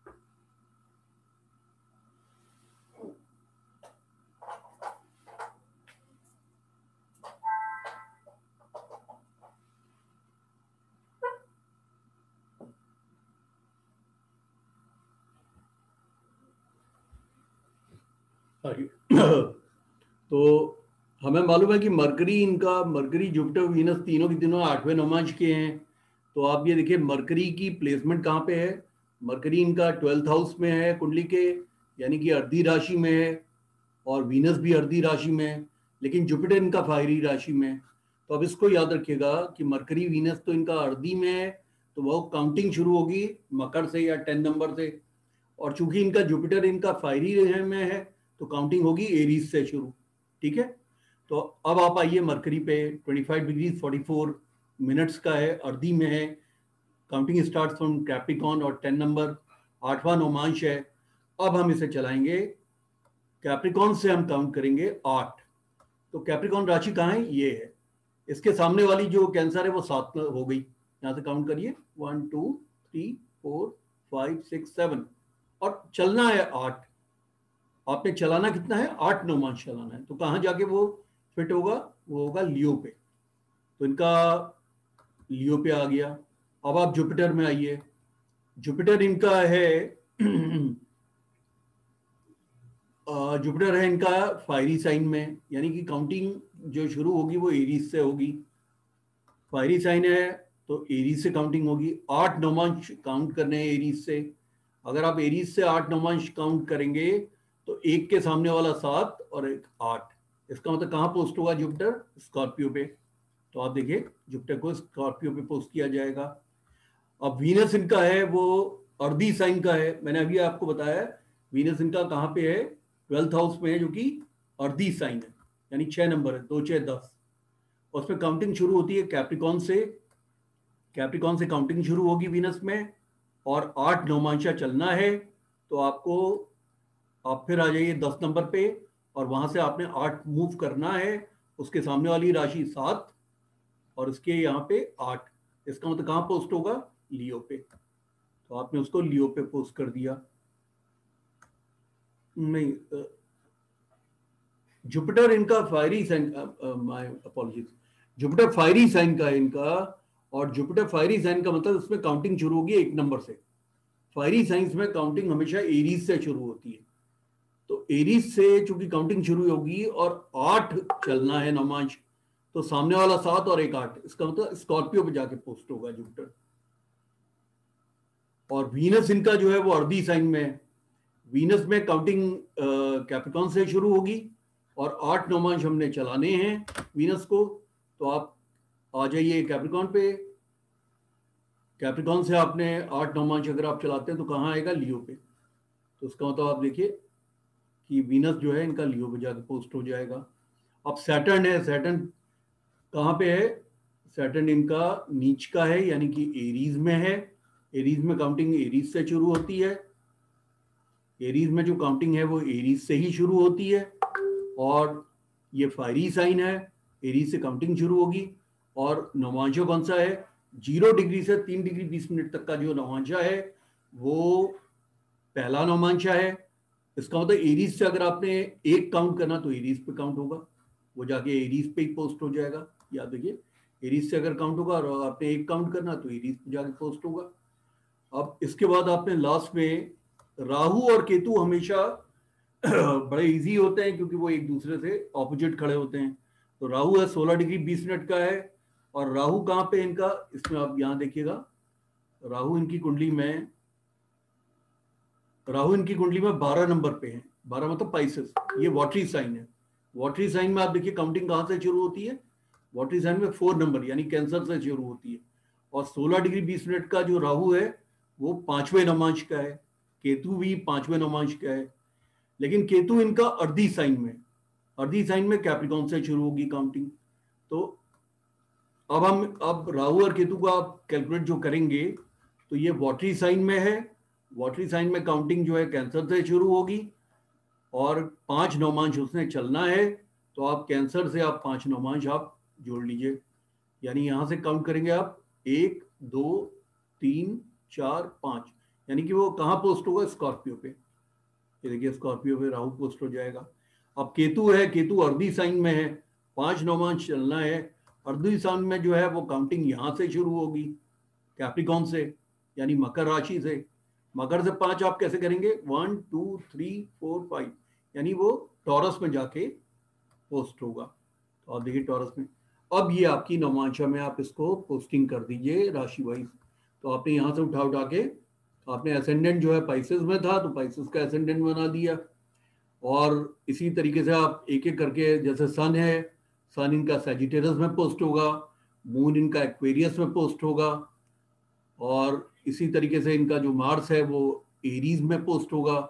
तो हमें मालूम है कि मरकरी इनका, मरकरी, जुपिटर, वीनस तीनों की तीनों 8वें नवमांश के हैं। तो आप ये देखिए मरकरी की प्लेसमेंट कहाँ पे है? मरकरी इनका 12th हाउस में है कुंडली के, यानी कि अर्धी राशि में है। और वीनस भी अर्धी राशि में है, लेकिन जुपिटर इनका फायरी राशि में है। तो अब इसको याद रखिएगा कि मरकरी, वीनस तो इनका अर्धी में है, तो वो काउंटिंग शुरू होगी मकर से या 10 नंबर से। और चूंकि इनका जुपिटर इनका फायरी में है तो काउंटिंग होगी एरीज से शुरू। ठीक है? तो अब आप आइए मरकरी पे। 25 डिग्री 44 मिनट्स का है, अर्धी में है। काउंटिंग स्टार्ट फ्रॉम कैप्रिकॉन और 10 नंबर, 8वां नवमांश है। अब हम इसे चलाएंगे। कैप्रिकॉन से हम काउंट करेंगे 8। तो कैप्रिकॉन राशि कहाँ है? ये है। इसके सामने वाली जो कैंसर है वो 7 हो गई। यहां से काउंट करिए 1 2 3 4 5 6 7 और चलना है 8। आपने चलाना कितना है? 8 नवमांश चलाना है। तो कहां जाके वो फिट होगा? वो होगा लियो पे। तो इनका लियो पे आ गया। अब आप जुपिटर में आइए। जुपिटर इनका है जुपिटर है इनका फायरी साइन में, यानी कि काउंटिंग जो शुरू होगी वो एरीज से होगी। फायरी साइन है तो एरीज से काउंटिंग होगी। 8 नवमांश काउंट करने हैं एरीज से। अगर आप एरीज से 8 नवमांश काउंट करेंगे तो 1 के सामने वाला 7 और 1 8। इसका मतलब कहाँ पोस्ट होगा जुपिटर? स्कॉर्पियो पे। तो आप देखिए जुपिटर को स्कॉर्पियो पे पोस्ट किया जाएगा। अब वीनस इनका है वो अर्धी साइन का है। मैंने अभी आपको बताया वीनस इनका कहाँ पे है? 12th हाउस में है, जो कि अर्धी साइन है, यानी 6 नंबर है, 2 6 10। उसमें काउंटिंग शुरू होती है कैप्रिकॉन से। कैप्रिकॉन से काउंटिंग शुरू होगी वीनस में और 8 नवमांशा चलना है। तो आपको आप फिर आ जाइए 10 नंबर पे और वहां से आपने 8 मूव करना है। उसके सामने वाली राशि 7 और इसके यहाँ पे 8। इसका मतलब कहाँ पोस्ट होगा? लियो पे। तो आपने उसको लियो पे पोस्ट कर दिया। नहीं, जुपिटर इनका fiery sign, my apologies, Jupiter fiery sign का है इनका। और जुपिटर फायरी साइन का मतलब इसमें काउंटिंग शुरू होगी 1 नंबर से। फायरी साइंस में काउंटिंग हमेशा एरीज से शुरू होती है। तो एरीज से चूंकि काउंटिंग शुरू होगी और 8 चलना है नवमांश, तो सामने वाला 7 और 1 8। इसका मतलब स्कॉर्पियो पे जाके पोस्ट होगा जुपिटर। और वीनस इनका जो है वो अर्धी साइन में है। वीनस में काउंटिंग कैप्रिकॉन से शुरू होगी और 8 नौमांश हमने चलाने हैं वीनस को। तो आप आ जाइए कैप्रिकॉन पे। कैप्रिकॉन से आपने 8 नौमांश अगर आप चलाते हैं तो कहाँ आएगा? लियो पे। तो उसका मतलब आप देखिए कि वीनस जो है इनका लियो पे जाकर पोस्ट हो जाएगा। अब सैटर्न है, सैटर्न कहाँ पे है? सैटर्न इनका नीच का है, यानी कि एरीज में है। एरीज में काउंटिंग एरीज से शुरू होती है। एरीज में जो काउंटिंग है वो एरीज से ही शुरू होती है और ये फायरी साइन है, एरीज से काउंटिंग शुरू होगी। और नवांशा कौन सा है? 0 डिग्री से 3 डिग्री 20 मिनट तक का जो नवांशा है वो पहला नवांशा है। इसका मतलब एरीज से अगर आपने एक काउंट करना तो एरीज पे काउंट होगा, वो जाके एरीज पे ही पोस्ट हो जाएगा। याद रखिए, एरीज से अगर काउंट होगा और आपने एक काउंट करना तो एरीज पे जाके पोस्ट होगा। अब इसके बाद आपने लास्ट में राहु और केतु हमेशा बड़े इजी होते हैं क्योंकि वो एक दूसरे से ऑपोजिट खड़े होते हैं। तो राहु है 16 डिग्री 20 मिनट का है और राहु कहाँ पे इनका? इसमें आप यहाँ देखिएगा, राहु इनकी कुंडली में 12 नंबर पे है। 12 मतलब पाइसेस, ये वाटरी साइन है। वाटरी साइन में आप देखिए काउंटिंग कहाँ से शुरू होती है? वाटरी साइन में 4 नंबर यानी कैंसर से शुरू होती है। और 16 डिग्री 20 मिनट का जो राहु है वो 5वें नवांश का है, केतु भी 5वें नवांश का है। लेकिन केतु इनका अर्धी साइन में कैप्रिकॉन से शुरू होगी काउंटिंग। तो अब राहु और केतु का आप कैलकुलेट जो करेंगे तो ये वाटरी साइन में है। वाटरी साइन में काउंटिंग जो है कैंसर से शुरू होगी और 5 नौमांश उसने चलना है। तो आप कैंसर से आप 5 नौमांश आप जोड़ लीजिए, यानी यहां से काउंट करेंगे आप 1 2 3 4 5, यानी कि वो कहाँ पोस्ट होगा? स्कॉर्पियो पे। ये देखिए स्कॉर्पियो पे राहु पोस्ट हो जाएगा। अब केतु है, केतु अर्धी साइन में है, 5 नौमांश चलना है। अर्धी साइन में जो है वो काउंटिंग यहां से शुरू होगी कैप्रिकॉन से, यानी मकर राशि से। मकर से 5 आप कैसे करेंगे? 1 2 3 4 5, यानी वो टॉरस में जाके पोस्ट होगा। तो आप देखिए टॉरस में। अब ये आपकी नवमांशा में आप इसको पोस्टिंग कर दीजिए राशि वाइज। तो आपने यहाँ से उठा के आपने असेंडेंट जो है पाइसेस में था तो पाइसेस का असेंडेंट बना दिया। और इसी तरीके से आप एक एक करके, जैसे सन है, सन इनका सैजिटेरियस में पोस्ट होगा, मून इनका एक्वेरियस में पोस्ट होगा, और इसी तरीके से इनका जो मार्स है वो एरीज में पोस्ट होगा,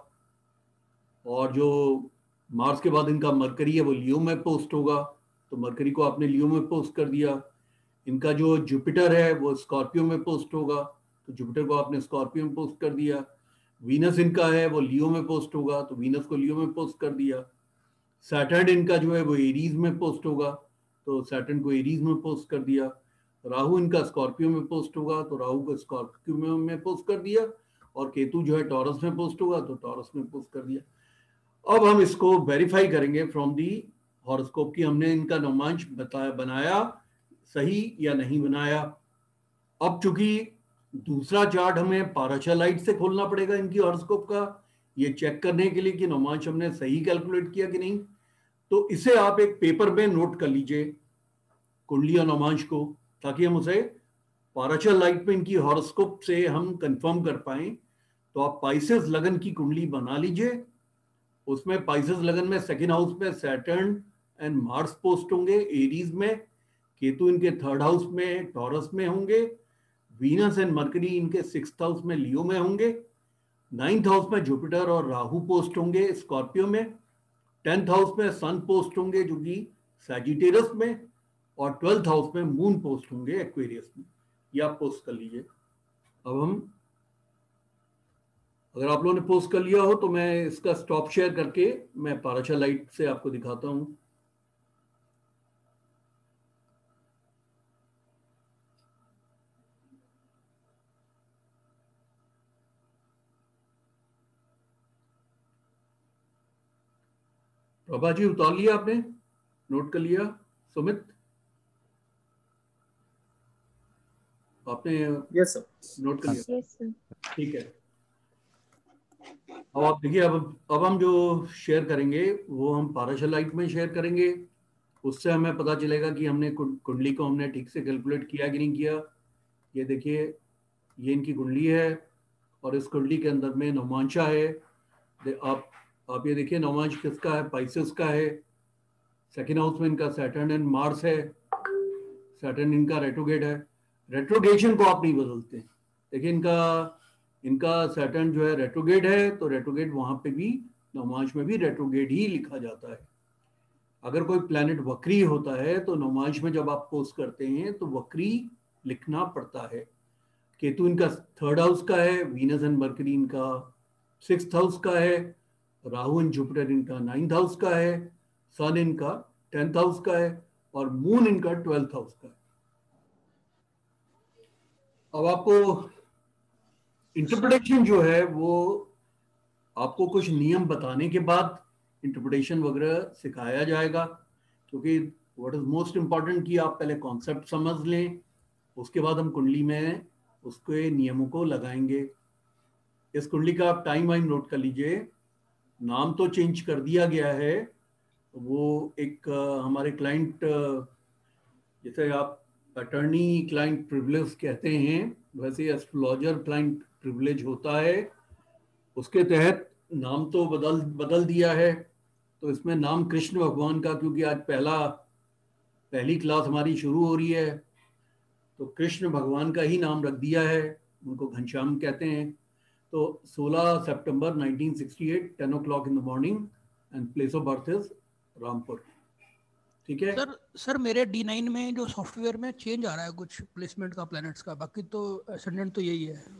और जो मार्स के बाद इनका मरकरी है वो लियो में पोस्ट होगा। तो मरकरी को आपने लियो में पोस्ट कर दिया। इनका जो जुपिटर है वो स्कॉर्पियो में पोस्ट होगा, तो जुपिटर को आपने स्कॉर्पियो में पोस्ट कर दिया। वीनस इनका है वो लियो में पोस्ट होगा, तो वीनस को लियो में पोस्ट कर दिया। सैटर्न इनका जो है वो एरीज में पोस्ट होगा, तो सैटर्न को एरीज में पोस्ट कर दिया। राहु इनका स्कॉर्पियो में पोस्ट होगा, तो राहु को स्कॉर्पियो में पोस्ट कर दिया। और केतु जो है टॉरस में पोस्ट होगा, तो टॉरस में पोस्ट कर दिया। अब हम इसको वेरीफाई करेंगे फ्रॉम दी हॉरोस्कोप की हमने इनका नवमांश बनाया सही या नहीं बनाया। अब चूंकि दूसरा चार्ट हमें पाराशा लाइट से खोलना पड़ेगा इनकी हॉरोस्कोप का, ये चेक करने के लिए कि नवमांश हमने सही कैलकुलेट किया कि नहीं। तो इसे आप एक पेपर में नोट कर लीजिए कुंडली और नवमांश को, ताकि हम उसे पाराशा लाइट में इनकी हॉरोस्कोप से हम कंफर्म कर पाए। तो आप पाइसेस लगन की कुंडली बना लीजिए। उसमें पाइसेस लगन में सेकेंड हाउस में सैटर्न एंड मार्स पोस्ट होंगे एरीज में, केतु इनके थर्ड हाउस में टॉरस में होंगे, वीनस एंड मरकरी इनके 6th हाउस में लियो में होंगे, 9th हाउस में जुपिटर और राहु पोस्ट होंगे स्कॉर्पियो में, 10th हाउस में सन पोस्ट होंगे जो कि सैजिटेरियस में, और 12th हाउस में मून पोस्ट होंगे एक्वेरियस में। ये आप पोस्ट कर लीजिए। अब हम, अगर आप लोगों ने पोस्ट कर लिया हो तो मैं इसका स्टॉप शेयर करके मैं पाराशा लाइट से आपको दिखाता हूं। प्रभा जी उतार लिया आपने, नोट कर लिया? सुमित आपने? यस सर, नोट कर लिया? Yes sir. ठीक है। अब आप देखिए, अब हम जो शेयर करेंगे वो हम पाराशा लाइट में शेयर करेंगे। उससे हमें पता चलेगा कि हमने कुंडली को हमने ठीक से कैलकुलेट किया कि नहीं किया। ये देखिए, ये इनकी कुंडली है और इस कुंडली के अंदर में नवमांशा है। आप ये देखिए नवमांश किसका है, पाइसेस का है। सेकेंड हाउस में इनका सैटर्न एंड मार्स है। सैटर्न इनका रेट्रोगेट है। रेट्रोगेशन को आप नहीं बदलते। देखिए इनका सैटर्न जो है रेट्रोगेट है, तो रेट्रोगेट वहां पे भी नवमांश में भी रेट्रोगेट ही लिखा जाता है। अगर कोई प्लैनेट वक्री होता है तो नवमांश में जब आप पोस्ट करते हैं तो वक्री लिखना पड़ता है। केतु इनका थर्ड हाउस का है, वीनस एंड मरकरी इनका सिक्स्थ हाउस का है, राहु एंड जुपिटर इनका नाइन्थ हाउस का है, सन इनका 10th हाउस का है और मून इनका 12th हाउस का है। अब आपको इंटरप्रिटेशन जो है वो आपको कुछ नियम बताने के बाद इंटरप्रिटेशन वगैरह सिखाया जाएगा, क्योंकि व्हाट इज मोस्ट इम्पॉर्टेंट कि आप पहले कॉन्सेप्ट समझ लें, उसके बाद हम कुंडली में उसके नियमों को लगाएंगे। इस कुंडली का आप टाइम वाइम नोट कर लीजिए। नाम तो चेंज कर दिया गया है, वो एक हमारे क्लाइंट, जैसे आप अटर्नी क्लाइंट प्रिविलेज कहते हैं, वैसे एस्ट्रोलॉजर क्लाइंट प्रिविलेज होता है। उसके तहत नाम तो बदल दिया है। तो इसमें नाम कृष्ण भगवान का, क्योंकि आज पहली क्लास हमारी शुरू हो रही है, तो कृष्ण भगवान का ही नाम रख दिया है। उनको घनश्याम कहते हैं। तो 16 सितंबर 1968 10 o'clock in the morning and place of birth is Rampur. ठीक है सर मेरे D9 में जो सॉफ्टवेयर में चेंज आ रहा है कुछ प्लेसमेंट का प्लैनेट्स का, बाकी तो असेंडेंट तो यही है।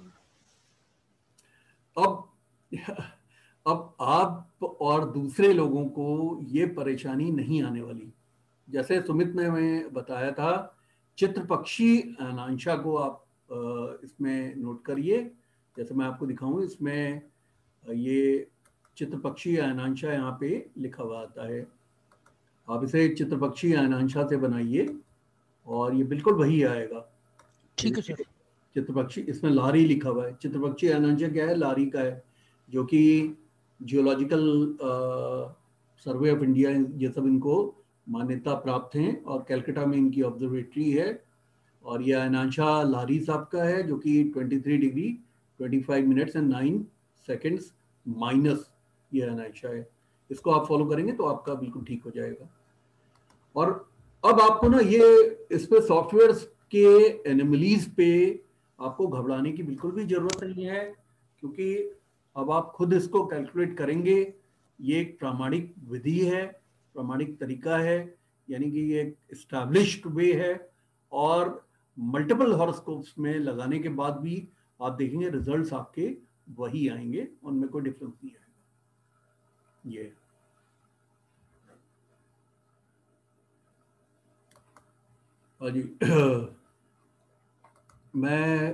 अब आप और दूसरे लोगों को ये परेशानी नहीं आने वाली। जैसे सुमित ने मैं बताया था, चित्रपक्षी अनांशा को आप इसमें नोट करिए। जैसे मैं आपको दिखाऊं, इसमें ये चित्रपक्षी अनांशा यहाँ पे लिखा हुआ आता है। आप इसे चित्रपक्षी अनांशा से बनाइए और ये बिल्कुल वही आएगा। ठीक है सर। चित्रपक्षी, इसमें लारी लिखा हुआ है। चित्रपक्षी अनांशा क्या है? लारी का है, जो कि जियोलॉजिकल सर्वे ऑफ इंडिया ये सब इनको मान्यता प्राप्त हैं और कलकत्ता में इनकी ऑब्जर्वेटरी है। और यह अनांशा लारी साहब का है, जो कि 23 degree 25 minutes and 9 seconds minus ये अनांशा है। इसको आप फॉलो करेंगे तो आपका बिल्कुल ठीक हो जाएगा। और अब आपको ना ये इस पे सॉफ्टवेयर के एनोमलीज पे आपको घबराने की बिल्कुल भी जरूरत नहीं है, क्योंकि अब आप खुद इसको कैलकुलेट करेंगे। ये एक प्रामाणिक विधि है, प्रामाणिक तरीका है, यानी कि ये एक एस्टैब्लिश्ड वे है। और मल्टीपल हॉरोस्कोप्स में लगाने के बाद भी आप देखेंगे रिजल्ट्स आपके वही आएंगे, उनमें कोई डिफरेंस नहीं आएगा। ये जी मैं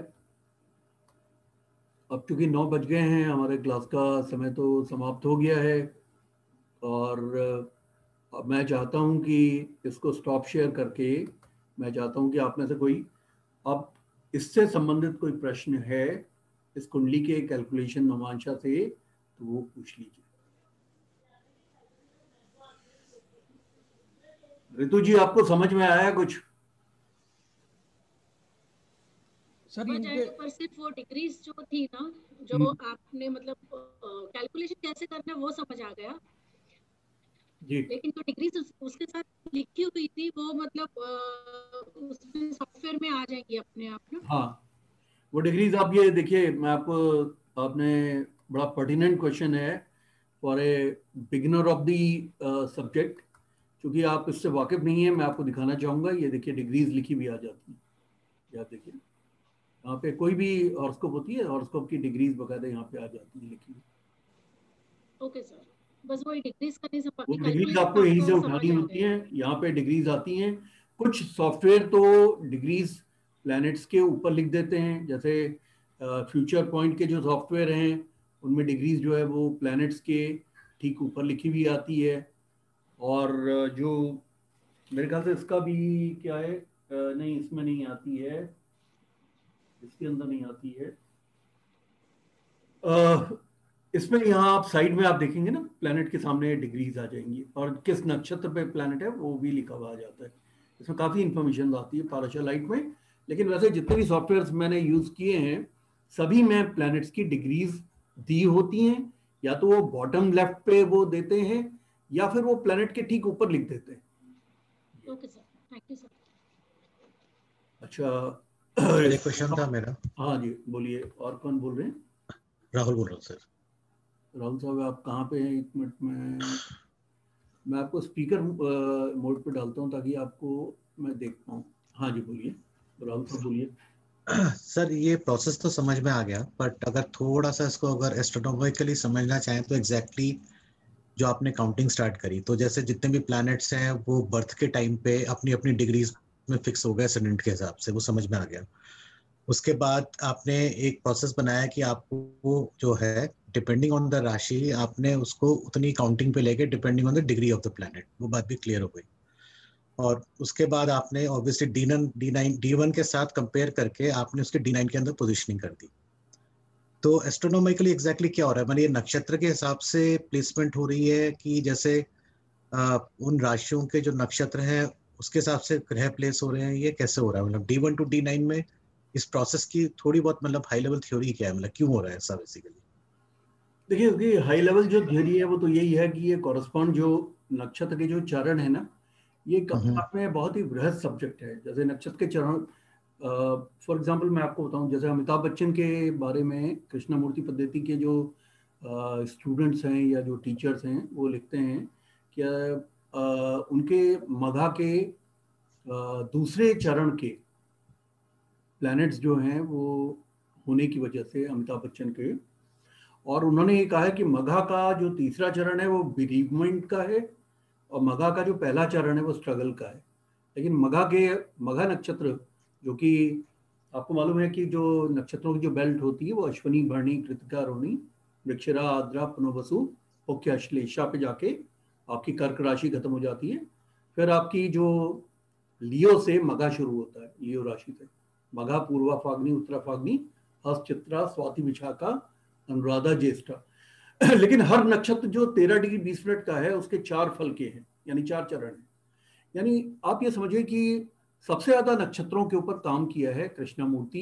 अब चूंकि 9 बज गए हैं, हमारे क्लास का समय तो समाप्त हो गया है और अब मैं चाहता हूं कि इसको स्टॉप शेयर करके मैं चाहता हूं कि आप में से कोई अब इससे संबंधित कोई प्रश्न है इस कुंडली के कैलकुलेशन नवमांशा से, तो वो पूछ लीजिए। ऋतु जी, आपको समझ में आया कुछ? पर सिर्फ वो डिग्रीज जो थी ना, जो आपने मतलब कैलकुलेशन कैसे करना है वो समझ आ गया जी। लेकिन जो डिग्रीज उसके साथ लिखी हुई थी वो मतलब उसमें सॉफ्टवेयर में आ जाएगी अपने आप ना। हाँ, वो डिग्रीज आप ये देखिए, मैं आपको, आपने बड़ा पर्टिनेंट क्वेश्चन है for a beginner of the subject. क्योंकि आप इससे वाकिफ नहीं है, मैं आपको दिखाना चाहूंगा। ये देखिए डिग्रीज लिखी भी आ जाती है। यहाँ देखिए, यहाँ पे कोई भी हॉरोस्कोप होती है, हॉरोस्कोप की डिग्रीज बकायदा यहाँ पे आ जाती है लिखी। ओके सर, बस वही डिग्रीज करने से वो डिग्रीज आपको यहीं से उठानी होती है। यहाँ पे डिग्रीज आती हैं। कुछ सॉफ्टवेयर तो डिग्रीज प्लैनेट्स के ऊपर लिख देते हैं, जैसे फ्यूचर पॉइंट के जो सॉफ्टवेयर हैं उनमें डिग्रीज जो है वो प्लैनेट्स के ठीक ऊपर लिखी हुई आती है। और जो मेरे ख्याल से इसका भी क्या है, नहीं इसमें नहीं आती है, इसके अंदर नहीं आती है। इसमें यहाँ आप साइड में आप देखेंगे ना, प्लैनेट के सामने डिग्रीज आ जाएंगी और किस नक्षत्र पे प्लैनेट है वो भी लिखा हुआ आ जाता है। इसमें काफ़ी इंफॉर्मेशन आती है पाराशा लाइट में। लेकिन वैसे जितने भी सॉफ्टवेयर मैंने यूज़ किए हैं सभी में प्लैनेट्स की डिग्रीज दी होती हैं, या तो वो बॉटम लेफ्ट पे वो देते हैं या फिर वो प्लेनेट के ठीक ऊपर लिख देते हैं। Okay sir, thank you sir. अच्छा, एक क्वेश्चन था मेरा। हाँ जी बोलिए, और कौन बोल रहे हैं? राहुल बोल रहा हूँ सर। राहुल साहब आप कहाँ पे हैं? एक मिनट में मैं आपको स्पीकर मोड पे डालता हूँ ताकि आपको मैं देख पाऊँ। हाँ जी बोलिए राहुल साहब, बोलिए। सर ये प्रोसेस तो समझ में आ गया, बट अगर थोड़ा सा इसको अगर एस्ट्रोनॉमिकली समझना चाहें तो एग्जैक्टली जो आपने काउंटिंग स्टार्ट करी, तो जैसे जितने भी प्लैनेट्स हैं वो बर्थ के टाइम पे अपनी अपनी डिग्रीज में फिक्स हो गए एसेंडेंट के हिसाब से, वो समझ में आ गया। उसके बाद आपने एक प्रोसेस बनाया कि आपको जो है डिपेंडिंग ऑन द राशि आपने उसको उतनी काउंटिंग पे लेके depending on the degree of the planet, वो बात भी क्लियर हो गई। और उसके बाद आपने ऑब्वियसली D1 के साथ कंपेयर करके आपने उसके D9 के अंदर पोजीशनिंग कर दी। तो एस्ट्रोनॉमिकली एग्जैक्टली क्या हो रहा है, मतलब ये नक्षत्र के हिसाब से प्लेसमेंट हो रही है कि जैसे उन राशियों के जो नक्षत्र हैं उसके हिसाब से ग्रह प्लेस हो रहे हैं, ये कैसे हो रहा है? मतलब D1 to D9 में इस प्रोसेस की थोड़ी बहुत मतलब हाई लेवल थ्योरी क्या है, मतलब क्यों हो रहा है ऐसा बेसिकली? देखिए उसकी हाई लेवल जो थ्योरी है वो तो यही है कि ये कॉरस्पॉन्ड जो नक्षत्र के जो चरण है ना, ये अपने आप में बहुत ही बृहद सब्जेक्ट है। जैसे नक्षत्र के चरण, फॉर एग्जांपल मैं आपको बताऊं, जैसे अमिताभ बच्चन के बारे में कृष्णमूर्ति पद्धति के जो स्टूडेंट्स हैं या जो टीचर्स हैं वो लिखते हैं कि उनके मघा के दूसरे चरण के प्लैनेट्स जो हैं वो होने की वजह से अमिताभ बच्चन के, और उन्होंने ये कहा है कि मघा का जो तीसरा चरण है वो बिरीवमेंट का है और मघा का जो पहला चरण है वो स्ट्रगल का है। लेकिन मघा नक्षत्र, जो कि आपको मालूम है कि जो नक्षत्रों की जो बेल्ट होती है वो अश्विनी, भरणी, कृतिका, रोहिणी, वृक्षिरा, आद्रा, पुनर्वसु, मुख्य अश्लेषा पे जाके आपकी कर्क राशि खत्म हो जाती है। फिर आपकी जो लियो से मघा शुरू होता है, लियो राशि से मघा, पूर्वा फाग्नि, उत्तरा फाग्नि, हस्त, चित्रा, स्वाति, विशाखा, अनुराधा, ज्येष्ठा। लेकिन हर नक्षत्र जो 13 डिग्री 20 मिनट का है उसके 4 फल के हैं, यानी 4 चरण हैं। यानी आप ये समझिए कि सबसे ज्यादा नक्षत्रों के ऊपर काम किया है कृष्णमूर्ति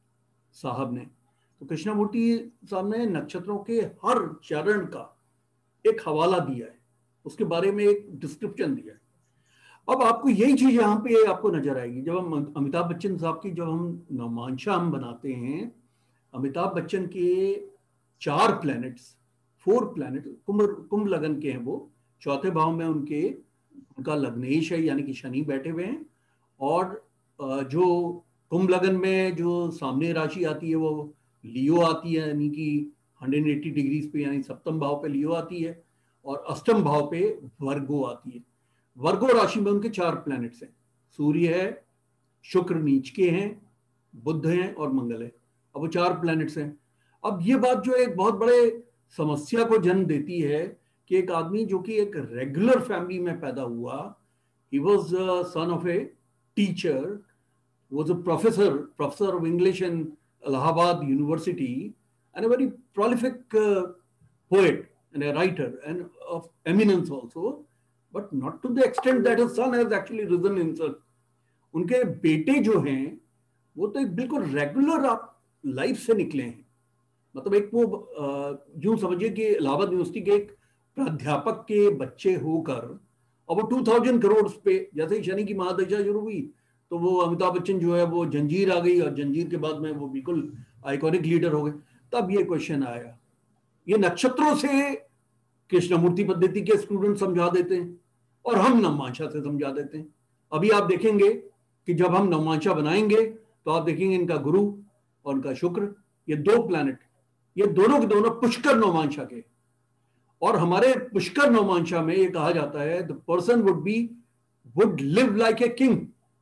साहब ने। तो कृष्णमूर्ति साहब ने नक्षत्रों के हर चरण का एक हवाला दिया है, उसके बारे में एक डिस्क्रिप्शन दिया है। अब आपको यही चीज यहाँ पे आपको नजर आएगी जब हम अमिताभ बच्चन साहब की जब हम नवमांशा हम बनाते हैं। अमिताभ बच्चन के 4 प्लैनेट्स, 4 प्लैनेट कुंभ लगन के हैं, वो चौथे भाव में उनका लग्नेश है, यानी कि शनि बैठे हुए हैं। और जो कुंभ लगन में जो सामने राशि आती है वो लियो आती है, यानी कि 180 डिग्रीज पे, यानी सप्तम भाव पे लियो आती है और अष्टम भाव पे वर्गो आती है। वर्गो राशि में उनके 4 प्लैनेट्स हैं, सूर्य है, शुक्र नीच के हैं, बुध हैं और मंगल है। अब वो 4 प्लैनेट्स हैं। अब ये बात जो एक बहुत बड़े समस्या को जन्म देती है कि एक आदमी जो कि एक रेगुलर फैमिली में पैदा हुआ, he was a son of a teacher, was a professor of English in Allahabad University, and a very prolific poet and a writer and of eminence also, but not to the extent that his son has actually risen himself. उनके बेटे जो हैं वो तो एक बिल्कुल regular life से निकले हैं। मतलब एक वो यूं समझिए कि इलाहाबाद यूनिवर्सिटी के एक प्राध्यापक के बच्चे होकर अब वो 2000 करोड़ पे, जैसे ही शनि की महादशा शुरू हुई तो वो अमिताभ बच्चन जो है वो जंजीर आ गई और जंजीर के बाद में वो बिल्कुल आइकॉनिक लीडर हो गए। तब ये क्वेश्चन आया, ये नक्षत्रों से कृष्णमूर्ति पद्धति के स्टूडेंट समझा देते हैं और हम नवमांशा से समझा देते हैं। अभी आप देखेंगे कि जब हम नवमांशा बनाएंगे तो आप देखेंगे इनका गुरु और इनका शुक्र, ये 2 प्लैनेट, ये दोनों के दोनों पुष्कर नवमांशा के। और हमारे पुष्कर नवमांशा में ये कहा जाता है the person would live like a king.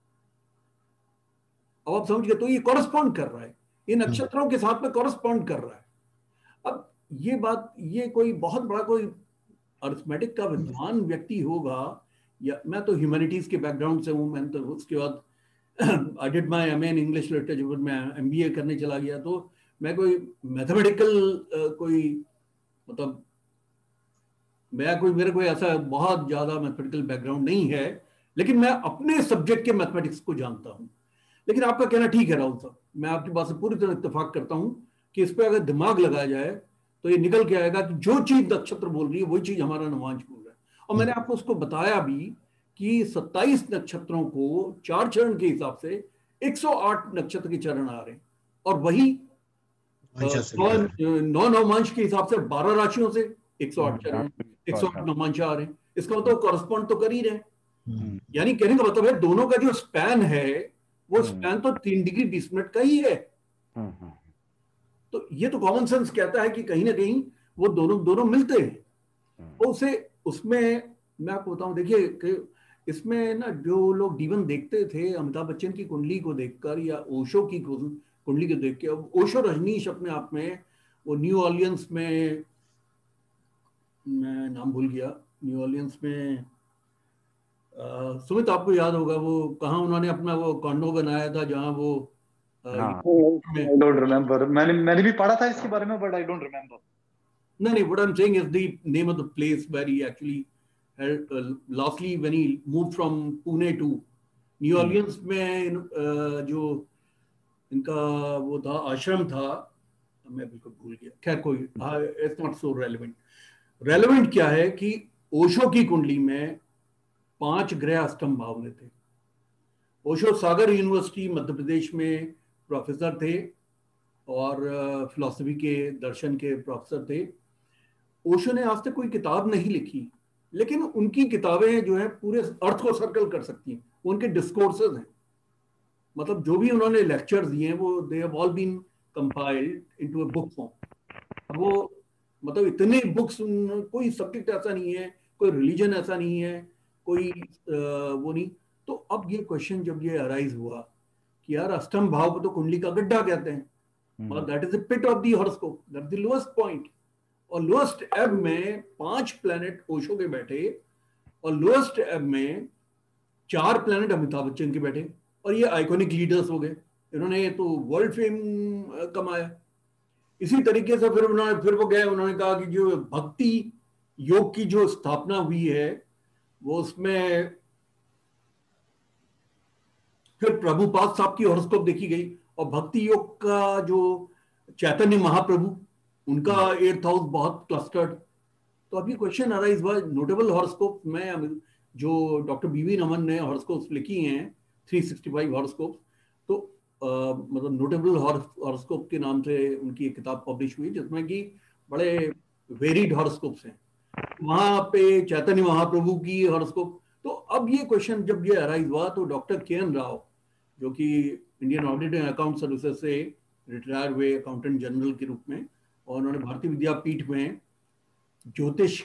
अब आप समझ गए, तो ये कॉरेस्पॉन्ड कर रहा है, ये नक्षत्रों के साथ में कॉरेस्पॉन्ड कर रहा है। अब ये बात, ये कोई बहुत बड़ा कोई अरिथमेटिक का विद्वान व्यक्ति होगा, या मैं तो ह्यूमैनिटीज के बैकग्राउंड से हूँ, मैंने तो उसके बाद I did my MA in English literature, मैं एमबीए करने चला गया। तो मैं कोई मैथमेटिकल कोई मतलब मेरे कोई ऐसा बहुत ज्यादा मैथमेटिकल बैकग्राउंड नहीं है, लेकिन मैं अपने सब्जेक्ट के मैथमेटिक्स को जानता हूं। लेकिन आपका कहना ठीक है राहुल साहब, मैं आपकी बात से पूरी तरह इत्तेफाक करता हूं कि इस पर अगर दिमाग लगाया जाए तो ये निकल के आएगा कि जो चीज नक्षत्र बोल रही है वही चीज हमारा नवांश बोल रहा है। और मैंने आपको उसको बताया भी कि 27 नक्षत्रों को 4 चरण के हिसाब से 108 नक्षत्र के चरण आ रहे हैं, और वही 9 नवमांश के हिसाब से 12 राशियों से 108 चरण, 108 नवमांश आ रहे हैं। इसका मतलब कॉरेस्पॉन्ड तो कर ही रहे हैं। यानी कहने का मतलब है दोनों का जो स्पैन है वो स्पैन तो 3 डिग्री 20 मिनट का ही है। तो ये तो कॉमन सेंस कहता है कि कहीं ना कहीं वो दोनों मिलते हैं। तो उसमें मैं आपको बताऊं, देखिए कि इसमें ना जो लोग D1 देखते थे अमिताभ बच्चन की कुंडली को देखकर या ओशो की कुंडली को देख के, अब ओशो रजनीश अपने आप में वो न्यू ऑर्लियंस में, मैं नाम भूल गया, न्यू ऑर्लियंस में सुमित आपको याद होगा वो कहाँ उन्होंने अपना वो कॉन्डो बनाया था जहाँ वो I don't remember. मैंने भी पढ़ा था इसके बारे में, but I don't remember. नहीं, what I'm saying is the name of the place where he actually held, lastly when he moved from Pune to New Orleans में जो इनका वो था आश्रम था, मैं बिल्कुल भूल गया, खैर कोई, it's not so relevant. Relevant क्या है कि ओशो की कुंडली में 5 ग्रह अष्टम भाव में थे। ओशो सागर यूनिवर्सिटी मध्य प्रदेश में प्रोफेसर थे और फिलॉसफी के दर्शन के प्रोफेसर थे। ओशो ने आज तक कोई किताब नहीं लिखी, लेकिन उनकी किताबें जो है पूरे अर्थ को सर्कल कर सकती हैं। उनके डिस्कोर्सेज हैं, मतलब जो भी उन्होंने लेक्चर्स दिए हैं वो they have all been compiled into a book form. वो मतलब इतने बुक्स, कोई सब्जेक्ट ऐसा नहीं है, कोई रिलीजन ऐसा नहीं है, कोई वो नहीं। तो अब ये क्वेश्चन जब ये अराइज हुआ कि यार अष्टम भाव को तो कुंडली का गड्ढा कहते हैं, मतलब that is the pit of the horoscope, that is the lowest point. और लोएस्ट एब में 5 प्लैनेट ओशो के बैठे और लोएस्ट एब में 4 प्लैनेट अमिताभ बच्चन के बैठे, और ये आइकॉनिक लीडर्स हो गए। इन्होंने तो वर्ल्ड फेम कमाया। इसी तरीके से फिर वो गए, उन्होंने कहा कि जो भक्ति योग की जो स्थापना हुई है वो उसमें फिर प्रभुपाद साहब की हॉरोस्कोप देखी गई, और भक्ति योग का जो चैतन्य महाप्रभु उनका 8th हाउस बहुत क्लस्टर्ड। तो अभी क्वेश्चन अराइज हुआ नोटेबल हॉरोस्कोप में, जो डॉक्टर बीवी रमन ने हॉरोस्कोप्स लिखी हैं 365 हॉरोस्कोप, तो मतलब नोटेबल हॉरोस्कोप के नाम से उनकी एक किताब पब्लिश हुई जिसमें कि बड़े वेरिड हॉरोस्कोप्स हैं। वहां पे चैतन्य महाप्रभु की हॉरोस्कोप। तो अब ये क्वेश्चन जब ये अराइज हुआ तो डॉक्टर के.एन. राव, जो कि Indian audit and account services से रिटायर हुए अकाउंटेंट जनरल के रूप में, और उन्होंने भारतीय विद्यापीठ में ज्योतिष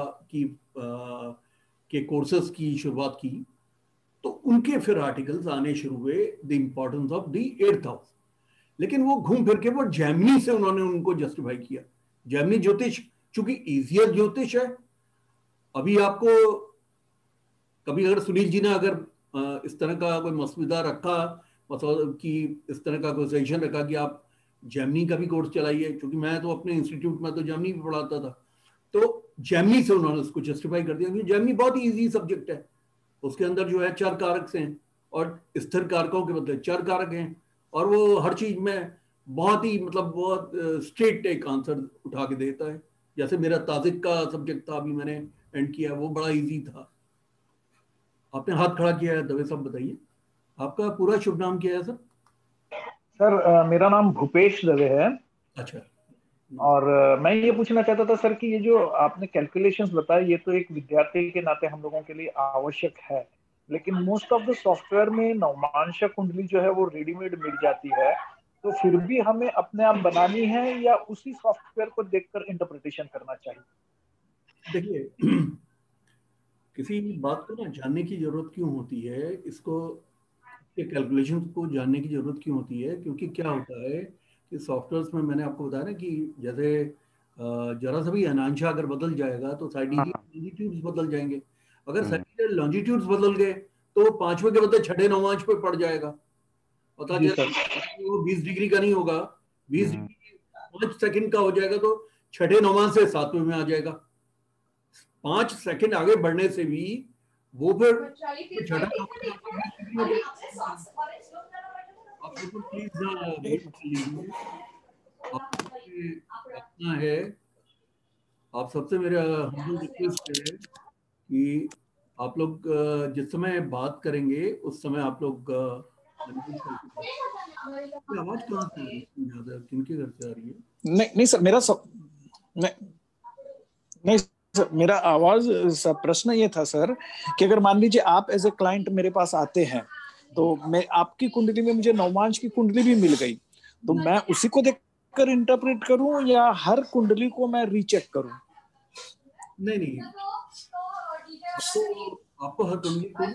के कोर्सेज की शुरुआत की। तो उनके फिर आर्टिकल्स आने शुरू हुए, the importance of the 8th house. लेकिन वो घूम फिर के वो जैमिनी से उन्होंने उनको जस्टिफाई किया। जैमिनी ज्योतिष चूंकि इजियर ज्योतिष है। अभी आपको कभी अगर सुनील जी ने अगर इस तरह का कोई मसविदा रखा, मतलब कि इस तरह का कोई सजेशन रखा कि आप जैमिनी का भी कोर्स चलाइए, क्योंकि मैं तो अपने इंस्टीट्यूट में तो जैमिनी भी पढ़ाता था, तो जैमिनी से उन्होंने उसको जस्टिफाई कर दिया क्योंकि जैमिनी बहुत ही ईजी सब्जेक्ट है। उसके अंदर जो है 4 कारक हैं और स्थिर कारकों के बदले 4 कारक हैं, और वो हर चीज में बहुत ही मतलब बहुत स्ट्रेट एक आंसर उठा के देता है। जैसे मेरा ताजिक का सब्जेक्ट था, अभी मैंने एंड किया, वो बड़ा इजी था। आपने हाथ खड़ा किया है, दवे साहब बताइए आपका पूरा शुभ नाम क्या है सर? सर मेरा नाम भूपेश दवे है। अच्छा। और मैं ये पूछना चाहता था सर कि ये जो आपने कैलकुलेशंस बताए ये तो एक विद्यार्थी के नाते हम लोगों के लिए आवश्यक है, लेकिन मोस्ट ऑफ द सॉफ्टवेयर में नवमांशा कुंडली जो है वो रेडीमेड मिल जाती है, तो फिर भी हमें अपने आप बनानी है या उसी सॉफ्टवेयर को देखकर इंटरप्रिटेशन करना चाहिए? देखिए, किसी बात को ना जानने की जरूरत क्यों होती है, इसको कैलकुलेशन को जानने की जरूरत क्यों होती है, क्योंकि क्या होता है कि सॉफ्टवेयर्स में मैंने आपको बताया ना कि जैसे जरा सा भी अनांशा अगर बदल जाएगा तो साइडियल लॉन्जिट्यूड्स बदल जाएंगे। अगर साइडियल लॉन्जिट्यूड्स बदल गए तो 5वें के बदले 6ठे नवमांश पे पड़ जाएगा। पता चला वो 20 डिग्री का नहीं होगा, 20 डिग्री 5 सेकंड का हो जाएगा, तो 6ठे नवमांश से 7वें में आ जाएगा। 5 सेकंड आगे बढ़ने से भी वो फिर प्लीज अपना है आप सबसे मेरा हम्बल रिक्वेस्ट है कि आप लोग जिस समय बात करेंगे उस समय आप लोग आवाज कहाँ से आ रही है? ज्यादा किनके घर से आ रही है? नहीं सर, नहीं सर, मेरा आवाज प्रश्न ये था सर कि अगर मान लीजिए आप एज ए क्लाइंट मेरे पास आते हैं तो मैं आपकी कुंडली में मुझे नवमांश की कुंडली भी मिल गई, तो मैं उसी को देखकर इंटरप्रेट करूं या हर कुंडली को मैं रीचेक करूं? नहीं, आपको हर कुंडली को,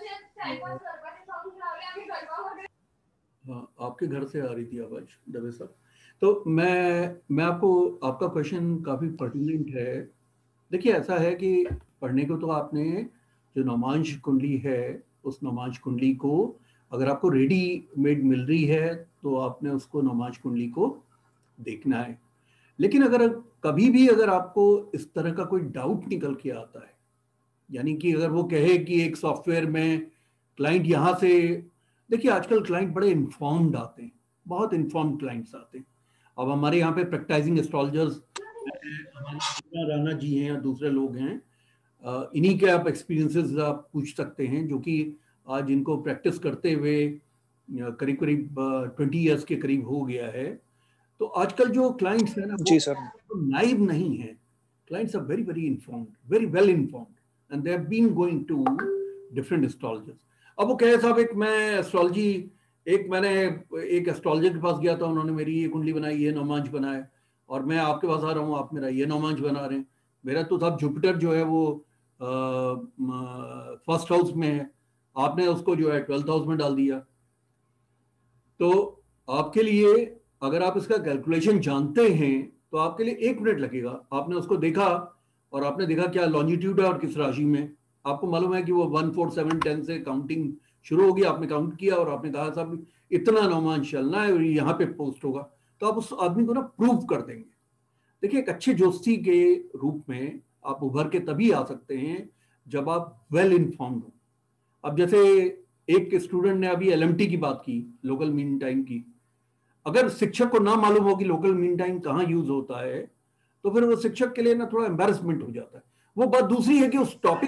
हाँ आपके घर से आ रही थी आवाज दबे साहब। तो मैं आपको, आपका क्वेश्चन काफी पर्टिनेंट है। देखिए ऐसा है कि पढ़ने को तो आपने जो नवमांश कुंडली है उस नवमांश कुंडली को अगर आपको रेडीमेड मिल रही है तो आपने उसको नवमांश कुंडली को देखना है। लेकिन अगर कभी भी अगर आपको इस तरह का कोई डाउट निकल के आता है, यानी कि अगर वो कहे कि एक सॉफ्टवेयर में क्लाइंट यहाँ से, देखिए आजकल क्लाइंट बड़े इन्फॉर्म्ड आते हैं, बहुत इन्फॉर्म्ड क्लाइंट्स आते हैं। अब हमारे यहाँ पे प्रैक्टिसिंग एस्ट्रोलॉजर्स हमारे राणा जी हैं या दूसरे लोग हैं, इन्हीं के आप एक्सपीरियंसेस आप पूछ सकते हैं, जो कि आज इनको प्रैक्टिस करते हुए करीब करीब 20 इयर्स के करीब हो गया है। तो आजकल जो क्लाइंट्स हैं ना जी सर, वो नाइव नहीं है, clients are very very informed, very well informed and they have been going to different astrologers. अब वो कहे साहब मैंने एक एस्ट्रोलॉजर के पास गया था, उन्होंने मेरी ये कुंडली बनाई, ये नवमांश बनाया, और मैं आपके पास आ रहा हूँ, आप मेरा ये नवमांश बना रहे हैं। मेरा तो साहब जुपिटर जो है वो फर्स्ट हाउस में है, आपने उसको जो है 12th हाउस में डाल दिया। तो आपके लिए अगर आप इसका कैलकुलेशन जानते हैं तो आपके लिए 1 मिनट लगेगा। आपने उसको देखा और आपने देखा क्या लॉन्जिट्यूड है और किस राशि में, आपको मालूम है कि वो 1 4 7 10 से काउंटिंग शुरू होगी, आपने काउंट किया और आपने कहा साहब इतना नवमांश चलना है और यहाँ पे पोस्ट होगा, तो आप उस आदमी को ना प्रूव कर देंगे। देखिए एक अच्छे ज्योतिषी के रूप में आप उभर के तभी आ सकते हैं जब आप वेल इन्फॉर्म्ड हो। अब जैसे एक स्टूडेंट ने अभी LMT की बात की, लोकल मीन टाइम की, अगर शिक्षक को ना मालूम हो कि लोकल मीन टाइम कहाँ यूज होता है तो फिर वो शिक्षक के लिए ना थोड़ा एम्बैरेसमेंट हो जाता है। वो बात दूसरी है कि उस टॉपिक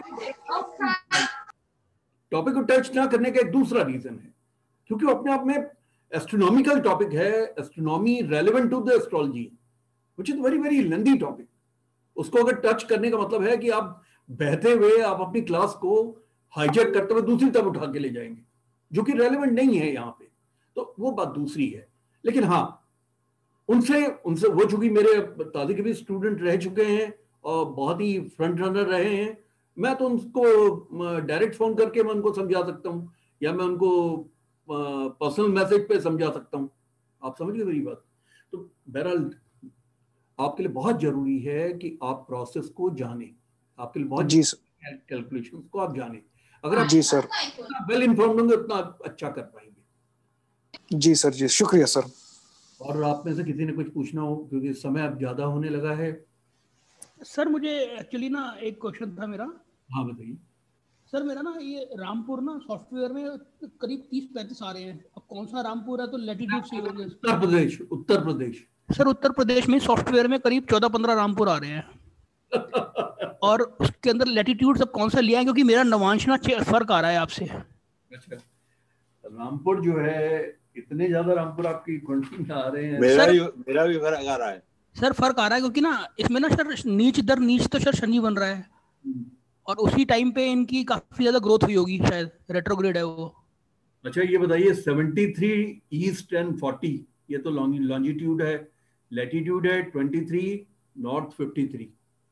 को टच ना करने का एक दूसरा रीजन है, क्योंकि वो अपने आप में एस्ट्रोनॉमिकल टॉपिक है, astronomy relevant to the astrology which is very very lengthy topic. उसको अगर टच करने का मतलब है कि आप बहते हुए आप अपनी क्लास को हाईजैक करते हुए दूसरी तरफ उठा के ले जाएंगे, जो कि रेलेवेंट नहीं है यहाँ पे, तो वो बात दूसरी है। लेकिन हाँ, उनसे वो चूंकि मेरे ताज़ी के भी स्टूडेंट रह चुके हैं और बहुत ही फ्रंट रनर रहे हैं, मैं तो उनको डायरेक्ट फोन करके मैं उनको समझा सकता हूँ या मैं उनको पर्सनल मैसेज पे समझा सकता हूँ। आप समझ गए मेरी बात? तो बहरहाल आपके लिए बहुत जरूरी है कि आप प्रोसेस को जाने, आपके लिए बहुत कैलकुलेशन को आप जाने। अगर आप जी सर वेल इन्फॉर्म्ड होंगे उतना अच्छा कर पाएंगे। जी सर, जी शुक्रिया सर। और आप में से किसी ने कुछ पूछना हो, क्योंकि समय अब ज्यादा होने लगा है। सर मुझे एक्चुअली ना एक क्वेश्चन था मेरा। हाँ बताइए सर। मेरा ना ये रामपुर ना सॉफ्टवेयर में करीब 30-35 आ रहे हैं, अब कौन सा रामपुर है? तो लैटिट्यूड से होंगे। उत्तर प्रदेश सर, उत्तर प्रदेश में सॉफ्टवेयर में करीब 14-15 रामपुर आ रहे हैं और उसके अंदर लैटिट्यूड सब कौन सा लिया है? क्योंकि मेरा नवांश ना फर्क आ रहा है आपसे। अच्छा, रामपुर जो है, इतने ज्यादा रामपुर आपकी कुंडली में आ रहे हैं। मेरा भी फर्क आ रहा है सर, फर्क आ रहा है क्योंकि ना इसमें ना सर नीच दर नीच तो सर शनि बन रहा है और उसी टाइम पे इनकी काफी ज्यादा ग्रोथ हुई होगी, शायद रेट्रोग्रेड है वो। अच्छा ये बताइए 73 ईस्ट एंड 40 ये तो लॉन्जिट्यूड है, लैटिट्यूड है 23, नॉर्थ 53।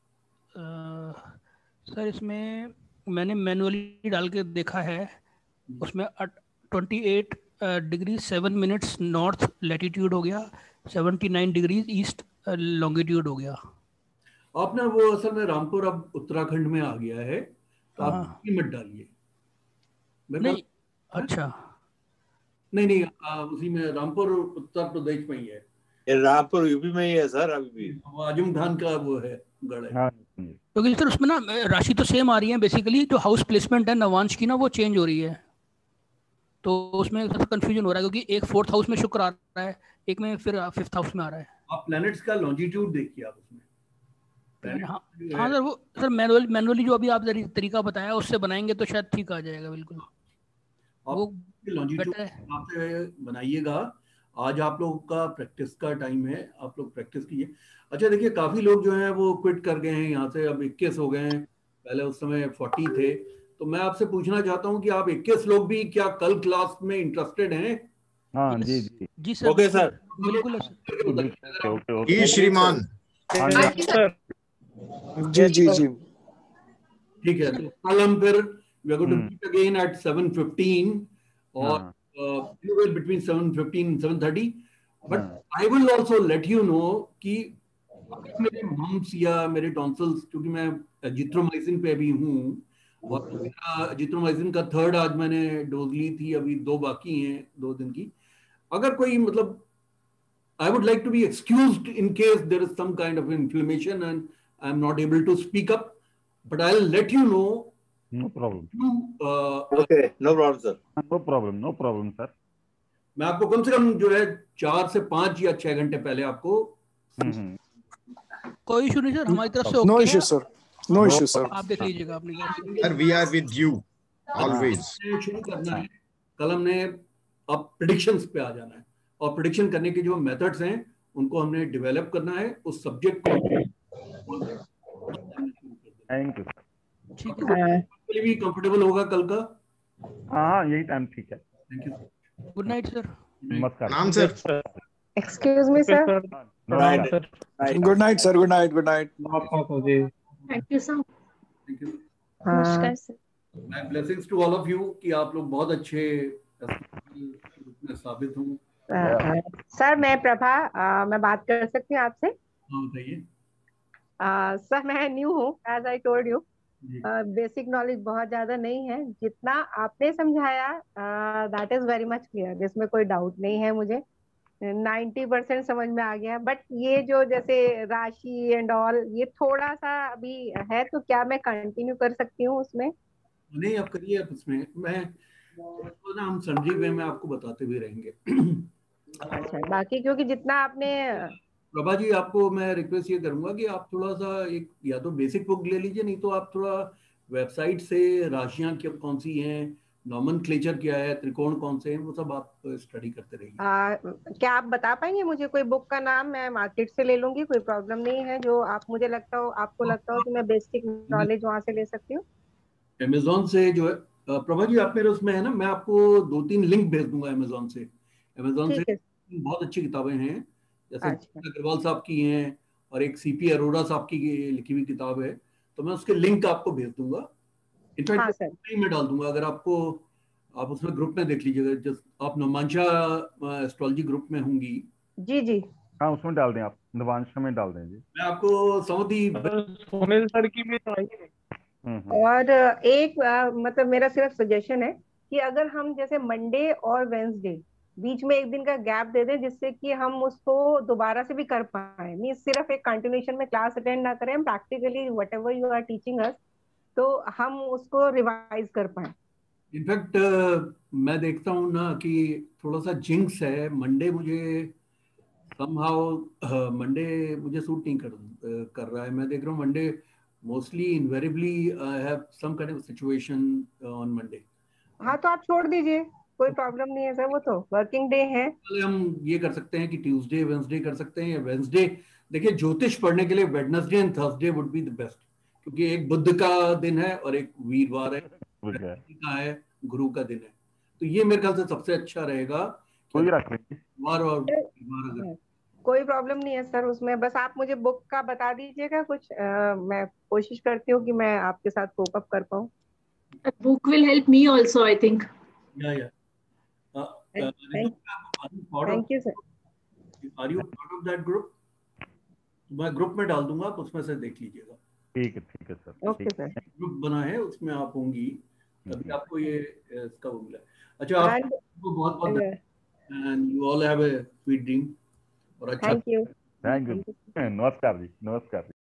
सर इसमें मैंने मैनुअली डाल के देखा है, उसमें 28 डिग्री 7 मिनट्स नॉर्थ लैटिट्यूड हो गया, 79 डिग्री ईस्ट लॉन्गिट्यूड हो गया। आपने वो असल में रामपुर अब उत्तराखंड में आ गया है, तो आप मत डालिए। नहीं, अच्छा नहीं उसी में रामपुर उत्तर प्रदेश में ही है। ये रामपुर यूपी में ही है सर अभी भी। वो आजम खान का वो है गढ़ है। क्योंकि सर उसमें ना राशि तो सेम आ रही है, बेसिकली जो हाउस प्लेसमेंट है नवांश की ना वो चेंज हो रही है, तो उसमें कंफ्यूजन हो रहा है क्योंकि एक 4th हाउस में शुक्र आ रहा है, एक में फिर 5th हाउस में आ रहा है। आप प्लैनेट्स का लॉन्जिट्यूड देखिए, आप उसमें हाँ हाँ सर, वो सर मैनुअली जो अभी आप तरीका बताया उससे बनाएंगे तो शायद ठीक आ जाएगा बिल्कुल। वो लॉन्जिट्यूड आप बनाइएगा। आज आप लोगों का प्रैक्टिस का टाइम है, आप लोग प्रैक्टिस कीजिए। अच्छा देखिए, काफी लोग जो हैं वो क्विट कर गए हैं यहाँ से, अब 21 हो गए हैं, पहले उस समय 40 थे। तो मैं आपसे पूछना चाहता हूँ कि आप 21 लोग भी क्या कल क्लास में इंटरेस्टेड हैं? हाँ जी जी जी सर, ओके सर, बिल्कुल ओके श्रीमान। जी जी जी ठीक है, तो कल हम फिर we are going to meet again at 7:15 or anywhere between 7:15 and 7:30. But I will also let you know कि अगर मेरे मम्स या मेरे टॉन्सिल्स, क्योंकि मैं एजिथ्रोमाइसिन पे भी हूँ और मेरा एजिथ्रोमाइसिन का 3rd आज मैंने डोज ली थी, अभी 2 बाकी हैं 2 दिन की। अगर कोई मतलब I would like to be excused in case there is some kind of inflammation and I am not able to speak up, but I'll let you know. No problem. Okay, no problem sir. No problem sir. मैं आपको कम से कम जो है 4 से 5 या 6 घंटे पहले आपको कोई इशू नहीं सर, हमारी तरफ से no okay issue sir, no issue sir. आप देख लीजिएगा अपनी तरफ sir we are with you always. शुरू करना है, कल हमने अब प्रेडिक्शंस पे आ जाना है और प्रेडिक्शन करने के जो मेथड्स हैं उनको हमने डेवलप करना है उस सब्जेक्ट को। Thank you. ठीक है, भी कंफर्टेबल होगा कल का? हाँ यही टाइम ठीक है। Thank you, good night sir. नमस्कार। नाम sir. Excuse me sir. Good night sir, good night, good night. Thank you sir. Thank you, नमस्कार sir. My blessings to all of you कि आप लोग बहुत अच्छे रूप में साबित हों। सर मैं प्रभा, मैं बात कर सकती हूँ आपसे? हाँ बताइए। सर मैं न्यू हूँ, as I told you, basic knowledge बहुत ज्यादा नहीं है। जितना आपने समझाया that is very much clear, जिसमें कोई डाउट नहीं है। मुझे 90% समझ में आ गया, बट ये जो जैसे राशि एंड ऑल ये थोड़ा सा अभी है, तो क्या मैं कंटिन्यू कर सकती हूँ उसमें? नहीं, आप करिए, आप उसमें मैं तो ना हम सन्ड्री वे में आपको बताते भी रहेंगे। अच्छा, बाकी क्योंकि जितना आपने प्रभा जी, आपको मैं रिक्वेस्ट ये करूंगा कि आप थोड़ा सा एक या तो बेसिक बुक ले लीजिए, नहीं तो आप थोड़ा वेबसाइट से राशियां क्या कौन सी हैं, नॉमेनक्लेचर क्या है, त्रिकोण कौन से हैं, वो सब आप स्टडी करते रहिए। क्या आप बता पाएंगे मुझे कोई बुक का नाम? मैं मार्केट से ले लूंगी, कोई प्रॉब्लम नहीं है। जो आप मुझे लगता हो, आपको लगता हो कि मैं बेसिक नॉलेज वहां से ले सकती हूँ। अमेजोन से जो है प्रभा जी, आप मेरे उसमें है ना, मैं आपको 2-3 लिंक भेज दूंगा अमेजोन से। अमेजोन से बहुत अच्छी किताबें हैं, जैसे अग्रवाल साहब की हैं और एक सीपी अरोड़ा साहब की लिखी हुई किताब है, तो मैं उसके लिंक आपको भेज दूंगा। इनफैक्ट मैं डाल दूंगा, अगर आपको आप उसमें ग्रुप में देख लीजिएगा, जब आप नवमांशा एस्ट्रोलॉजी ग्रुप में होंगी। जी जी हाँ, उसमें डाल दें, आप नवांशा में डाल दें जी। मैं आपको समझी सुनील सर की भी और एक मतलब मेरा सिर्फ सजेशन है कि अगर हम जैसे मंडे और वेंसडे बीच में एक दिन का गैप दे दें, जिससे कि हम उसको दोबारा से भी कर पाए, मींस सिर्फ एक कंटिन्यूएशन में क्लास अटेंड ना करें, हम practically whatever you are teaching us, तो हम उसको रिवाइज कर पाए। इनफैक्ट मैं देखता हूँ ना कि थोड़ा सा जिंक्स है, मंडे मुझे समहाउ मंडे मुझे सूट नहीं कर रहा है। मैं देख रहा हूँ Monday mostly invariably I have some kind of situation on Monday. हाँ तो आप छोड़ दीजिए, कोई प्रॉब्लम नहीं है सर, वो तो वर्किंग डे है। हम ये कर सकते हैं कि ट्यूसडे वेंसडे कर सकते हैं, या वेंसडे। देखिए, ज्योतिष पढ़ने के लिए Wednesday and Thursday would be the best, क्योंकि एक बुध का दिन है और एक वीरवार है, का है, गुरु का दिन है, तो ये मेरे ख्याल से सबसे अच्छा रहेगा। कोई रख लेंगे कोई प्रॉब्लम नहीं है सर उसमें, बस आप मुझे बुक का बता दीजिएगा कुछ, मैं कोशिश करती हूँ कि मैं आपके साथ कोप अप कर पाऊँ। Book will help me also, I think. Yeah. Thank you, sir. Are you part of that group? मैं ग्रुप में डाल दूंगा, आप उसमें से देख लीजिएगा। ठीक है सर। Okay sir. ग्रुप बना है, उसमें आप होंगी, तभी आपको ये इसका वो मिला। अच्छा, आपको बहुत बहुत and you all have a sweet dream. और अच्छा, थैंक यू। नमस्कार जी, नमस्कार।